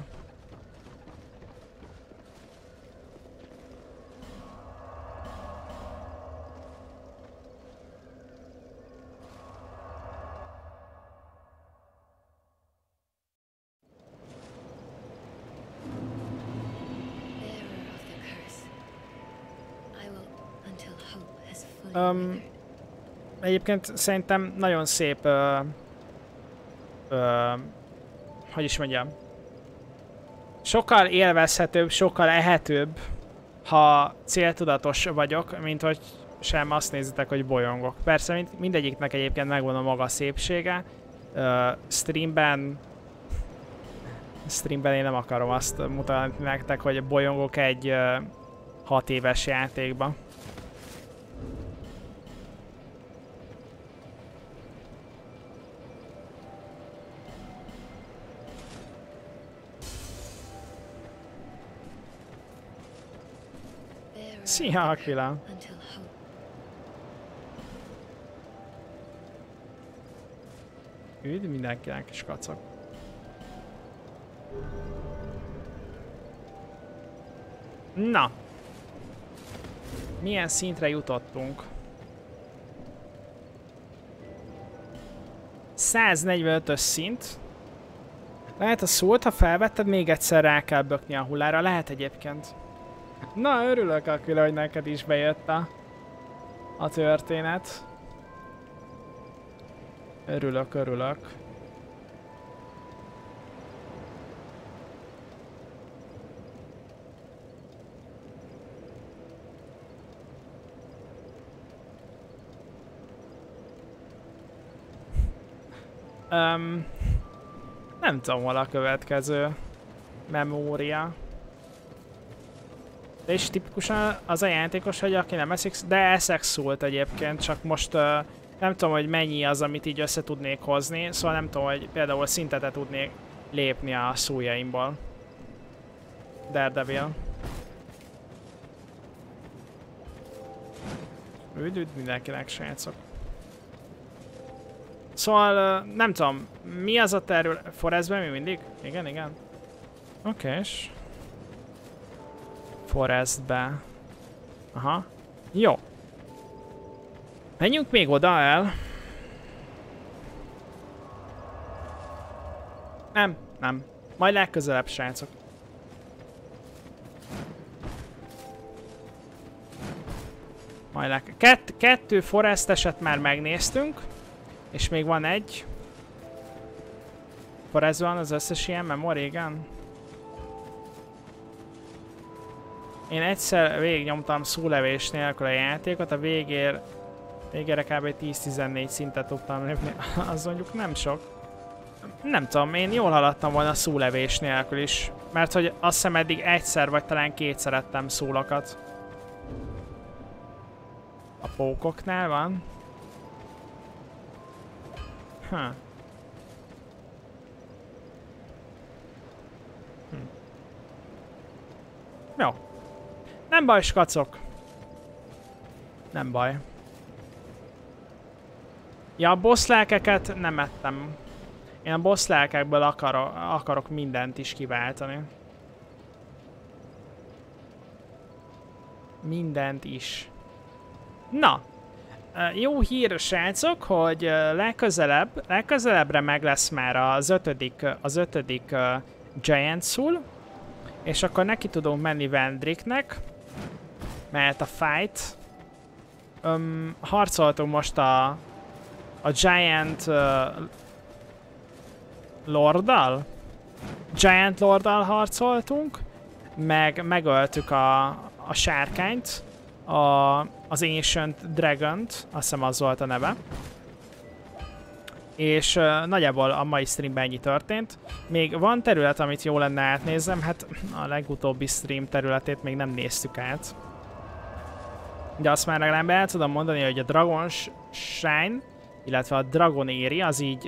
Um, egyébként szerintem nagyon szép, uh, uh, hogy is mondjam, sokkal élvezhetőbb, sokkal ehetőbb, ha céltudatos vagyok, mint hogy sem azt nézitek, hogy bolyongok. Persze mind, mindegyiknek egyébként megvan a maga szépsége. Uh, streamben, streamben én nem akarom azt mutatni nektek, hogy bolyongok egy uh, hat éves játékba. Szia, Aquila! Üdv mindenkinek is kacok. Na! Milyen szintre jutottunk? száznegyvenötös szint. Lehet a szót, ha felvetted, még egyszer rá kell bökni a hullára. Lehet egyébként. Na, örülök, Aquila, hogy neked is bejött a, a történet. Örülök, örülök. um, nem tudom, hol a következő memória. De is tipikusan az a játékos, hogy aki nem eszik, de eszek szólt egyébként, csak most uh, nem tudom, hogy mennyi az, amit így össze tudnék hozni, szóval nem tudom, hogy például szintet tudnék lépni a szújaimból. Daredevil. Üdv, üdv mindenkinek, srácok. Szóval uh, nem tudom, mi az a terület? Forestben mi mindig? Igen, igen. Oké, okay, Forestbe. Aha. Jó. Menjünk még oda el. Nem, nem. Majd legközelebb, srácok. Majd leg... Kett, kettő foresteset már megnéztünk. És még van egy. Akkor ez van az összes ilyen memory, igen? Én egyszer végignyomtam szólevés nélkül a játékot, a végér, végére kb. tíz-tizennégy szintet tudtam lépni, az mondjuk nem sok. Nem tudom, én jól haladtam volna szólevés nélkül is, mert hogy azt hiszem eddig egyszer vagy talán kétszer ettem szólakat. A pókoknál van. Hm. Hm. Jó. Nem baj, skacok. Nem baj. Ja, a bosszlelkeket nem ettem. Én a bosszlelkekből akarok, akarok mindent is kiváltani. Mindent is. Na. Jó hír, srácok, hogy legközelebb, legközelebbre meg lesz már az ötödik, az ötödik uh, Giant Soul, és akkor neki tudunk menni Vendricknek, mert a fight. Um, harcoltunk most a, a Giant uh, Lorddal? Giant Lorddal harcoltunk, meg megöltük a, a sárkányt, a, az Ancient Dragont, azt hiszem az volt a neve. És uh, nagyjából a mai streamben ennyi történt. Még van terület, amit jó lenne átnézzem, hát a legutóbbi stream területét még nem néztük át. De azt már legalább el tudom mondani, hogy a Dragon Shrine, illetve a Dragon Area az így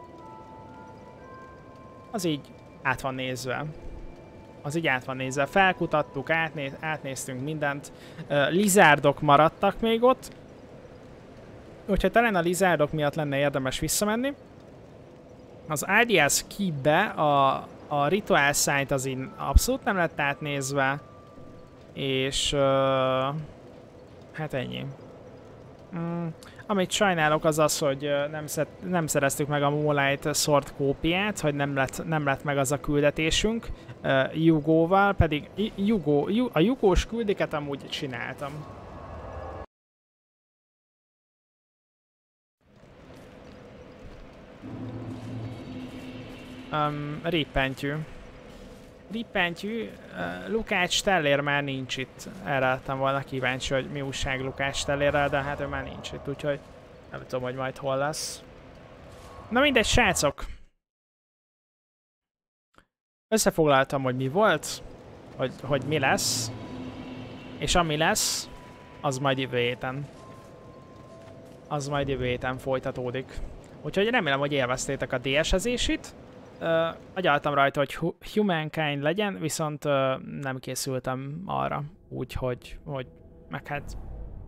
az így át van nézve. Az így át van nézve. Felkutattuk, átnéz, átnéztünk mindent. Uh, Lizardok maradtak még ott. Úgyhogy talán a Lizardok miatt lenne érdemes visszamenni. Az I D S Keep-be a, a Ritual Site az így abszolút nem lett átnézve. És uh, hát ennyi. Mm. Amit sajnálok az az, hogy nem, szed, nem szereztük meg a Moonlight Sword kópiát, hogy nem lett, nem lett meg az a küldetésünk uh, Jugóval, pedig Jugó, a Jugós küldiket amúgy csináltam. Um, Rippentyű. Rippentyű, uh, Lukács Tellér már nincs itt. Erre lettem volna kíváncsi, hogy mi újság Lukács Tellérrel, de hát ő már nincs itt, úgyhogy nem tudom, hogy majd hol lesz. Na mindegy, srácok! Összefoglaltam, hogy mi volt, hogy, hogy mi lesz, és ami lesz, az majd jövő héten. Az majd jövő héten folytatódik. Úgyhogy remélem, hogy élveztétek a dé es-ezését. Uh, agyaltam rajta, hogy hu Humankind legyen, viszont uh, nem készültem arra. Úgyhogy, hogy meg hát...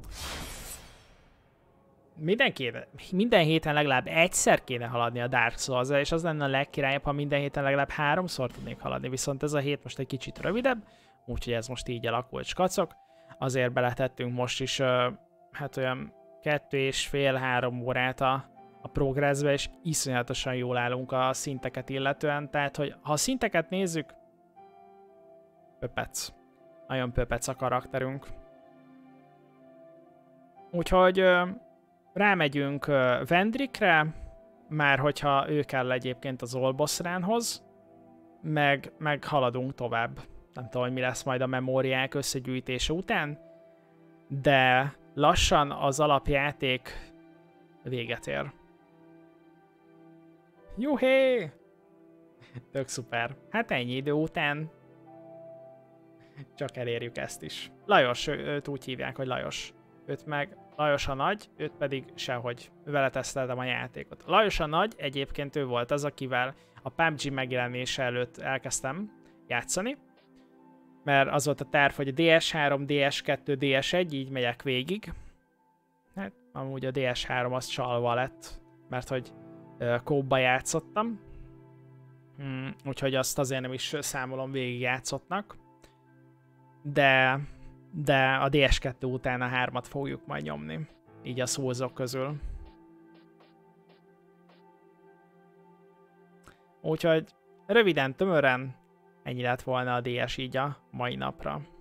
Minden, kéne, minden héten legalább egyszer kéne haladni a Dark Souls-ra, és az lenne a legkirályabb, ha minden héten legalább háromszor tudnék haladni. Viszont ez a hét most egy kicsit rövidebb, úgyhogy ez most így alakult, skacok. Azért beletettünk most is, uh, hát olyan kettő és fél-három órát a a progresszbe, és iszonyatosan jól állunk a szinteket illetően, tehát hogy ha a szinteket nézzük, pöpec. Nagyon pöpec a karakterünk. Úgyhogy ö, rámegyünk ö, Vendrickre, már hogyha ő kell egyébként az Olboszránhoz, meg, meg haladunk tovább. Nem tudom, hogy mi lesz majd a memóriák összegyűjtése után, de lassan az alapjáték véget ér. Juhé! Tök szuper. Hát ennyi idő után csak elérjük ezt is. Lajos, őt úgy hívják, hogy Lajos. Őt meg Lajos a nagy, őt pedig sehogy. Vele teszteltem a játékot. Lajos a nagy, egyébként ő volt az, akivel a pé u bé gé megjelenése előtt elkezdtem játszani. Mert az volt a terv, hogy a dé es három, dé es kettő, dé es egy, így megyek végig. Hát amúgy a dé es három az csalva lett, mert hogy kóba játszottam, hmm, úgyhogy azt azért nem is számolom végig játszottnak, de, de a dé es kettő után a hármat fogjuk majd nyomni, így a szózok közül. Úgyhogy röviden, tömören ennyi lett volna a dé es így a mai napra.